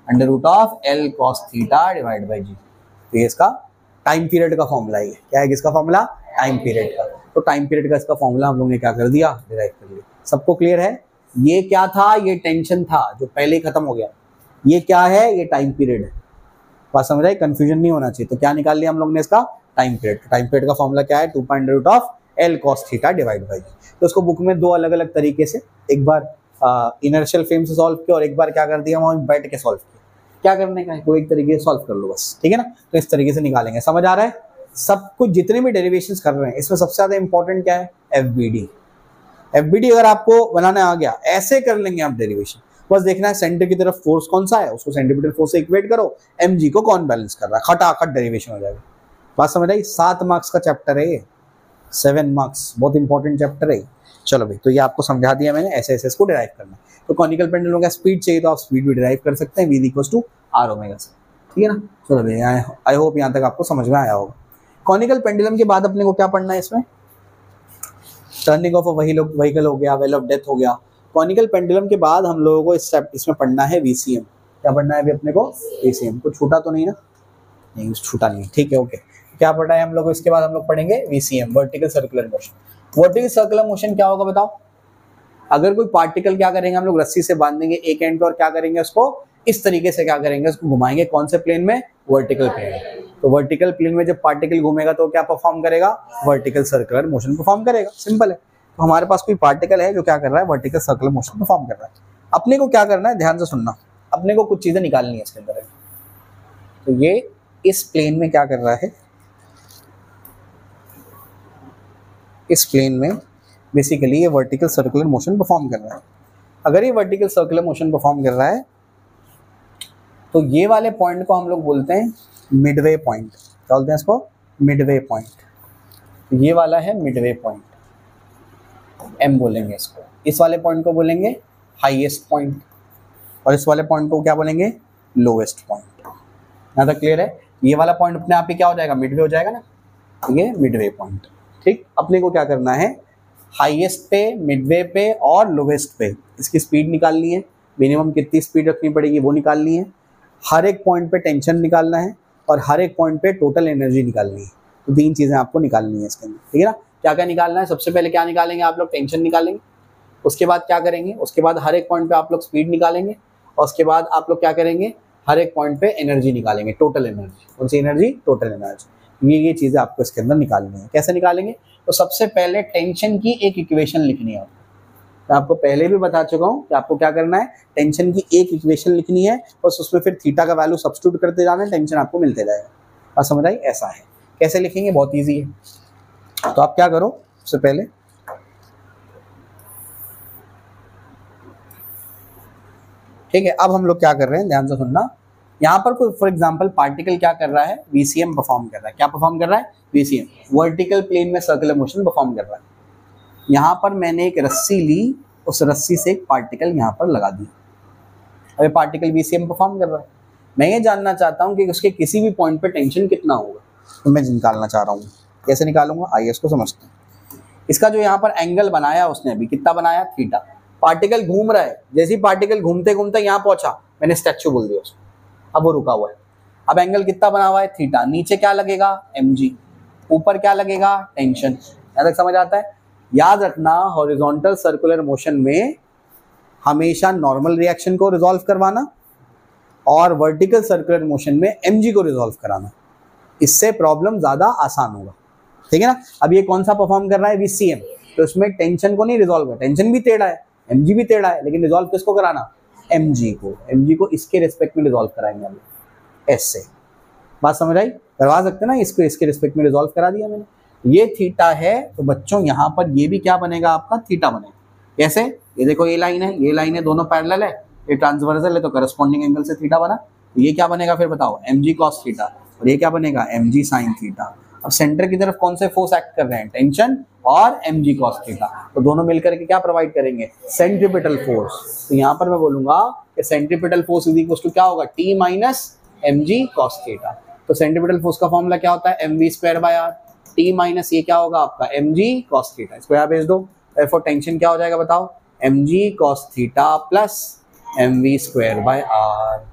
under root of l cos theta divide by g. तो ये इसका टाइम पीरियड का फॉर्मूला है। क्या है किसका फॉर्मूला? टाइम पीरियड का। तो टाइम पीरियड का इसका फॉर्मूला हम लोग ने क्या कर दिया? डिराइव कर लिया। सबको क्लियर है? ये क्या था? ये टेंशन था जो पहले ही खत्म हो गया। ये क्या है? ये टाइम पीरियड है। बात समझ रहे? कंफ्यूजन नहीं होना चाहिए। तो क्या निकाल लिया हम लोग ने इसका? Time period. टाइम पीरियड का फॉर्मूला क्या है? Two pi under root of l cos theta divide by g. तो उसको बुक में दो अलग अलग तरीके से, एक बार इनर्शियल फ्रेम से सॉल्व किया और एक बार क्या कर दिया वहां बैठ के सॉल्व किया। क्या करने का है? कोई एक तरीके से सॉल्व कर लो बस, ठीक है ना। तो इस तरीके से निकालेंगे। समझ आ रहा है? सब कुछ जितने भी डेरिवेशंस कर रहे हैं इसमें सबसे ज्यादा इंपॉर्टेंट क्या है? एफबीडी। एफबीडी अगर आपको बनाना आ गया, ऐसे कर लेंगे आप डेरिवेशन। बस देखना है सेंटर की तरफ फोर्स कौन सा है, उसको सेंट्रीपिटल फोर्स से इक्वेट करो, एमजी को कौन बैलेंस कर रहा है, खटाखट डेरिवेशन हो जाएगा। बात समझ आई? सात मार्क्स का चैप्टर है ये, सेवन मार्क्स, बहुत इंपॉर्टेंट चैप्टर है। चलो भाई, तो ये आपको समझा दिया मैंने, ऐसे ऐसे इसको डिराइव करना। तो कॉनिकल पेंडुलम का स्पीड चाहिए तो आप स्पीड भी डिराइव कर सकते हैं, v equals to r omega से, ठीक है ना। चलो भाई, आई होप यहाँ तक आपको समझ में आया होगा। कॉनिकल पेंडुलम के बाद अपने को क्या पढ़ना है इसमें? टर्निंग ऑफ अ व्हीकल हो गया, वेल ऑफ डेथ हो गया। कॉनिकल पेंडुलम के बाद हम लोगों को इस इसमें पढ़ना है वीसीएम। क्या पढ़ना है अभी अपने को? वीसीएम। कुछ छूटा तो नहीं ना? नहीं, छूटा नहीं, ठीक है, ओके। क्या पढ़ा है हम लोग को? इसके बाद हम लोग पढ़ेंगे VCM, vertical circular motion. Vertical circular motion क्या होगा बताओ? अगर कोई पार्टिकल क्या करेंगे हम लोग, रस्सी से बांधेंगे एक एंड पे और क्या करेंगे उसको इस तरीके से क्या करेंगे, उसको घुमाएंगे। कौन से प्लेन में? Vertical plane. तो वर्टिकल प्लेन में जब पार्टिकल घूमेगा तो क्या परफॉर्म करेगा? वर्टिकल सर्कुलर मोशन परफॉर्म करेगा। सिंपल है। तो हमारे पास कोई पार्टिकल है जो क्या कर रहा है? वर्टिकल सर्कुलर मोशन परफॉर्म कर रहा है। अपने को क्या करना है, ध्यान से सुनना, अपने को कुछ चीजें निकालनी है इसके अंदर। तो ये इस प्लेन में क्या कर रहा है, इस प्लेन में बेसिकली ये वर्टिकल सर्कुलर मोशन परफॉर्म कर रहा है। अगर ये वर्टिकल सर्कुलर मोशन परफॉर्म कर रहा है तो ये वाले पॉइंट को हम लोग बोलते हैं मिडवे पॉइंट। क्या बोलते हैं इसको? Midway point. ये वाला है मिडवे पॉइंट, एम बोलेंगे इसको। इस वाले पॉइंट को बोलेंगे हाईएस्ट पॉइंट और इस वाले पॉइंट को क्या बोलेंगे? Lowest point. यहाँ तक क्लियर है? ये वाला पॉइंट अपने आप ही क्या हो जाएगा? मिडवे हो जाएगा ना। ये मिडवे पॉइंट, ठीक। अपने को क्या करना है? हाईएस्ट पे, मिडवे पे और लोवेस्ट पे इसकी स्पीड निकालनी है। मिनिमम कितनी स्पीड रखनी पड़ेगी वो निकालनी है। हर एक पॉइंट पे टेंशन निकालना है और हर एक पॉइंट पे टोटल एनर्जी निकालनी है। तो तीन चीजें आपको निकालनी है इसके अंदर, ठीक है ना। क्या क्या निकालना है? सबसे पहले क्या निकालेंगे आप लोग? टेंशन निकालेंगे। उसके बाद क्या करेंगे? उसके बाद हर एक पॉइंट पे आप लोग स्पीड निकालेंगे और उसके बाद आप लोग क्या करेंगे? हर एक पॉइंट पे एनर्जी निकालेंगे, टोटल एनर्जी। कौन सी एनर्जी? Total energy. ये ये चीजें आपको इसके अंदर निकालनी है। कैसे निकालेंगे? तो सबसे पहले टेंशन की एक इक्वेशन लिखनी है। मैं आपको पहले भी बता चुका हूँ कि आपको क्या करना है, टेंशन की एक इक्वेशन लिखनी है, बस उसमें फिर थीटा का वैल्यू सब्स्टिट्यूट करते जाना है, टेंशन आपको मिलते जाएगा। आप समझ आई? ऐसा है। कैसे लिखेंगे? बहुत ईजी है। तो आप क्या करो, सबसे पहले ठीक है, अब हम लोग क्या कर रहे हैं, ध्यान से सुनना। यहाँ पर कोई फॉर एग्जांपल पार्टिकल क्या कर रहा है? वीसीएम परफॉर्म कर रहा है। क्या परफॉर्म कर रहा है? वीसीएम, वर्टिकल प्लेन में सर्कुलर मोशन परफॉर्म कर रहा है। यहाँ पर मैंने एक रस्सी ली, उस रस्सी से एक पार्टिकल यहाँ पर लगा दिया। अभी पार्टिकल वीसीएम परफॉर्म कर रहा है। मैं ये जानना चाहता हूँ कि उसके किसी भी पॉइंट पे टेंशन कितना होगा, तो मैं निकालना चाह रहा हूँ। कैसे निकालूंगा? आइए इसको समझते हैं। इसका जो यहाँ पर एंगल बनाया उसने, अभी कितना बनाया? थीटा। पार्टिकल घूम रहा है, जैसे ही पार्टिकल घूमते घूमते यहाँ पहुंचा, मैंने स्टैच्यू बोल दिया उसको, अब वो रुका हुआ है। अब एंगल कितना बना हुआ है? थीटा। नीचे क्या लगेगा? एमजी। ऊपर क्या लगेगा? टेंशन। यहाँ तक समझ आता है? याद रखना, हॉरिजॉन्टल सर्कुलर मोशन में हमेशा नॉर्मल रिएक्शन को रिजॉल्व करवाना और वर्टिकल सर्कुलर मोशन में एमजी को रिजॉल्व कराना, इससे प्रॉब्लम ज्यादा आसान होगा, ठीक है ना। अब ये कौन सा परफॉर्म कर रहा है? वीसीएम। तो इसमें टेंशन को नहीं रिजॉल्व कर, टेंशन भी टेढ़ा है, एमजी भी टेढ़ा है, लेकिन रिजॉल्व किसको कराना? एमजी को। एमजी को इसके रिस्पेक्ट में रिजॉल्व कराएंगे हम लोग, ऐसे। बात समझ आई? करवा सकते ना, इसको इसके रिस्पेक्ट में रिजॉल्व करा दिया मैंने। ये थीटा है, तो बच्चों यहाँ पर ये भी क्या बनेगा आपका? थीटा बनेगा। कैसे? ये देखो, ये लाइन है, ये लाइन है, दोनों पैरेलल है, ये ट्रांसवर्सल है, तो करस्पॉन्डिंग एंगल से थीटा बना। तो ये क्या बनेगा फिर बताओ? M g cos theta. और ये क्या बनेगा? M g sine theta. अब सेंटर की तरफ कौन से फोर्स एक्ट कर रहे हैं? टेंशन और एमजी कॉस थीटा। तो दोनों मिलकर के क्या प्रोवाइड करेंगे? Centripetal force. तो यहाँ पर मैं बोलूंगा कि centripetal force is equal to क्या होगा? T minus m g cos theta. तो सेंट्रीपिटल फोर्स का फॉर्मूला क्या होता है? M we square by r. T minus ये क्या होगा आपका? M g cos theta. इसको यहाँ भेज दो। therefore टेंशन क्या हो जाएगा बताओ? M g cos theta plus m we square by r.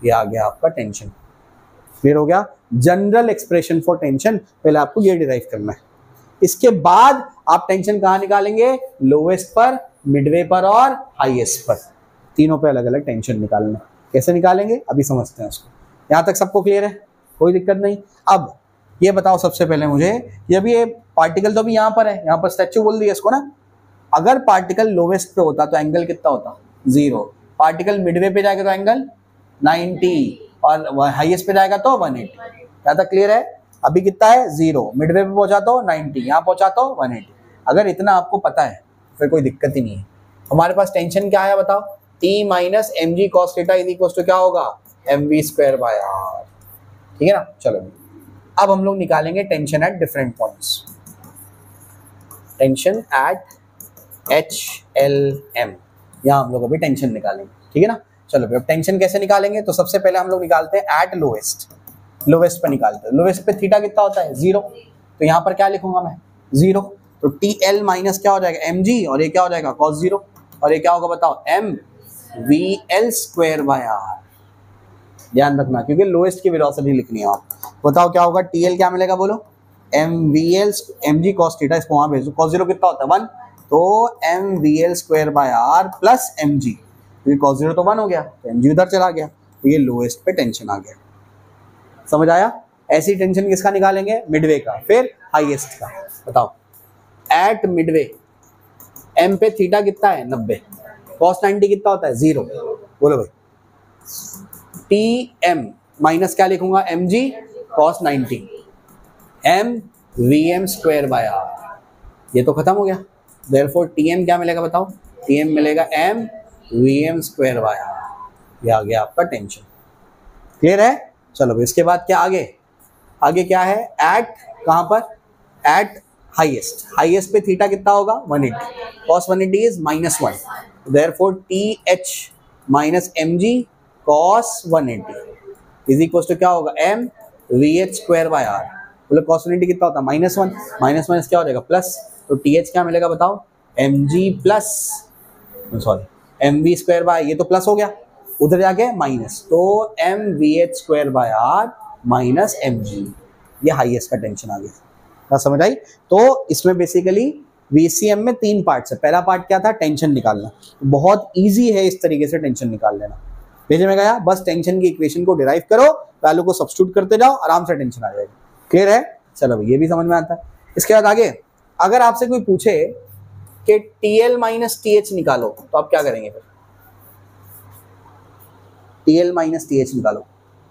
ये आ गया आपका टेंशन। क्लियर हो गया? जनरल एक्सप्रेशन फॉर टेंशन, पहले आपको ये डिराइव करना है। इसके बाद आप टेंशन कहाँ निकालेंगे? लोवेस्ट पर, मिडवे पर और हाईएस्ट पर, तीनों पे अलग अलग टेंशन निकालना। कैसे निकालेंगे अभी समझते हैं उसको। यहाँ तक सबको क्लियर है? कोई दिक्कत नहीं। अब ये बताओ सबसे पहले मुझे, ये भी ये पार्टिकल तो अभी यहाँ पर है, यहाँ पर स्टैच्यू बोल दिया इसको ना। अगर पार्टिकल लोवेस्ट पे होता तो एंगल कितना होता? जीरो। पार्टिकल मिडवे पे जाएगा तो एंगल नाइंटी और हाईएस्ट पे जाएगा तो वन एटी। यहाँ तक क्लियर है? अभी कितना है? जीरो। मिडवे पे पहुंचा तो नाइंटी, यहाँ पहुंचा तो वन एटी। अगर इतना आपको पता है फिर कोई दिक्कत ही नहीं है। हमारे पास टेंशन क्या है बताओ? T minus m g cos theta is equal to क्या होगा? M we square by r. ठीक है ना? चलो अब हम लोग निकालेंगे tension at different points. Tension at H L M, यहाँ हम लोग अभी टेंशन निकालेंगे। ठीक है ना? चलो अब टेंशन कैसे निकालेंगे? तो सबसे पहले हम लोग निकालते हैं एट लोवेस्ट। लोवेस्ट पे निकालते हैं। लोवेस्ट पे थीटा कितना होता है? जीरो। तो यहाँ पर क्या लिखूंगा मैं? जीरो। तो टी एल माइनस क्या हो जाएगा? एम जी, और ये क्या हो जाएगा? कॉस जीरो, और ये क्या होगा बताओ? M v l square by r. ध्यान रखना क्योंकि लोएस्ट की वेलोसिटी लिखनी है आप। बताओ क्या होगा? टी एल क्या मिलेगा बोलो? M v l m g cos theta, इसको वहां भेज दो। कॉस जीरो कितना होता है? वन। तो m v l square by r plus m g, क्योंकि कॉस जीरो तो वन हो गया तो एम जी उधर चला गया, तो ये लोएस्ट पे टेंशन आ गया। समझ आया? ऐसी टेंशन किसका निकालेंगे? मिडवे का। फिर हाईएस्ट का। बताओ एट मिडवे एम पे थीटा कितना है? नब्बे। कॉस नाइंटी कितना होता है? जीरो। बोलो भाई। टी एम माइनस क्या लिखूंगा? M g cos ninety, m v m square by r. ये तो खत्म हो गया। देयरफॉर टी एम क्या मिलेगा बताओ? टी एम मिलेगा m v m square by r. ये आ गया आपका टेंशन। क्लियर है? चलो इसके बाद क्या आगे? आगे क्या है? एट कहां पर? At highest. हाईएस्ट पे थीटा कितना होगा? One eighty. Cos one eighty is minus one. Therefore T h minus m g cos one eighty is equal to क्या होगा? M v h square by r. बोले cos one eighty कितना होता है? Minus one. Minus minus क्या हो जाएगा? Plus. तो टी एच क्या मिलेगा बताओ? M g plus sorry m we square by, ये तो प्लस हो गया, उधर जाके माइनस, तो m v h square by r minus m g. ये हाईएस्ट का टेंशन आ गया। क्या समझ आई? तो इसमें बेसिकली वीसीएम में तीन पार्ट्स है। पहला पार्ट क्या था? टेंशन निकालना। बहुत इजी है इस तरीके से टेंशन निकाल लेना। भेजे में गया, बस टेंशन की इक्वेशन को डिराइव करो, वैल्यू को सब्स्टिट्यूट करते जाओ, आराम से टेंशन आ जाएगी। क्लियर है? चलो भाई ये भी समझ में आता है। इसके बाद आगे अगर आपसे कोई पूछे कि T l minus T h निकालो तो आप क्या करेंगे? फिर T l minus T h निकालो,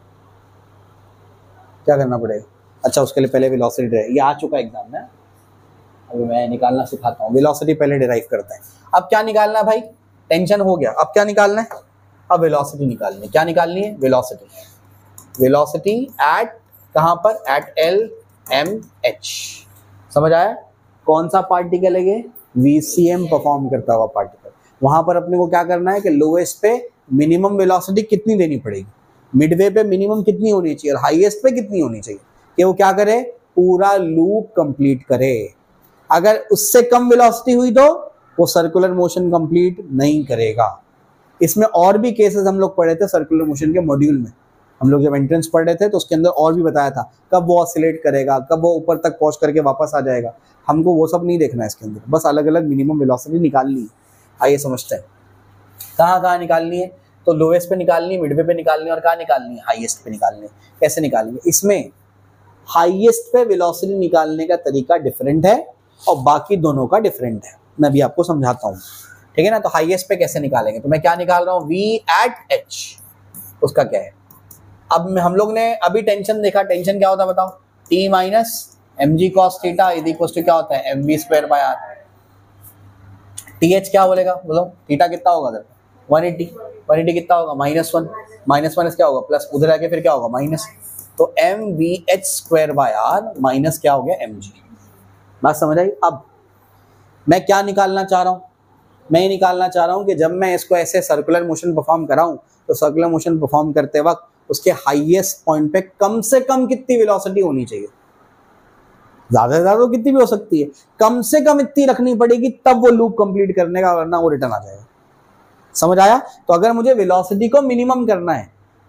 क्या करना पड़ेगा? अच्छा उसके लिए पहले वेलोसिटी, ये आ चुका एग्जाम में, अभी मैं निकालना सिखाता हूँ। वेलोसिटी पहले डिराइव करते हैं। अब क्या निकालना है भाई? टेंशन हो गया, अब क्या निकालना है? अब वेलोसिटी निकालनी है। क्या निकालनी है? वेलोसिटी। वेलोसिटी एट कहां पर? At L M H. समझ आया? कौन सा पार्टिकल है ये? वीसीएम परफॉर्म करता हुआ पार्टिकल। वहां पर अपने को क्या करना है कि लोएस्ट पे मिनिमम वेलोसिटी कितनी देनी पड़ेगी, मिडवे पे मिनिमम कितनी होनी चाहिए और हाईएस्ट पे कितनी होनी चाहिए, कि वो क्या करे? पूरा लूप कंप्लीट करे। अगर उससे कम वेलोसिटी हुई तो वो सर्कुलर मोशन कंप्लीट नहीं करेगा। इसमें और भी केसेस हम लोग पढ़े थे सर्कुलर मोशन के मॉड्यूल में। हम लोग जब एंट्रेंस पढ़ रहे थे तो उसके अंदर और भी बताया था कब वो ऑसिलेट करेगा, कब वो ऊपर तक पहुंच करके वापस आ जाएगा। हमको वो सब नहीं देखना है इसके अंदर, बस अलग अलग मिनिमम वेलोसिटी निकालनी है। आइए समझते हैं कहाँ कहाँ निकालनी है। तो लोएस्ट पे निकालनी है, मिडवे पे निकालनी है, और कहाँ निकालनी है? हाईएस्ट पे निकालनी है। कैसे निकालेंगे? इसमें हाईएस्ट पे वेलोसिटी निकालने का तरीका डिफरेंट है और बाकी दोनों का डिफरेंट है। मैं भी आपको समझाता हूँ, ठीक है ना? तो हाईएस्ट पे कैसे निकालेंगे? तो मैं क्या निकाल रहा हूँ? वी एट एच, उसका क्या है? अब हम लोग ने अभी टेंशन देखा। टेंशन क्या होता है बताओ? T minus m g cos theta is equal to क्या होता है? M we square by r. T h क्या बोलेगा? बोलो थीटा कितना होगा? इधर वन एटी। वन एटी कितना होगा? Minus one. माइनस वन क्या होगा? प्लस। उधर आके फिर क्या होगा? माइनस। तो m v h square by r minus क्या हो गया? M g. बात समझ आई? अब मैं क्या निकालना चाह रहा हूँ? मैं ये निकालना चाह रहा हूँ कि जब मैं इसको ऐसे सर्कुलर मोशन परफॉर्म कराऊं तो सर्कुलर मोशन परफॉर्म करते वक्त उसके हाईएस्ट पॉइंट पे कम से कम कितनी वेलोसिटी होनी चाहिए? ज्यादा से ज्यादा कितनी भी हो सकती है, कम से कम इतनी रखनी पड़ेगी, तब वो लूप कंप्लीट करने का, वरना वो रिटर्न आ जाएगा। समझ आया? तो अगर मुझे वेलोसिटी को मिनिमम करना है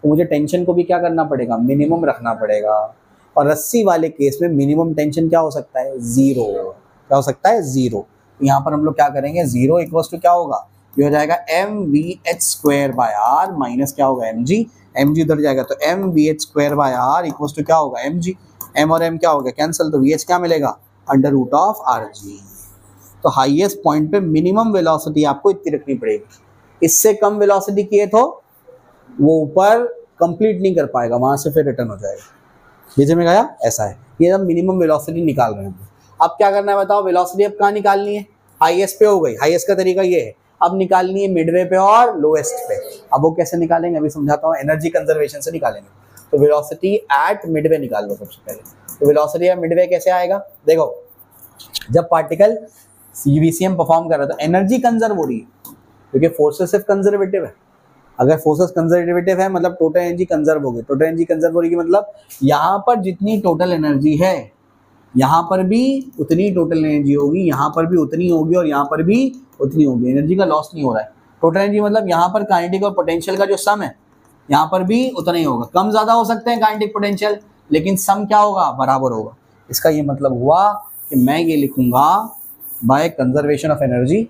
तो मुझे टेंशन को भी क्या करना पड़ेगा, मिनिमम रखना पड़ेगा। और रस्सी वाले केस में मिनिमम टेंशन क्या हो सकता है, जीरो। क्या हो सकता है, जीरो। यहाँ पर हम लोग क्या करेंगे, जीरो इक्वल्स टू क्या होगा, ये हो जाएगा m v h square by r minus क्या होगा, एम जी। एम जी उधर जाएगा तो m v h square by r equals to क्या होगा, एम जी। एम और एम क्या होगा, कैंसिल, तो वी एच क्या मिलेगा, under root of R G. तो हाईएस्ट पॉइंट पे मिनिमम वेलोसिटी आपको इतनी रखनी पड़ेगी। इससे कम वेलोसिटी किए तो वो ऊपर कंप्लीट नहीं कर पाएगा, वहां से फिर रिटर्न हो जाएगा। ये समझ में आया, ऐसा है। ये हम मिनिमम वेलोसिटी निकाल रहे हैं। अब क्या करना है बताओ, वेलोसिटी अब कहाँ निकालनी है, हाईएस्ट पे हो गई। हाईएस्ट का तरीका ये है, अब निकालनी है मिडवे पे और लोएस्ट पे। अब वो कैसे निकालेंगे, अभी समझाता हूँ। एनर्जी कंजर्वेशन से निकालेंगे। तो वेलोसिटी एट मिडवे निकाल लो सबसे पहले। तो वेलोसिटी एट मिडवे कैसे आएगा, देखो जब पार्टिकल वीसीएम परफॉर्म कर रहा है तो एनर्जी कंजर्व हो रही है, क्योंकि फोर्सेस सिर्फ कंजर्वेटिव है। अगर फोर्सेस कंजर्वेटिव है मतलब टोटल एनर्जी कंजर्व होगी। टोटल एनर्जी कंजर्व हो रही है मतलब यहाँ पर जितनी टोटल एनर्जी है यहाँ पर भी उतनी टोटल एनर्जी होगी, यहाँ पर भी उतनी होगी और यहाँ पर भी उतनी होगी। एनर्जी का लॉस नहीं हो रहा है। टोटल एनर्जी मतलब यहाँ पर काइनेटिक और पोटेंशियल का जो सम है यहाँ पर भी उतना ही होगा। कम ज्यादा हो सकते हैं काइनेटिक पोटेंशियल, लेकिन सम क्या होगा, बराबर होगा। इसका ये मतलब हुआ कि मैं ये लिखूंगा by conservation of energy,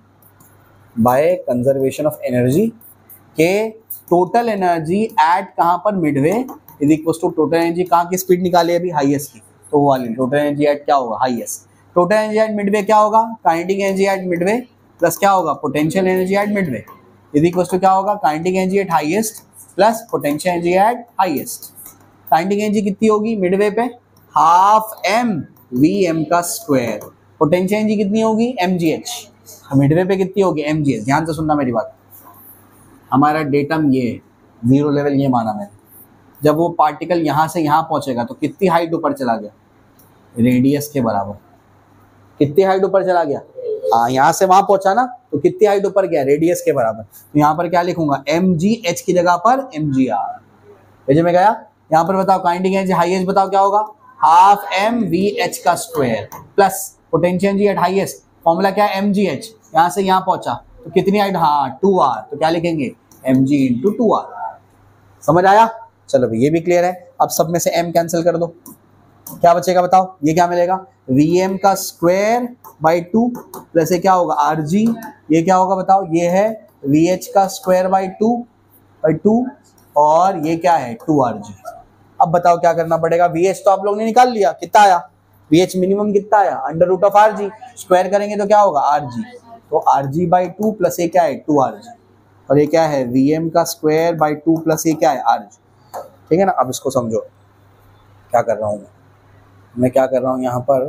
by conservation of energy के टोटल एनर्जी एट कहाँ पर, midway is equal to total energy कहाँ की स्पीड निकाली अभी, हाईएस्ट की, तो वो वाली टोटल एनर्जी एट क्या होगा, highest. Total energy at midway क्या होगा, kinetic energy at midway plus क्या होगा, potential energy at midway is equal to क्या होगा, kinetic energy at highest plus potential energy at highest. Kinetic energy कितनी होगी मिडवे पे, हाफ एम वी एम का स्क्वायर। पोटेंशियल एनर्जी कितनी होगी, एम जी एच। मिडवे पे कितनी होगी, एम जी एच। ध्यान से सुनना मेरी बात। हमारा डेटम ये जीरो लेवल ये माना मैंने। जब वो पार्टिकल यहाँ से यहाँ पहुंचेगा तो कितनी हाइट ऊपर चला गया, रेडियस के बराबर। कितनी हाइट ऊपर चला गया, हाँ यहाँ से वहां पहुंचा ना, तो कितनी हाइट ऊपर गया, रेडियस के बराबर। तो यहाँ पर क्या लिखूंगा, एम जी एच की जगह पर एम जी आर। भेजे में गया। यहाँ पर बताओ काइनेटिक एनर्जी हाईएस्ट बताओ क्या होगा, हाफ एम वी एच का square plus potential energy at highest, formula क्या है, एम जी एच। यहाँ से यहाँ पहुंचा तो कितनी हाइट, हाँ टू आर। तो क्या लिखेंगे, m g into two r. समझ आया, चलो भाई ये भी क्लियर है। अब सब में से m कैंसिल कर दो, क्या बचेगा बताओ, ये क्या मिलेगा, vm का स्क्वायर बाई टू प्लस ये क्या होगा rg, ये क्या होगा बताओ, ये है vh का square by two by two और ये क्या है टू आर जी। अब बताओ क्या करना पड़ेगा, vh तो आप लोगों ने निकाल लिया, कितना आया, vh मिनिमम कितना आया, under root of are g. Square करेंगे तो क्या होगा, rg, तो rg बाई टू प्लस ये क्या है टू आर जी, और ये क्या है vm का स्क्वायर बाई टू प्लस ये क्या है rg। ठीक है ना। अब इसको समझो क्या कर रहा हूं मैं मैं क्या कर रहा हूं यहाँ पर,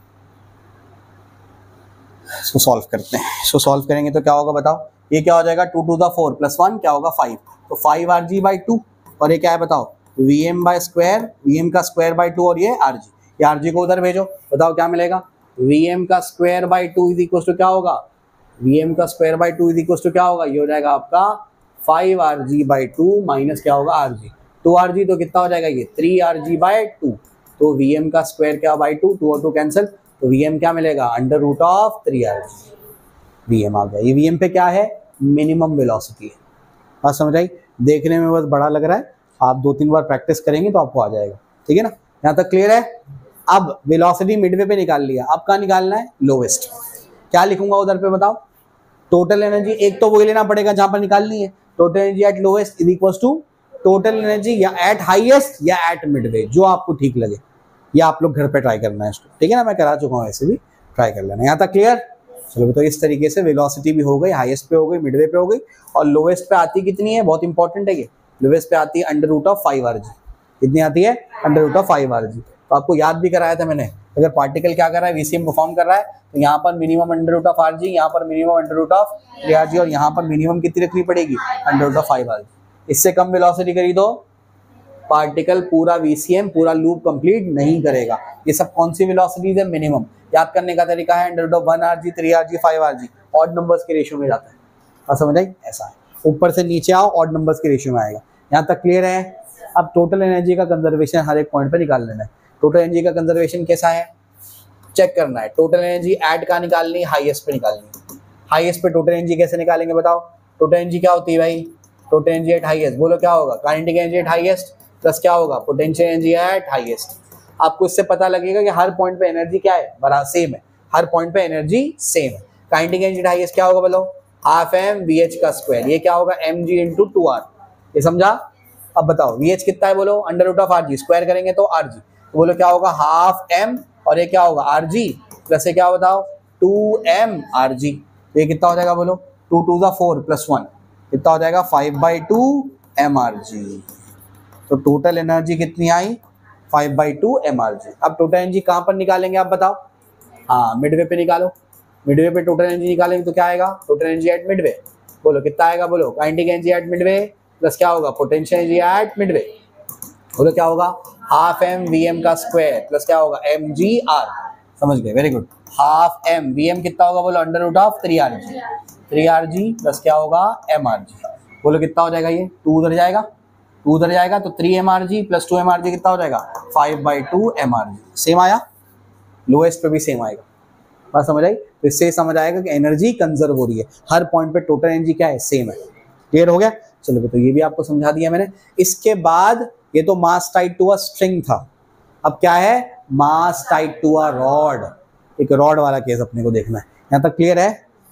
इसको सॉल्व करते हैं। इसको सॉल्व करेंगे तो क्या होगा बताओ, ये क्या हो जाएगा, टू टू द फोर प्लस वन क्या होगा फाइव, तो five r g by two और ये क्या है बताओ, v m by square, v m का स्क्वायर बाई टू और ये आर जी। ये आर जी को उधर भेजो, बताओ क्या मिलेगा, वी एम का square by two is equal to क्या होगा, वी एम का square by two is equal to क्या होगा, ये हो जाएगा आपका five r g by two minus क्या होगा आर जी। टू आर जी तो कितना हो जाएगा, ये three r g by two, तो वी एम का स्क्वायर क्या बाई टू, टू और टू कैंसिल, तो वी एम क्या मिलेगा, under root of three r g. V m आ गया। ये वी एम पे क्या है, मिनिमम वेलोसिटी है। बात समझ आई, देखने में बस बड़ा लग रहा है, आप दो तीन बार प्रैक्टिस करेंगे तो आपको आ जाएगा। ठीक है ना, यहाँ तक क्लियर है। अब वेलोसिटी मिडवे पे निकाल लिया, अब कहाँ निकालना है, लोवेस्ट। क्या लिखूंगा उधर पे बताओ, टोटल एनर्जी एक तो वही लेना पड़ेगा जहां पर निकालनी है, total energy at lowest is equal to total energy या एट हाईएस्ट या एट मिडवे, जो आपको ठीक लगे। या आप लोग घर पे ट्राई करना है इसको, ठीक है ना, मैं करा चुका हूँ, ऐसे भी ट्राई कर लेना। यहाँ तक क्लियर। चलो तो इस तरीके से वेलोसिटी भी हो गई, हाईएस्ट पे हो गई, मिडवे पे हो गई, और लोवेस्ट पे आती कितनी है, बहुत इंपॉर्टेंट है ये, लोवेस्ट पे आती है under root of five r g. कितनी आती है, under root of five r जी। तो आपको याद भी कराया था मैंने, अगर पार्टिकल क्या कर रहा है, वीसीएम परफॉर्म कर रहा है, तो यहाँ पर minimum under root of are g, यहाँ पर minimum under root of three r g, और यहाँ पर मिनिमम कितनी रखनी पड़ेगी, under root of five r g. इससे कम वेलोसिटी करी तो पार्टिकल पूरा वीसीएम पूरा लूप कंप्लीट नहीं करेगा। ये सब कौन सी वेलोसिटीज है, मिनिमम। याद करने का तरीका है under root of one r g, three r g, five r g, odd numbers के रेशियो में जाता है। आप समझ आई, ऐसा है, ऊपर से नीचे आओ ऑड नंबर्स के रेशियो में आएगा। यहाँ तक क्लियर है। अब टोटल एनर्जी का कंजर्वेशन हर एक पॉइंट पे निकाल लेना है। टोटल एनर्जी का कंजर्वेशन कैसा है, चेक करना है। टोटल एनर्जी ऐड का निकालनी, हाईएस्ट पे निकालनी है। हाईएस्ट पे टोटल एनर्जी कैसे निकालेंगे बताओ, टोटल एनर्जी क्या होती है भाई, टोटल एनर्जी एट हाईएस्ट, बोलो क्या होगा, kinetic energy at highest plus क्या होगा, पोटेंशियल एनर्जी एट हाईएस्ट। आपको इससे पता लगेगा कि हर पॉइंट पे एनर्जी क्या है, बराबर सेम है, हर पॉइंट पे एनर्जी सेम है। काइनेटिक एनर्जी एट हाईएस्ट क्या होगा बोलो, हाफ एम वी एच का स्क्वायर, ये क्या होगा m g into two r, ये समझा। अब बताओ वी एच कितना है बोलो, under root of are g, square करेंगे तो आर जी, तो बोलो क्या होगा हाफ एम और ये क्या होगा आर जी प्लस ये क्या बताओ टू एम आर जी, ये कितना हो जाएगा बोलो, टू टू ज़ा फोर प्लस वन कितना हो जाएगा five by two m r जी। तो टोटल एनर्जी कितनी आई, five by two m r g. अब टोटल एनर्जी कहाँ पर निकालेंगे आप बताओ, हाँ मिडवे पे निकालो, मिडवे पे टोटल एनर्जी निकालेंगे तो क्या आएगा, टोटल एनर्जी एट मिडवे, बोलो कितना आएगा बोलो, kinetic energy at midway plus क्या होगा पोटेंशियल एनर्जी एट मिडवे, बोलो क्या होगा हाफ एम वी एम का स्क्वायर प्लस क्या होगा एम जी आर, समझ गए, very good. Half m v m कितना होगा बोलो under root of three r g, three r g plus क्या होगा एम आर जी, बोलो कितना हो जाएगा, ये टू उधर जाएगा, टू उधर जाएगा तो three m r g plus two m r g कितना हो जाएगा five by two m r g, same आया, लोएस्ट पे भी सेम आएगा, बात समझ आई। तो इससे समझ आएगा कि एनर्जी कंजर्व हो रही है, हर पॉइंट पे टोटल एनर्जी क्या है सेम है, क्लियर हो गया। चलो तो ये भी आपको समझा दिया मैंने। इसके बाद ये तो mass tied to a string था, अब क्या है mass tied to a rod, एक रॉड वाला केस अपने को देखना है, यहाँ तक क्लियर है,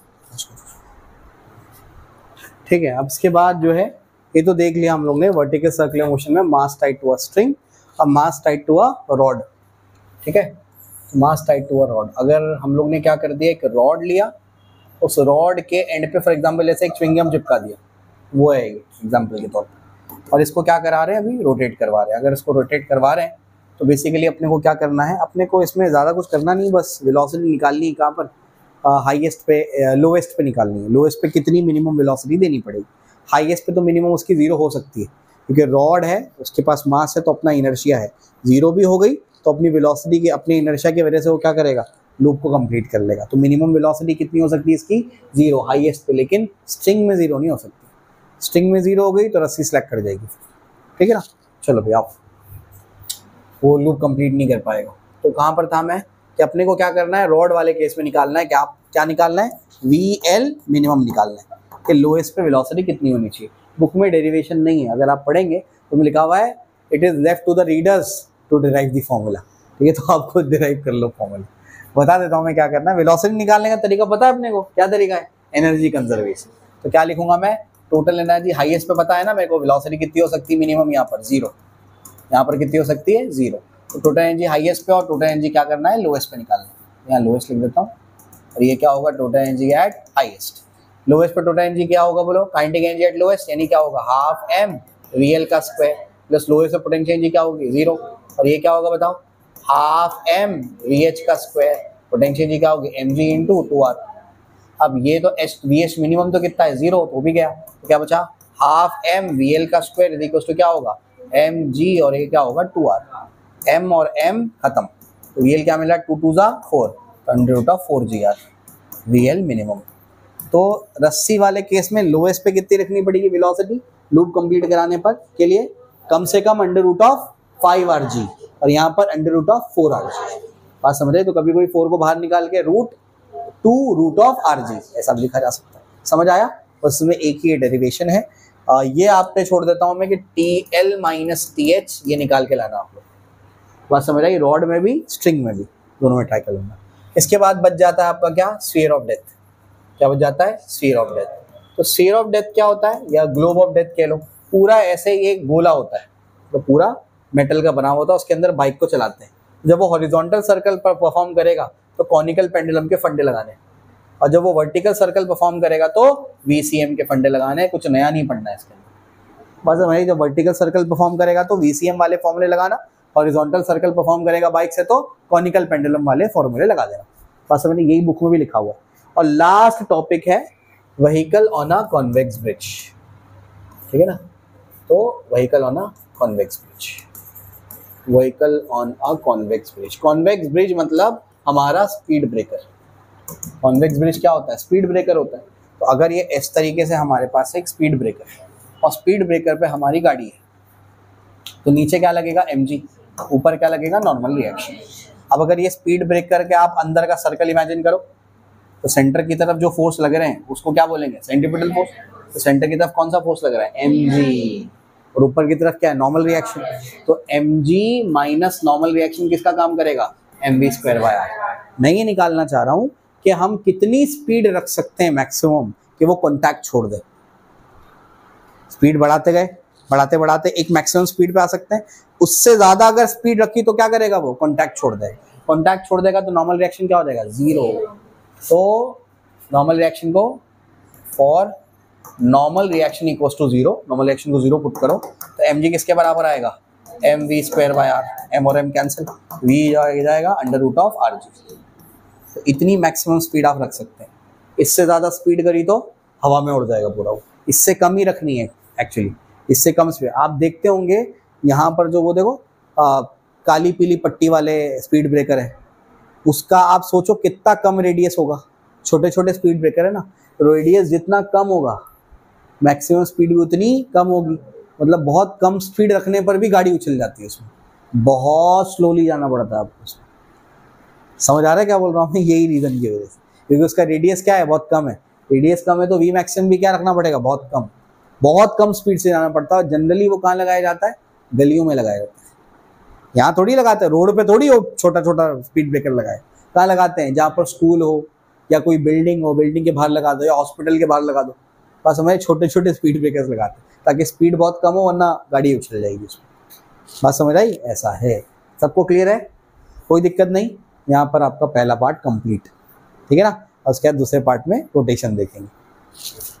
ठीक है। अब इसके बाद जो है ये तो देख लिया हम लोग ने वर्टिकल सर्कुलर मोशन में mass tied to a string, अब mass tied to a rod, ठीक है, mass tied to a rod. अगर हम लोग ने क्या कर दिया, एक रॉड लिया, उस रॉड के एंड पे फॉर एग्जांपल जैसे एक च्युइंगम चिपका दिया, वो है एग्जांपल के तौर पे, और इसको क्या करा रहे हैं अभी रोटेट करवा रहे हैं। अगर इसको रोटेट करवा रहे हैं तो बेसिकली अपने को क्या करना है, अपने को इसमें ज़्यादा कुछ करना नहीं, बस वेलोसिटी निकालनी है, कहाँ पर हाईएस्ट पे लोवेस्ट पे निकालनी है, लोवेस्ट पे कितनी मिनिमम वेलोसिटी देनी पड़ेगी, हाईएस्ट पे तो मिनिमम उसकी जीरो हो सकती है क्योंकि रॉड है उसके पास मास है तो अपना इनर्शिया है, जीरो भी हो गई तो अपनी वेलोसिटी की अपनी इनर्शिया की वजह से वो क्या करेगा लूप को कंप्लीट कर लेगा। तो मिनिमम वेलोसिटी कितनी हो सकती है इसकी जीरो हाईएस्ट पे, लेकिन स्ट्रिंग में जीरो नहीं हो सकती, स्ट्रिंग में जीरो हो गई तो रस्सी सिलेक्ट कर जाएगी, ठीक है ना। चलो भैया आप वो लूप कंप्लीट नहीं कर पाएगा। तो कहाँ पर था मैं कि अपने को क्या करना है, रॉड वाले केस में निकालना है, क्या क्या निकालना है वी एल मिनिमम निकालना है कि लोएस्ट पे वेलोसिटी कितनी होनी चाहिए। बुक में डेरिवेशन नहीं है, अगर आप पढ़ेंगे तो में लिखा हुआ है it is left to the readers to derive the formula, ठीक है, तो आप खुद डिराइव कर लो फॉर्मूला। बता देता हूँ मैं क्या करना है, वेलोसिटी निकालने का तरीका पता है अपने को, क्या तरीका है एनर्जी कंजर्वेशन। तो क्या लिखूंगा मैं, टोटल एनर्जी हाईएस्ट पे पता है ना मेरे को, वेलोसिटी कितनी हो सकती है मिनिमम, यहाँ पर जीरो, यहाँ पर कितनी हो सकती है जीरो, तो टोटल एनर्जी हाईएस्ट पे और टोटल एनर्जी क्या करना है लोएस्ट पे निकालना है, यहाँ लोएस्ट लिख देता हूँ, और ये क्या होगा total energy at highest. Lowest पे टोटल एनर्जी क्या होगा बोलो, काइनेटिक एनर्जी एट लोएस्ट, यानी क्या होगा हाफ एम वी एल का स्क्वायर प्लस लोएस्ट पे पोटेंशियल एनर्जी क्या होगी जीरो, और ये क्या होगा बताओ हाफ एम वी एच का स्क्वायर, पोटेंशियल एनर्जी क्या होगी m g into two r. अब ये तो एच वी एच मिनिमम तो कितना है जीरो, तो भी गया, तो क्या बचा हाफ एम वी एल का स्क्वायर इज इक्वल टू क्या होगा एम जी, और ये क्या होगा टू आर, एम और एम खत्म, तो वी एल क्या मिला टू टू ज़ा फोर, तो under root of four g r v l minimum. तो रस्सी वाले केस में लोएस्ट पे कितनी रखनी पड़ेगी वेलोसिटी लूप कंप्लीट कराने पर के लिए, कम से कम under root of five r g, और यहाँ पर under root of four r g, बात समझ रहे। तो कभी कोई फोर को बाहर निकाल के root two root of are g ऐसा भी लिखा जा सकता है, समझ आया। बस इसमें एक ही डेरिवेशन है, आ, ये आप पे छोड़ देता हूँ मैं कि T l minus T h ये निकाल के लाना आप लोग, बात समझ आई, रॉड में भी स्ट्रिंग में भी दोनों में ट्राई कर लूँगा। इसके बाद बच जाता है आपका क्या स्फीयर ऑफ डेथ, क्या बच जाता है स्फीयर ऑफ डेथ। तो स्फीयर ऑफ डेथ क्या होता है, या ग्लोब ऑफ डेथ कह लो, पूरा ऐसे ही एक गोला होता है, तो पूरा मेटल का बना होता है, उसके अंदर बाइक को चलाते हैं। जब वो हॉरिजॉन्टल सर्कल पर परफॉर्म करेगा तो कॉनिकल पेंडुलम के फंडे लगाने, और जब वो वर्टिकल सर्कल परफॉर्म करेगा तो वीसीएम के फंडे लगाने, कुछ नया नहीं पढ़ना है इसके अंदर। बस भाई जब वर्टिकल सर्कल परफॉर्म करेगा तो वीसीएम वाले फॉर्मूले लगाना, हॉरिजॉन्टल सर्कल परफॉर्म करेगा बाइक से तो कॉनिकल पेंडुलम वाले फॉर्मूले लगा देना, बस मैंने यही बुक में भी लिखा हुआ। और लास्ट टॉपिक है vehicle on a convex bridge, ठीक है ना। तो vehicle on a convex bridge, vehicle on a convex bridge, convex bridge मतलब हमारा स्पीड ब्रेकर। कॉन्वेक्स ब्रिज क्या होता है, स्पीड ब्रेकर होता है। तो अगर ये इस तरीके से हमारे पास एक स्पीड ब्रेकर है और स्पीड ब्रेकर पे हमारी गाड़ी है, तो नीचे क्या लगेगा एमजी, ऊपर क्या लगेगा नॉर्मल रिएक्शन। अब अगर ये स्पीड ब्रेकर के आप अंदर का सर्कल इमेजिन करो, तो सेंटर की तरफ जो फोर्स लग रहे हैं उसको क्या बोलेंगे सेंट्रीपिटल फोर्स, तो सेंटर की तरफ कौन सा फोर्स लग रहा है, एम जी, और ऊपर की तरफ क्या है, नॉर्मल रिएक्शन। तो M G minus normal reaction किसका काम करेगा, M we square by R. मैं ये निकालना चाह रहा हूं कि हम कितनी स्पीड रख सकते हैं मैक्सिमम कि वो कॉन्टैक्ट छोड़ दे। स्पीड बढ़ाते गए, बढ़ाते बढ़ाते एक मैक्सिमम स्पीड पे आ सकते हैं, उससे ज्यादा अगर स्पीड रखी तो क्या करेगा, वो कॉन्टैक्ट छोड़ देगा। कॉन्टैक्ट छोड़ देगा तो नॉर्मल रिएक्शन क्या हो जाएगा, जीरो। तो नॉर्मल रिएक्शन को, for normal reaction equals to zero, normal reaction को जीरो पुट करो तो एम जी किसके बराबर आएगा, M we square by R, M और एम कैंसिल, वी जाएगा under root of R G. तो इतनी मैक्सिमम स्पीड आप रख सकते हैं, इससे ज़्यादा स्पीड करी तो हवा में उड़ जाएगा पूरा वो, इससे कम ही रखनी है एक्चुअली, इससे कम स्पीड। आप देखते होंगे यहाँ पर जो वो देखो आ, काली पीली पट्टी वाले स्पीड ब्रेकर है, उसका आप सोचो कितना कम रेडियस होगा, छोटे छोटे स्पीड ब्रेकर है ना, रेडियस जितना कम होगा मैक्सिमम स्पीड भी उतनी कम होगी। मतलब बहुत कम स्पीड रखने पर भी गाड़ी उछल जाती है, उसमें बहुत स्लोली जाना पड़ता है आपको उसमें। समझ आ रहा है क्या बोल रहा हूँ मैं, यही रीजन की वजह से, क्योंकि उसका रेडियस क्या है, बहुत कम है। रेडियस कम है तो वी मैक्सिमम भी क्या रखना पड़ेगा, बहुत कम, बहुत कम स्पीड से जाना पड़ता है। जनरली वो कहाँ लगाया जाता है, गलियों में लगाया जाता है, यहाँ थोड़ी लगाते हैं, रोड पे थोड़ी हो छोटा छोटा स्पीड ब्रेकर लगाए, कहाँ लगाते हैं, जहाँ पर स्कूल हो या कोई बिल्डिंग हो, बिल्डिंग के बाहर लगा दो या हॉस्पिटल के बाहर लगा दो, बस हमारे छोटे छोटे स्पीड ब्रेकर्स लगाते हैं ताकि स्पीड बहुत कम हो, वरना गाड़ी उछल जाएगी उसमें। बात समझ आई, ऐसा है। सबको क्लियर है, कोई दिक्कत नहीं। यहाँ पर आपका पहला पार्ट कंप्लीट, ठीक है ना। और उसके बाद दूसरे पार्ट में रोटेशन देखेंगे।